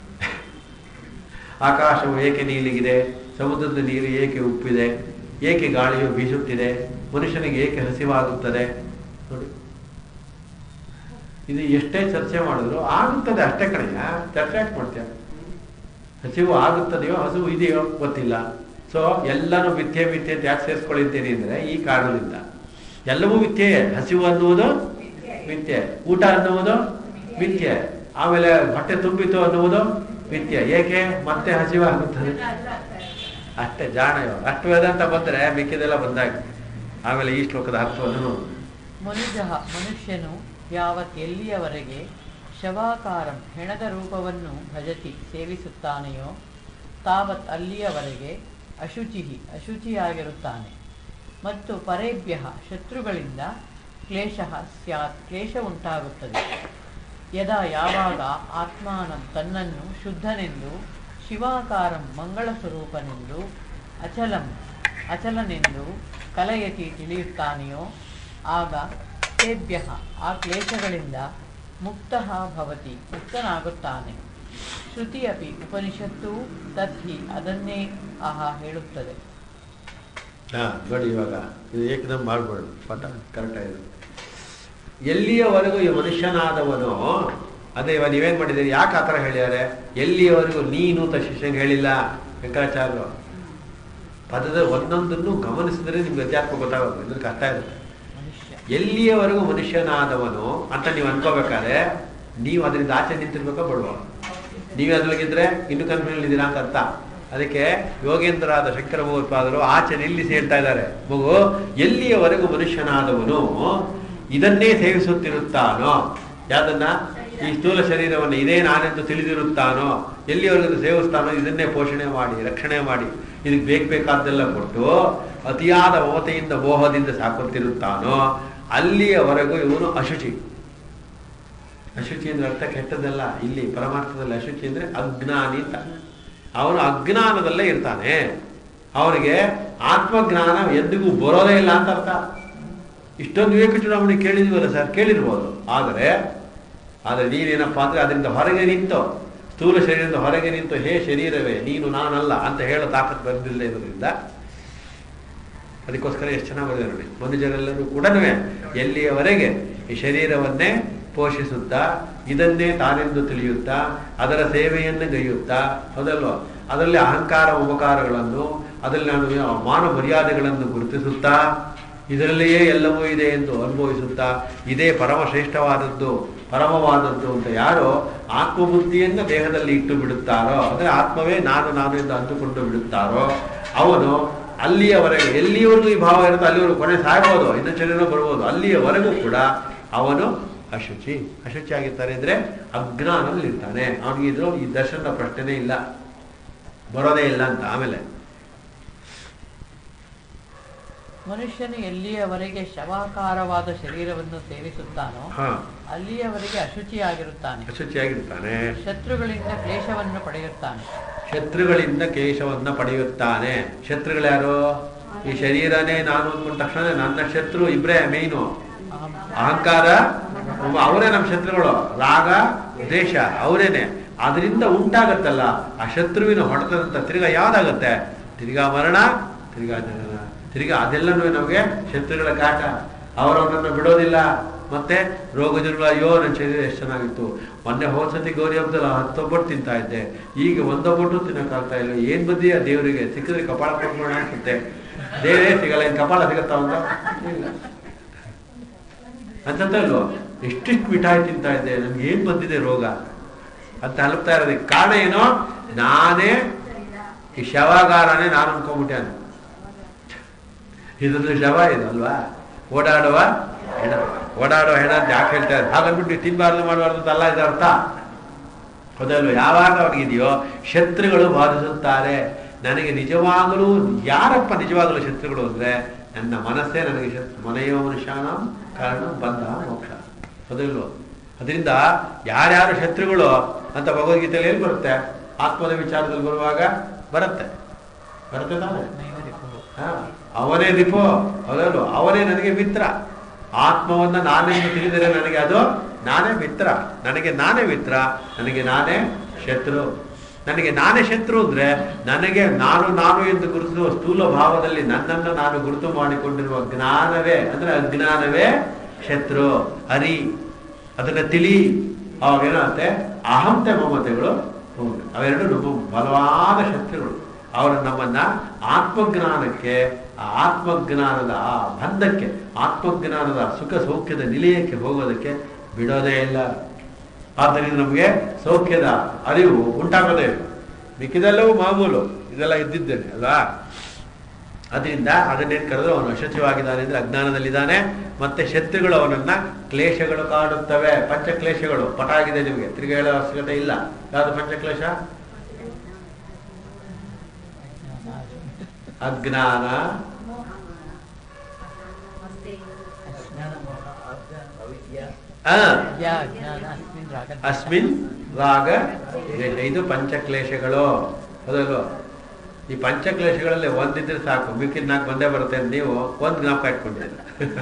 ಆಕಾಶವು ಏಕೆ ನೀಲಿಗಿದೆ, ಸಮುದ್ರದ ನೀರು ಏಕೆ ಉಪ್ಪಿದೆ, ಏಕೆ ಗಾಳಿಯು ಬೀಸುತ್ತಿದೆ, ಮನುಷ್ಯನಿಗೆ ಏಕೆ ಹಸಿವಾಗುತ್ತದೆ ನೋಡಿ. ಇದು ಎಷ್ಟೇ ಚರ್ಚೆ ಮಾಡಿದ್ರು ಆಗುತ್ತದೆ ಅಷ್ಟೇ ಕಡೆಯ. ಚರ್ಚೆ ಯಾಕೆ ಮಾಡ್ತೀಯ? ಹಸಿವು ಆಗುತ್ತದೆಯೋ ಹಸಿವು ಇದೆಯೋ ಗೊತ್ತಿಲ್ಲ. ಸೊ ಎಲ್ಲನೂ ಮಿಥ್ಯೆ ಮಿಥ್ಯೆ ಅಂತ ಯಾಕೆ ಸೇರಿಸ್ಕೊಳಿತೀನಿ ಅಂದ್ರೆ ಈ ಕಾರಣದಿಂದ. ಎಲ್ಲವೂ ಮಿಥ್ಯೆ. ಹಸಿವು ಅನ್ನುವುದು ಮಿಥ್ಯೆ, ಊಟ ಅನ್ನುವುದು ಮಿಥ್ಯೆ, ಆಮೇಲೆ ಹೊಟ್ಟೆ ತುಂಬಿತು ಅನ್ನುವುದು ಮಿಥ್ಯೆ. ಏಕೆ ಮತ್ತೆ ಹಸಿವಾಗುತ್ತದೆ? ಅಷ್ಟೇ ಜಾಣ. ಅಷ್ಟು ವೇದಾಂತ ಬಂದ್ರೆ ಮಿಕ್ಕಿದೆಲ್ಲ ಬಂದಾಗ ಆಮೇಲೆ ಈ ಶ್ಲೋಕದ ಅರ್ಥವನ್ನು ಮನುಜ ಮನುಷ್ಯನು ಯಾವತ್ ಎಲ್ಲಿಯವರೆಗೆ ಶವಾಕಾರಂ ಹೆಣದ ರೂಪವನ್ನು ಭಜತಿ ಸೇವಿಸುತ್ತಾನೆಯೋ ತಾವತ್ ಅಲ್ಲಿಯವರೆಗೆ ಅಶುಚಿ ಅಶುಚಿಯಾಗಿರುತ್ತಾನೆ. ಮತ್ತು ಪರೇಭ್ಯ ಶತ್ರುಗಳಿಂದ ಕ್ಲೇಶ ಸ್ಯಾತ್ ಕ್ಲೇಶ ಉಂಟಾಗುತ್ತದೆ. ಯದಾ ಯಾವಾಗ ಆತ್ಮಾನಂ ತನ್ನನ್ನು ಶುದ್ಧನೆಂದು ಶಿವಾಕಾರಂ ಮಂಗಳ ಸ್ವರೂಪನೆಂದು ಅಚಲಂ ಅಚಲನೆಂದು ಕಲಯತಿ ತಿಳಿಯುತ್ತಾನೆಯೋ ಆಗ ತೇಭ್ಯ ಆ ಕ್ಲೇಶಗಳಿಂದ ಮುಕ್ತಃ ಭವತಿ ಮುಕ್ತನಾಗುತ್ತಾನೆ. ಶ್ರುತಿ ಅಪಿ ಉಪನಿಷತ್ತು ತದ್ಹಿ ಅದನ್ನೇ ಆಹ ಹೇಳುತ್ತದೆ. ಹಾ ನೋಡಿ, ಇವಾಗ ಇದು ಏಕದಮ್ ಮಾಡ್ಬೇಡು ಪಾಠ ಕರೆಕ್ಟ್ ಆಗಿದೆ. ಎಲ್ಲಿಯವರೆಗೂ ಈ ಮನುಷ್ಯನಾದವನು, ಅದೇ ಇವಾಗ ನೀವೇನ್ ಮಾಡಿದ್ದೀರಿ, ಯಾಕೆ ಆ ಥರ ಹೇಳಿದ್ದಾರೆ? ಎಲ್ಲಿಯವರೆಗೂ ನೀನು ಅಂತ ಶಿಷ್ಯಂಗೆ ಹೇಳಿಲ್ಲ ಶಂಕರಾಚಾರ್ಯರು. ಪದದ ಒಂದೊಂದನ್ನು ಗಮನಿಸಿದ್ರೆ ನಿಮ್ಗೆ ಅಧ್ಯಾತ್ಮ ಗೊತ್ತಾಗೋದು, ಇದ್ರ ಕಷ್ಟ ಇರುತ್ತೆ. ಎಲ್ಲಿಯವರೆಗೂ ಮನುಷ್ಯನಾದವನು ಅಂತ ನೀವು ಅನ್ಕೋಬೇಕಾದ್ರೆ ನೀವು ಅದರಿಂದ ಆಚೆ ನಿಂತಿರ್ಬೇಕೋ ಬಿಡುವ. ನೀವೇ ಅದ್ರೊಳಗಿದ್ರೆ ಇನ್ನು ಕನ್ಫ್ಯೂಷನ್ ಇದ್ದೀರಾ ಅಂತ ಅರ್ಥ. ಅದಕ್ಕೆ ಯೋಗೇಂದ್ರರಾದ ಶಂಕರ ಭಗವತ್ಪಾದರು ಆಚೆ ನಿಲ್ಲಿಸಿ ಹೇಳ್ತಾ ಇದ್ದಾರೆ, ಮಗು ಎಲ್ಲಿಯವರೆಗೂ ಮನುಷ್ಯನಾದವನು ಇದನ್ನೇ ಸೇವಿಸುತ್ತಿರುತ್ತಾನೋ, ಯಾವ್ದನ್ನ? ಈ ಸ್ಥೂಲ ಶರೀರವನ್ನು ಇದೇ ನಾನೆಂದು ತಿಳಿದಿರುತ್ತಾನೋ, ಎಲ್ಲಿಯವರೆಗೂ ಸೇವಿಸ್ತಾನೋ ಇದನ್ನೇ ಪೋಷಣೆ ಮಾಡಿ ರಕ್ಷಣೆ ಮಾಡಿ ಇದಕ್ಕೆ ಬೇಕು ಬೇಕಾದ್ದೆಲ್ಲ ಕೊಟ್ಟು ಅತಿಯಾದ ಮಮತೆಯಿಂದ ಮೋಹದಿಂದ ಸಾಕುತ್ತಿರುತ್ತಾನೋ ಅಲ್ಲಿಯವರೆಗೂ ಇವನು ಅಶುಚಿ. ಅಶುಚಿ ಅಂದ್ರೆ ಅರ್ಥ ಕೆಟ್ಟದಲ್ಲ. ಇಲ್ಲಿ ಪರಮಾರ್ಥದಲ್ಲಿ ಅಶುಚಿ ಅಂದ್ರೆ ಅಜ್ಞಾನಿ ಅಂತ. ಅವನು ಅಜ್ಞಾನದಲ್ಲೇ ಇರ್ತಾನೆ. ಅವನಿಗೆ ಆತ್ಮಜ್ಞಾನ ಎಂದಿಗೂ ಬರೋದೇ ಇಲ್ಲ ಅಂತ ಅರ್ಥ. ಇಷ್ಟೊಂದು ವಿವೇಕ ಚೂಡಾವಣೆ ಕೇಳಿದ್ವಲ್ಲ ಸರ್, ಕೇಳಿರ್ಬೋದು. ಆದರೆ ಆದರೆ ನೀನೇನಪ್ಪ ಅಂದ್ರೆ ಅದರಿಂದ ಹೊರಗೆ ನಿಂತು, ಸ್ಥೂಲ ಶರೀರದಿಂದ ಹೊರಗೆ ನಿಂತು ಹೇ ಶರೀರವೇ ನೀನು ನಾನಲ್ಲ ಅಂತ ಹೇಳೋ ತಾಕತ್ ಬಂದಿಲ್ಲ ಇರೋದ್ರಿಂದ ಅದಕ್ಕೋಸ್ಕರ ಎಷ್ಟು ಚೆನ್ನಾಗಿ ಬರೆದಿದೆ ನೋಡಿ. ಮನುಜರೆಲ್ಲರೂ ಕೂಡ ಎಲ್ಲಿಯವರೆಗೆ ಈ ಶರೀರವನ್ನೇ ಪೋಷಿಸುತ್ತಾ ಇದನ್ನೇ ತಾನೆಂದು ತಿಳಿಯುತ್ತಾ ಅದರ ಸೇವೆಯನ್ನು ಗೈಯುತ್ತಾ, ಹೌದಲ್ವ, ಅದರಲ್ಲಿ ಅಹಂಕಾರ ಉಪಕಾರಗಳನ್ನು, ಅದರಲ್ಲಿ ನಾನು ಮಾನ ಮರ್ಯಾದೆಗಳನ್ನು ಗುರುತಿಸುತ್ತಾ ಇದರಲ್ಲಿಯೇ ಎಲ್ಲವೂ ಇದೆ ಎಂದು ಅನುಭವಿಸುತ್ತಾ ಇದೇ ಪರಮ ಶ್ರೇಷ್ಠವಾದದ್ದು ಪರಮವಾದದ್ದು ಅಂತ ಯಾರು ಆತ್ಮಬುದ್ಧಿಯನ್ನು ದೇಹದಲ್ಲಿ ಇಟ್ಟು ಬಿಡುತ್ತಾರೋ, ಅಂದರೆ ಆತ್ಮವೇ ನಾನು ನಾನು ಎಂದು ಅಂದುಕೊಂಡು ಬಿಡುತ್ತಾರೋ ಅವನು ಅಲ್ಲಿಯವರೆಗೂ, ಎಲ್ಲಿಯವರೆಗೂ ಈ ಭಾವ ಇರುತ್ತೋ ಅಲ್ಲಿವರೆಗೂ, ಕೊನೆ ಸಾಯ್ಬೋದು, ಇನ್ನು ಶರೀರ ಬರ್ಬೋದು, ಅಲ್ಲಿಯವರೆಗೂ ಕೂಡ ಅವನು ಅಶುಚಿ. ಅಶುಚಿ ಆಗಿರ್ತಾನೆ ಅಂದರೆ ಅಜ್ಞಾನದಲ್ಲಿ ಇರ್ತಾನೆ. ಅವನಿಗೆ ಇದು ಈ ದರ್ಶನದ ಪ್ರಶ್ನೆನೇ ಇಲ್ಲ, ಬರೋದೇ ಇಲ್ಲ ಅಂತ. ಆಮೇಲೆ ಮನುಷ್ಯನು ಎಲ್ಲಿಯವರೆಗೆ ಶವಾಕಾರವಾದ ಶರೀರವನ್ನು ಸೇವಿಸುತ್ತಾನೋ ಅಲ್ಲಿಯವರೆಗೆ ಅಶುಚಿಯಾಗಿರುತ್ತಾನೆ ಅಶುಚಿಯಾಗಿರ್ತಾನೆ ಶತ್ರುಗಳಿಂದ ಕ್ಲೇಶವನ್ನು ಪಡೆಯುತ್ತಾನೆ ಶತ್ರುಗಳಿಂದ ಕ್ಲೇಶವನ್ನ ಪಡೆಯುತ್ತಾನೆ. ಶತ್ರುಗಳ್ಯಾರು? ಈ ಶರೀರನೇ ನಾನು ಅಂದ್ಕೊಂಡ ತಕ್ಷಣ ನನ್ನ ಶತ್ರು ಇಬ್ರೇ ಮೇಯ್ನು. ಅಹಂಕಾರ ಅವರೇ ನಮ್ಮ ಶತ್ರುಗಳು, ರಾಗ ದ್ವೇಷ ಅವರೇನೆ. ಅದರಿಂದ ಉಂಟಾಗತ್ತಲ್ಲ ಆ ಶತ್ರುವಿನ ಹೊಡೆತದಂತ ತಿರ್ಗಾ ಯಾವ್ದಾಗತ್ತೆ? ತಿರ್ಗಾ ಮರಣ, ತಿರ್ಗಾ ಜನನ, ತಿರ್ಗಾ ಅದೆಲ್ಲನೂ ನಮಗೆ ಶತ್ರುಗಳ ಕಾಟ. ಅವರವರನ್ನು ಬಿಡೋದಿಲ್ಲ. ಮತ್ತೆ ರೋಗಜರುಗಳ, ಅಯ್ಯೋ ನನ್ನ ಶರೀರ ಎಷ್ಟು ಚೆನ್ನಾಗಿತ್ತು, ಮೊನ್ನೆ ಹೋದ್ಸತಿ ಗೌರಿ ಹಬ್ಬದಲ್ಲಿ ಹತ್ತೊಬ್ಬಟ್ಟು ತಿಂತಾ ಇದ್ದೆ, ಈಗ ಒಂದೊಬ್ಬಟ್ಟು ತಿನ್ನಕ್ಕಾಗ್ತಾ ಇಲ್ಲ, ಏನ್ ಬದ್ದೀಯ ದೇವರಿಗೆ? ಸಿಕ್ಕಿದ್ರೆ ಕಪಾಳ ಕೊಟ್ಬಿಡೋಣ ಅನ್ಸುತ್ತೆ. ದೇವರೇ ಸಿಗಲ್ಲ, ಇನ್ ಕಪಾಳ ಸಿಗತ್ತಾ ಅಂತ ಅಂತಂತ ಇಲ್ವೋ? ಎಷ್ಟಿಷ್ಟು ಮಿಠಾಯಿ ತಿಂತಾ ಇದ್ದೆ, ನನ್ಗೆ ಏನ್ ಬಂದಿದೆ ರೋಗ ಅಂತ ಅನ್ತಾ ಇರೋದಕ್ಕೆ ಕಾರಣ ಏನೋ? ನಾನೇ ಈ ಶವಾಗಾರನೇ ನಾನು ಅನ್ಕೊಂಡ್ಬಿಟ್ಟೆ. ಇದೊಂದು ಶವ ಇದು ಅಲ್ವಾ? ಓಡಾಡುವ ಹೆಣ, ಓಡಾಡುವ ಹೆಣ ಅಂತ ಯಾಕೆ ಹೇಳ್ತಾ ಇದ್ದಾರೆ? ಹಾಗನ್ಬಿಟ್ಟು ನೀವು ತಿನ್ಬಾರ್ದು ಮಾಡಬಾರ್ದು ಅಂತ ಅಲ್ಲ ಇದು ಅರ್ಥ, ಹೌದಲ್ವ? ಯಾವಾಗ ಅವ್ರಿಗಿದೆಯೋ ಶತ್ರುಗಳು ಬಾಧಿಸುತ್ತಾರೆ. ನನಗೆ ನಿಜವಾಗಲೂ ಯಾರಪ್ಪ ನಿಜವಾಗಲೂ ಶತ್ರುಗಳು ಅಂದ್ರೆ ನನ್ನ ಮನಸ್ಸೇ ನನಗೆ ಶತ್ರು. ಮನೆಯೋ ಮನುಷ್ಯನ ಕಾರಣ ಬಂಧ ಮೋಕ್ಷ, ಹೌದಲ್ವ? ಅದರಿಂದ ಯಾರ್ಯಾರು ಶತ್ರುಗಳು ಅಂತ ಭಗವದ್ಗೀತೆಯಲ್ಲಿ ಎಲ್ಲಿ ಬರುತ್ತೆ? ಆತ್ಮದ ವಿಚಾರದಲ್ಲಿ ಬರುವಾಗ ಬರುತ್ತೆ, ಬರುತ್ತೆ ತಾನೆ? ಹಾ, ಅವನೇ ರಿಪೋ, ಹೌದಲ್ವ? ಅವನೇ ನನಗೆ ಮಿತ್ರ. ಆತ್ಮವನ್ನ ನಾನೆಂದು ತಿಳಿದರೆ ನನಗೆ ಅದು ನಾನೇ ಮಿತ್ರ, ನನಗೆ ನಾನೇ ಮಿತ್ರ, ನನಗೆ ನಾನೇ ಶತ್ರು. ನನಗೆ ನಾನೇ ಶತ್ರು ಅಂದ್ರೆ ನನಗೆ ನಾನು ನಾನು ಎಂದು ಗುರುತಿಸುವ ಸ್ಥೂಲ ಭಾವದಲ್ಲಿ ನನ್ನನ್ನು ನಾನು ಗುರುತು ಮಾಡಿಕೊಂಡಿರುವ ಜ್ಞಾನವೇ ಅಂದ್ರೆ ಅಜ್ಞಾನವೇ ಶತ್ರು. ಅರಿ, ಅದನ್ನ ತಿಳಿ. ಅವಾಗ ಏನಾಗುತ್ತೆ, ಅಹಂತೆ ಮಮತೆಗಳು ಹೋಗುತ್ತೆ. ಅವೆರಡು ನಮ್ಮ ಬಲವಾದ ಶತ್ರುಗಳು. ಅವರು ನಮ್ಮನ್ನ ಆತ್ಮಜ್ಞಾನಕ್ಕೆ, ಆ ಆತ್ಮಜ್ಞಾನದ ಆ ಬಂಧಕ್ಕೆ, ಆತ್ಮಜ್ಞಾನದ ಸುಖ ಸೌಖ್ಯದ ನಿಲಯಕ್ಕೆ ಹೋಗೋದಕ್ಕೆ ಬಿಡೋದೇ ಇಲ್ಲ. ಆದ್ದರಿಂದ ನಮಗೆ ಸೌಖ್ಯದ ಅರಿವು ಉಂಟಾಗೋದೇ ಇಲ್ಲ. ಮಿಕ್ಕಿದೆಲ್ಲವೂ ಮಾಮೂಲು, ಇದೆಲ್ಲ ಇದ್ದಿದ್ದೇನೆ ಅಲ್ವಾ. ಅದರಿಂದ ಅದನ್ನೇನು ಕರೆದು ಅವನು ಅಶುಚಿವಾಗಿದ್ದಾನೆ ಅಂದ್ರೆ ಅಜ್ಞಾನದಲ್ಲಿದ್ದಾನೆ. ಮತ್ತೆ ಶತ್ರುಗಳು ಅವನನ್ನ ಕ್ಲೇಶಗಳು ಕಾಡುತ್ತವೆ. ಪಂಚಕ್ಲೇಶಗಳು ಪಟ ಆಗಿದೆ ನಿಮಗೆ, ತಿರುಗಿ ಹೇಳೋ ಅವಶ್ಯಕತೆ ಇಲ್ಲ. ಯಾವುದು ಪಂಚಕ್ಲೇಶ? ಅಜ್ಞಾನ, ಅಸ್ಮಿನ್ ರಾಗ, ಇದು ಪಂಚಕ್ಲೇಶಗಳು. ಹೌದಲ್ವ? ಈ ಪಂಚಕ್ಲೇಶಗಳಲ್ಲಿ ಒಂದಿದ್ರೆ ಸಾಕು, ಮಿಕ್ಕಿದ ನಾಲ್ಕು ಬಂದೇ ಬರುತ್ತೆ ಅಂತ ನೀವು ಒಂದು ಜ್ಞಾಪಕ ಇಟ್ಕೊಂಡಿದ್ದೀರ.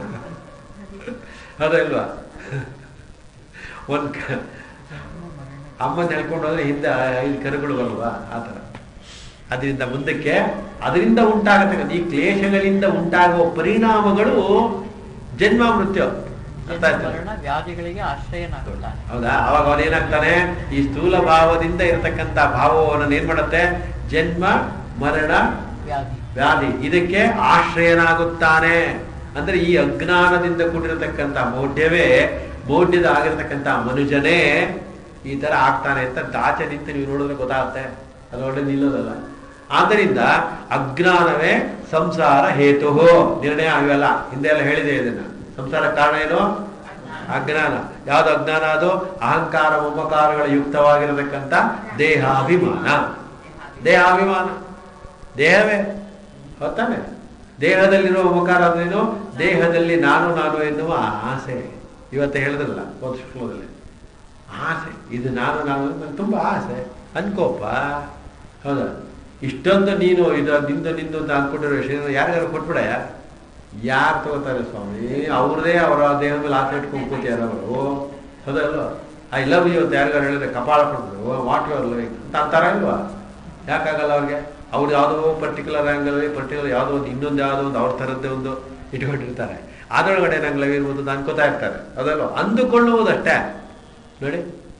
ಹೌದಲ್ವಾ? ಒಂದ್ ಅಮ್ಮನ ಹೇಳ್ಕೊಂಡು ಹೋದ್ರೆ ಹಿಂದೆ ಐದು ಕರುಗಳು ಬಲ್ವಾ, ಆ ಥರ. ಅದರಿಂದ ಮುಂದಕ್ಕೆ ಅದರಿಂದ ಉಂಟಾಗತಕ್ಕಂಥ ಈ ಕ್ಲೇಶಗಳಿಂದ ಉಂಟಾಗುವ ಪರಿಣಾಮಗಳು ಜನ್ಮ ಮೃತ್ಯು. ವ್ಯಾಧಿಗಳಿಗೆ ಆಶ್ರಯನಾಗುತ್ತಾನೆ. ಹೌದಾ? ಅವಾಗ ಅವನೇನಾಗ್ತಾನೆ, ಈ ಸ್ಥೂಲ ಭಾವದಿಂದ ಇರತಕ್ಕಂಥ ಭಾವವನ್ನು ಏನ್ ಮಾಡುತ್ತೆ, ಜನ್ಮ ಮರಣ ವ್ಯಾಧಿ, ಇದಕ್ಕೆ ಆಶ್ರಯನಾಗುತ್ತಾನೆ. ಅಂದ್ರೆ ಈ ಅಜ್ಞಾನದಿಂದ ಕೂಡಿರತಕ್ಕಂಥ ಮೌಢ್ಯವೇ, ಮೌಢ್ಯದ ಆಗಿರತಕ್ಕಂಥ ಮನುಜನೇ ಈ ತರ ಆಗ್ತಾನೆ ಅಂತ ದಾಚೆ ನಿಂತು ನೀವು ನೋಡಿದ್ರೆ ಗೊತ್ತಾಗುತ್ತೆ. ಅದು ಒಳ್ಳೆ ನಿಲ್ಲೋದಲ್ಲ. ಆದ್ದರಿಂದ ಅಜ್ಞಾನವೇ ಸಂಸಾರ ಹೇತು ನಿರ್ಣಯ ಆಗಿಲ್ಲ. ಹಿಂದೆ ಎಲ್ಲ ಹೇಳಿದೆ ಇದನ್ನ. ಸಂಸಾರ ಕಾರಣ ಏನು? ಅಜ್ಞಾನ. ಯಾವ್ದು ಅಜ್ಞಾನ? ಅದು ಅಹಂಕಾರ ಮಮಕಾರಗಳ ಯುಕ್ತವಾಗಿರತಕ್ಕಂಥ ದೇಹಾಭಿಮಾನ. ದೇಹಾಭಿಮಾನ ದೇಹವೇ ಹೊತ್ತಾನೆ. ದೇಹದಲ್ಲಿರುವ ಮಮಕಾರ ಅಂದ್ರೇನು? ದೇಹದಲ್ಲಿ ನಾನು ನಾನು ಎನ್ನುವ ಆಸೆ. ಇವತ್ತು ಹೇಳಿದ್ರಲ್ಲ ಒಂದು ಶ್ಲೋಕದಲ್ಲಿ, ಆಸೆ. ಇದು ನಾನು ನಾನು ನನಗೆ ತುಂಬಾ ಆಸೆ ಅನ್ಕೋಪ. ಹೌದಾ? ಇಷ್ಟೊಂದು ನೀನು ಇದು ನಿಂದು ನಿಂದು ಅಂತ ಅನ್ಕೊಂಡಿರೋ ಶರೀರ ಯಾರ್ಯಾರು ಕೊಟ್ಬಿಡಯ? ಯಾರು ತಗೋತಾರೆ ಸ್ವಾಮಿ? ಅವ್ರದೇ ಅವರ ದೇಹದ ಮೇಲೆ ಆಸೆ ಇಟ್ಕೊಂಡು ಕೂತಿಯಾರ ಅವರು. ಹೌದಲ್ವ? ಐ ಲವ್ ಯು ಅಂತ ಯಾರಿಗಾರು ಹೇಳಿದ್ರೆ ಕಪಾಳ ಕೊಡ್ತಾರೆ, ವಾಟ್ ಯುವರ್ ಲವಿಂಗ್ ಅಂತ ಅಂತಾರ ಇಲ್ವಾ? ಯಾಕಾಗಲ್ಲ ಅವ್ರಿಗೆ? ಅವ್ರು ಯಾವುದೋ ಪರ್ಟಿಕ್ಯುಲರ್ ಆ್ಯಂಗಲ್, ಪರ್ಟಿಕ್ಯುಲರ್ ಯಾವುದೋ ಒಂದು ಇನ್ನೊಂದು ಯಾವುದೋ ಒಂದು ಅವ್ರ ಥರದ್ದೇ ಒಂದು ಇಟ್ಕೊಂಡಿರ್ತಾರೆ. ಅದರೊಳಗಡೆ ನಂಗೆ ಲವ್ ಇರ್ಬೋದು ಅಂತ ಅನ್ಕೋತಾ ಇರ್ತಾರೆ. ಅದಲ್ವ? ಅಂದುಕೊಳ್ಳುವುದಷ್ಟೇ. ನೋಡಿ,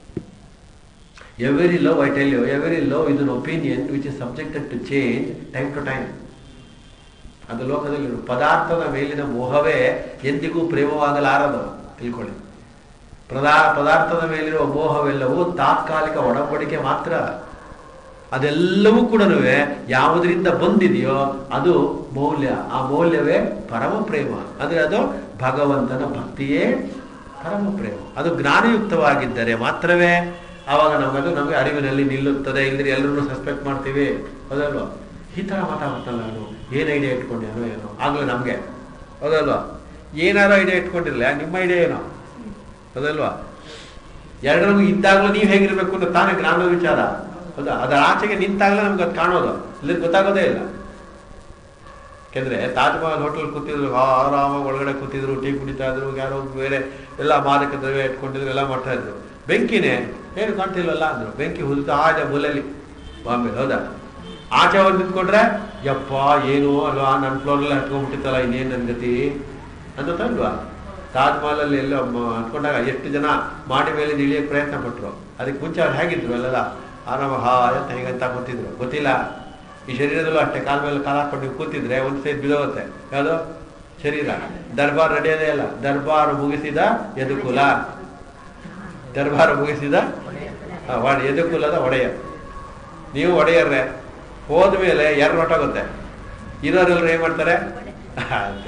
every love, I tell you, every love is an opinion which is subjected to change time to time. ಅದು ಲೋಕದಲ್ಲಿ ಪದಾರ್ಥದ ಮೇಲಿನ ಮೋಹವೇ ಎಂದಿಗೂ ಪ್ರೇಮವಾಗಲಾರದು, ತಿಳ್ಕೊಳ್ಳಿ. ಪದಾ ಪದಾರ್ಥದ ಮೇಲಿರುವ ಮೋಹವೆಲ್ಲವೂ ತಾತ್ಕಾಲಿಕ ಒಡಂಬಡಿಕೆ ಮಾತ್ರ. ಅದೆಲ್ಲವೂ ಕೂಡ ಯಾವುದರಿಂದ ಬಂದಿದೆಯೋ ಅದು ಮೌಲ್ಯ. ಆ ಮೌಲ್ಯವೇ ಪರಮ ಪ್ರೇಮ. ಅಂದ್ರೆ ಅದು ಭಗವಂತನ ಭಕ್ತಿಯೇ ಪರಮ ಪ್ರೇಮ. ಅದು ಜ್ಞಾನಯುಕ್ತವಾಗಿದ್ದರೆ ಮಾತ್ರವೇ ಆವಾಗ ನಮಗದು ನಮಗೆ ಅರಿವಿನಲ್ಲಿ ನಿಲ್ಲುತ್ತದೆ. ಇಲ್ಲದ್ರೆ ಎಲ್ಲರೂ ಸಸ್ಪೆಕ್ಟ್ ಮಾಡ್ತೀವಿ. ಹೌದಲ್ವಾ? ಈ ಥರ ಮಾತಾಡ್ತಲ್ಲ ನಾನು, ಏನು ಐಡಿಯಾ ಇಟ್ಕೊಂಡೇನೋ ಏನೋ ಆಗಲೇ ನಮಗೆ. ಹೌದಲ್ವಾ? ಏನಾರೋ ಐಡಿಯಾ ಇಟ್ಕೊಂಡಿರಲಿಲ್ಲ, ನಿಮ್ಮ ಐಡಿಯಾ ಏನೋ. ಹೌದಲ್ವಾ? ಎರಡರಿಗೂ ಇದ್ದಾಗಲೂ ನೀವು ಹೇಗಿರ್ಬೇಕು ಅನ್ನೋ ತಾನೇ ಜ್ಞಾನದ ವಿಚಾರ. ಹೌದಾ? ಅದರ ಆಚೆಗೆ ನಿಂತಾಗಲೇ ನಮ್ಗೆ ಅದು ಕಾಣೋದು, ಇಲ್ಲಿ ಗೊತ್ತಾಗೋದೇ ಇಲ್ಲ. ಯಾಕೆಂದ್ರೆ ತಾಜ್ ಮಹಲ್ ಹೋಟೆಲ್ ಕೂತಿದ್ರು, ಆರಾಮಾಗಿ ಒಳಗಡೆ ಕೂತಿದ್ರು, ಟೀ ಕುಡಿತಾ ಇದ್ರು, ಯಾರೋ ಬೇರೆ ಎಲ್ಲ ಮಾದಕ ದ್ರವ್ಯ ಇಟ್ಕೊಂಡಿದ್ರು, ಎಲ್ಲ ಮಾಡ್ತಾ ಇದ್ರು. ಬೆಂಕಿನೇ ಏನು ಕಾಣ್ತಿಲ್ವಲ್ಲ ಅಂದ್ರು. ಬೆಂಕಿ ಹುದುತ್ತಾ ಆಜ ಮೂಲೆಯಲ್ಲಿ ಬಾಂಬೆ. ಹೌದಾ? ಆಚೆ ಅವ್ರು ನಿಂತ್ಕೊಂಡ್ರೆ ಯಪ್ಪ ಏನು ಅಲ್ವಾ, ನನ್ನ ಫ್ಲೋರಲ್ಲಿ ಹತ್ಕೊಂಡ್ಬಿಟ್ಟಿತ್ತಲ್ಲ, ಇನ್ನೇನು ನನ್ನ ಗತಿ ಅಂತ ಅಲ್ವಾ? ತಾಜ್ ಮಹಲಲ್ಲಿ ಎಲ್ಲೋ ಹತ್ಕೊಂಡಾಗ ಎಷ್ಟು ಜನ ಮಾಡಿ ಮೇಲೆ ಇಳಿಯೋಕೆ ಪ್ರಯತ್ನ ಪಟ್ರು. ಅದಕ್ಕೆ ಮುಂಚೆ ಅವ್ರು ಹೇಗಿದ್ರು ಅಲ್ಲೆಲ್ಲ ಆರಾಮ ಹಾಯಂತ ಹೇಗಂತ ಕೂತಿದ್ರು. ಗೊತ್ತಿಲ್ಲ. ಈ ಶರೀರದಲ್ಲೂ ಅಷ್ಟೇ, ಕಾಲ ಮೇಲೆ ಕಾಲ ಹಾಕೊಂಡು ನೀವು ಕೂತಿದ್ರೆ ಒಂದು ಸೈಡ್ ಬಿದೋಗುತ್ತೆ. ಯಾವುದು? ಶರೀರ. ದರ್ಬಾರ್ ನಡೆಯೋದೇ ಇಲ್ಲ. ದರ್ಬಾರ್ ಮುಗಿಸಿದ ಯದುಕುಲ, ದರ್ಬಾರ್ ಮುಗಿಸಿದ ಯದುಕುಲದ ಒಡೆಯ. ನೀವು ಒಡೆಯರ್ರೆ. ಹೋದ್ಮೇಲೆ ಯಾರು ಹೊರಟೋಗುತ್ತೆ. ಇರೋರೆಲ್ಲರೂ ಏನ್ ಮಾಡ್ತಾರೆ ಅಂತೆ.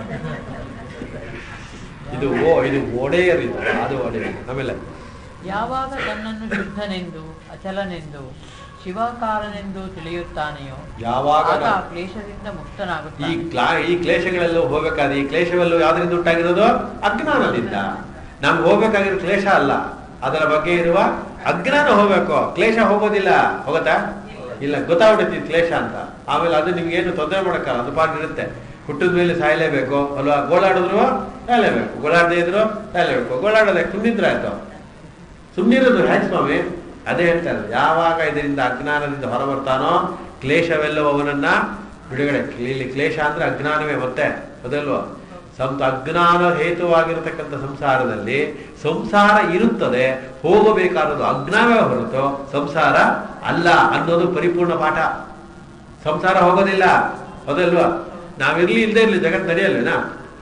ಇದು ಓ ಇದು ಒಡೆಯರ್, ಇದು ಅದು ಒಡೆಯರ್. ಆಮೇಲೆ ಯಾವಾಗ ತನ್ನನ್ನು ಶುದ್ಧನೆಂದು ಅಚಲನೆಂದು ಶಿವಾಕಾರನೆಂದು ತಿಳಿಯುತ್ತಾನೆಯೋ ಯಾವಾಗ ಕ್ಲೇಶದಿಂದ ಮುಕ್ತನಾಗುತ್ತಾನೆ. ಈ ಕ್ಲಾ ಈ ಕ್ಲೇಶಗಳೆಲ್ಲ ಹೋಗ್ಬೇಕಾದ್ರೆ, ಈ ಕ್ಲೇಶವೆಲ್ಲ ಯಾವ್ದ್ರಿಂದ ಉಂಟಾಗಿರೋದು? ಅಜ್ಞಾನದಿಂದ. ನಮ್ಗೆ ಹೋಗ್ಬೇಕಾಗಿರೋ ಕ್ಲೇಶ ಅಲ್ಲ, ಅದರ ಬಗ್ಗೆ ಇರುವ ಅಜ್ಞಾನ ಹೋಗ್ಬೇಕು. ಕ್ಲೇಶ ಹೋಗೋದಿಲ್ಲ. ಹೋಗತ್ತಾ? ಇಲ್ಲ. ಗೊತ್ತಾಗ್ಬಿಡುತ್ತೆ ಕ್ಲೇಶ ಅಂತ. ಆಮೇಲೆ ಅದು ನಿಮ್ಗೇನು ತೊಂದರೆ ಮಾಡಕ್ಕಲ್ಲ, ಅದು ಪಾಠ ಇರುತ್ತೆ. ಹುಟ್ಟಿದ ಮೇಲೆ ಸಾಯಲೇಬೇಕು ಅಲ್ವಾ? ಗೋಳಾಡಿದ್ರು ಸಾಯಲೇಬೇಕು, ಗೋಳಾಡದೇ ಇದ್ರು ಸಾಯಲೇಬೇಕು. ಗೋಳಾಡೋದೆ ಸುಮ್ಮನಿದ್ರೆ ಆಯ್ತು. ಸುಮ್ಮನಿರೋದು ಹ್ಯಾಕ್ ಸ್ವಾಮಿ? ಅದೇ ಹೇಳ್ತಾರೆ, ಯಾವಾಗ ಇದರಿಂದ ಅಜ್ಞಾನದಿಂದ ಹೊರ ಬರ್ತಾನೋ ಕ್ಲೇಶವೆಲ್ಲವೂ ಅವನನ್ನ ಬಿಡುಗಡೆ. ಇಲ್ಲಿ ಕ್ಲೇಶ ಅಂದ್ರೆ ಅಜ್ಞಾನವೇ ಮತ್ತೆ ಅದಲ್ವಾ? ಸಂತ ಅಜ್ಞಾನ ಹೇತುವಾಗಿರತಕ್ಕಂಥ ಸಂಸಾರದಲ್ಲಿ ಸಂಸಾರ ಇರುತ್ತದೆ, ಹೋಗಬೇಕಾದದ್ದು ಅಜ್ಞಾನವೇ ಹೊರತು ಸಂಸಾರ ಅಲ್ಲ ಅನ್ನೋದು ಪರಿಪೂರ್ಣ ಪಾಠ. ಸಂಸಾರ ಹೋಗೋದಿಲ್ಲ ಅದಲ್ವಾ? ನಾವಿರ್ಲಿ ಇಲ್ಲದೆ ಇರ್ಲಿ ಜಗತ್ ನಡೆಯಲ್ವೇನಾ?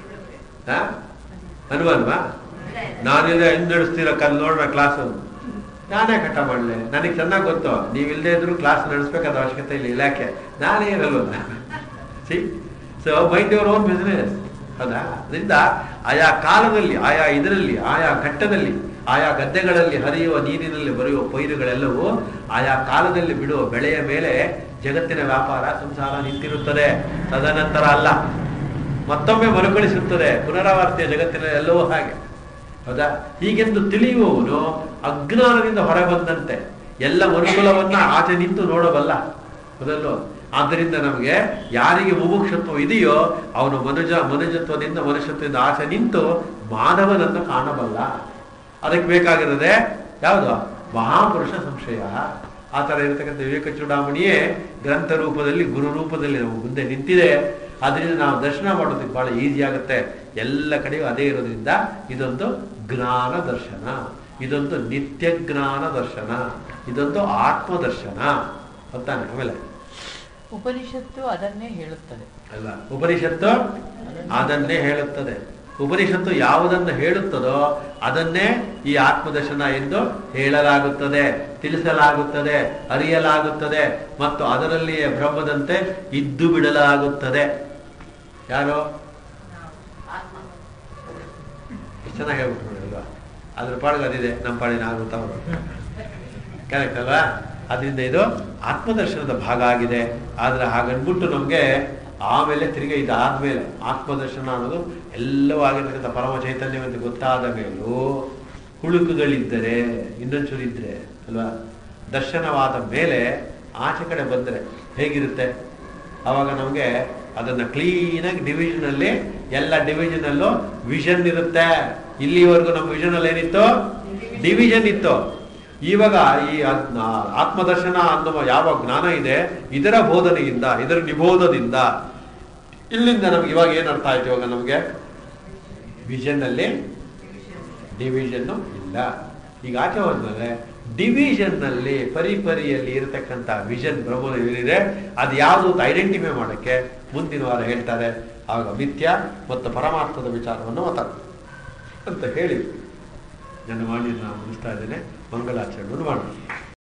ಅನ್ವಲ್ವಾ? ನಾನಿದೆ ಹಿಂದೆಡಿಸ್ತೀರ ಕಲ್ ನೋಡ್ರ ಕ್ಲಾಸು ನಾನೇ ಕಟ್ಟ ಮಾಡಲೆ, ನನಗೆ ಚೆನ್ನಾಗಿ ಗೊತ್ತು ನೀವಿಲ್ಲದೆ ಇದ್ರು ಕ್ಲಾಸ್ ನಡೆಸ್ಬೇಕಾದ ಅವಶ್ಯಕತೆ ಇಲ್ಲ, ಇಲಾಖೆ ನಾನೇನಲ್ವಲ್ಲ. ಸಿ so mind your own business. ಹೌದಾ? ಅದರಿಂದ ಆಯಾ ಕಾಲದಲ್ಲಿ, ಆಯಾ ಇದರಲ್ಲಿ, ಆಯಾ ಘಟ್ಟದಲ್ಲಿ, ಆಯಾ ಗದ್ದೆಗಳಲ್ಲಿ ಹರಿಯುವ ನೀರಿನಲ್ಲಿ ಬರೆಯುವ ಪೈರುಗಳೆಲ್ಲವೂ ಆಯಾ ಕಾಲದಲ್ಲಿ ಬಿಡುವ ಬೆಳೆಯ ಮೇಲೆ ಜಗತ್ತಿನ ವ್ಯಾಪಾರ ಸಂಸಾರ ನಿಂತಿರುತ್ತದೆ. ತದನಂತರ ಅಲ್ಲ, ಮತ್ತೊಮ್ಮೆ ಮರುಕಳಿಸುತ್ತದೆ. ಪುನರಾವರ್ತಿಯ ಜಗತ್ತಿನ ಎಲ್ಲವೂ ಹಾಗೆ. ಹೌದಾ? ಹೀಗೆಂದು ತಿಳಿಯುವವನು ಅಜ್ಞಾನದಿಂದ ಹೊರಬಂದಂತೆ ಎಲ್ಲ ಮನುಕುಲವನ್ನ ಆಚೆ ನಿಂತು ನೋಡಬಲ್ಲ. ಹೌದಲ್ಲೋ? ಆದ್ದರಿಂದ ನಮಗೆ ಯಾರಿಗೆ ಮುಮುಕ್ಷತ್ವ ಇದೆಯೋ ಅವನು ಮನುಜ ಮನುಜತ್ವದಿಂದ ಮನುಷ್ಯತ್ವದಿಂದ ಆಚೆ ನಿಂತು ಮಾನವನನ್ನು ಕಾಣಬಲ್ಲ. ಅದಕ್ಕೆ ಬೇಕಾಗಿರೋದೆ ಯಾವುದು? ಮಹಾಪುರುಷ ಸಂಶಯ. ಆ ಥರ ಇರತಕ್ಕಂಥ ವಿವೇಕ ಚೂಡಾಮಣಿಯೇ ಗ್ರಂಥ ರೂಪದಲ್ಲಿ ಗುರು ರೂಪದಲ್ಲಿ ನಮ್ಮ ಮುಂದೆ ನಿಂತಿದೆ. ಅದರಿಂದ ನಾವು ದರ್ಶನ ಮಾಡೋದಕ್ಕೆ ಬಹಳ ಈಸಿ ಆಗುತ್ತೆ. ಎಲ್ಲ ಕಡೆಯೂ ಅದೇ ಇರೋದ್ರಿಂದ ಇದೊಂದು ಜ್ಞಾನ ದರ್ಶನ, ಇದೊಂದು ನಿತ್ಯ ಜ್ಞಾನ ದರ್ಶನ, ಇದೊಂದು ಆತ್ಮದರ್ಶನ ಅಂತಾನೆ. ಆಮೇಲೆ ಉಪನಿಷತ್ತು ಅದನ್ನೇ ಹೇಳುತ್ತದೆ ಅಲ್ಲ? ಉಪನಿಷತ್ತು ಅದನ್ನೇ ಹೇಳುತ್ತದೆ. ಉಪನಿಷತ್ತು ಯಾವುದನ್ನು ಹೇಳುತ್ತದೋ ಅದನ್ನೇ ಈ ಆತ್ಮದರ್ಶನ ಎಂದು ಹೇಳಲಾಗುತ್ತದೆ, ತಿಳಿಸಲಾಗುತ್ತದೆ, ಅರಿಯಲಾಗುತ್ತದೆ ಮತ್ತು ಅದರಲ್ಲಿಯೇ ಬ್ರಹ್ಮದಂತೆ ಇದ್ದು ಬಿಡಲಾಗುತ್ತದೆ. ಯಾರು? ಎಷ್ಟು ಚೆನ್ನಾಗಿ ಹೇಳ್ಬಿಟ್ಟು ಅಲ್ವಾ? ಅದ್ರ ಪಾಡಿಗೆ ಅದಿದೆ, ನಮ್ಮ ಪಾಡಿನ ಆಗುತ್ತ ಅವರು ಕರೆಕ್ಟ್ ಅಲ್ವಾ? ಅದರಿಂದ ಇದು ಆತ್ಮದರ್ಶನದ ಭಾಗ ಆಗಿದೆ. ಆದ್ರೆ ಹಾಗನ್ಬಿಟ್ಟು ನಮಗೆ ಆಮೇಲೆ ತಿರುಗಿ ಇದಾದ್ಮೇಲೆ ಆತ್ಮದರ್ಶನ ಅನ್ನೋದು ಎಲ್ಲವೂ ಆಗಿರ್ತಕ್ಕಂಥ ಪರಮ ಚೈತನ್ಯವಂತ ಗೊತ್ತಾದ ಮೇಲೂ ಹುಳುಕುಗಳಿದ್ದರೆ ಇನ್ನೊಂಚೂರು ಇದ್ರೆ ಅಲ್ವಾ? ದರ್ಶನವಾದ ಮೇಲೆ ಆಚೆ ಕಡೆ ಬಂದರೆ ಹೇಗಿರುತ್ತೆ? ಆವಾಗ ನಮಗೆ ಅದನ್ನ ಕ್ಲೀನಾಗಿ ಡಿವಿಷನಲ್ಲಿ ಎಲ್ಲ ಡಿವಿಷನಲ್ಲೂ ವಿಷನ್ ಇರುತ್ತೆ. ಇಲ್ಲಿವರೆಗೂ ನಮ್ಮ ವಿಷನ್ ಅಲ್ಲಿ ಏನಿತ್ತು? ಡಿವಿಷನ್ ಇತ್ತು. ಇವಾಗ ಈ ಆತ್ಮದರ್ಶನ ಅನ್ನುವ ಯಾವ ಜ್ಞಾನ ಇದೆ ಇದರ ಬೋಧನೆಯಿಂದ, ಇದರ ನಿಬೋಧದಿಂದ ಇಲ್ಲಿಂದ ನಮ್ಗೆ ಇವಾಗ ಏನ್ ಅರ್ಥ ಆಯ್ತು? ಇವಾಗ ನಮ್ಗೆ ವಿಷನ್ ಅಲ್ಲಿ ಡಿವಿಷನ್ ಇಲ್ಲ. ಈಗ ಆಚೆ ಹೋದ್ಮೇಲೆ ಡಿವಿಷನ್ ನಲ್ಲಿ ಪರಿಪರಿಯಲ್ಲಿ ಇರತಕ್ಕಂಥ ವಿಷನ್ ಬ್ರಹ್ಮ ಏನಿದೆ ಅದು ಯಾವುದು ಅಂತ ಐಡೆಂಟಿಫೈ ಮಾಡಕ್ಕೆ ಮುಂದಿನ ವಾರ ಹೇಳ್ತಾರೆ. ಆಗ ಮಿಥ್ಯ ಮತ್ತು ಪರಮಾರ್ಥದ ವಿಚಾರವನ್ನು ಮಾತಾಡ ಅಂತ ಹೇಳಿ ನನ್ನ ಮಾಡಿ ನಾನು ಮುಗಿಸ್ತಾ ಇದ್ದೇನೆ. ಮಂಗಳಾಚರಣೆಯನ್ನು ಮಾಡೋಣ.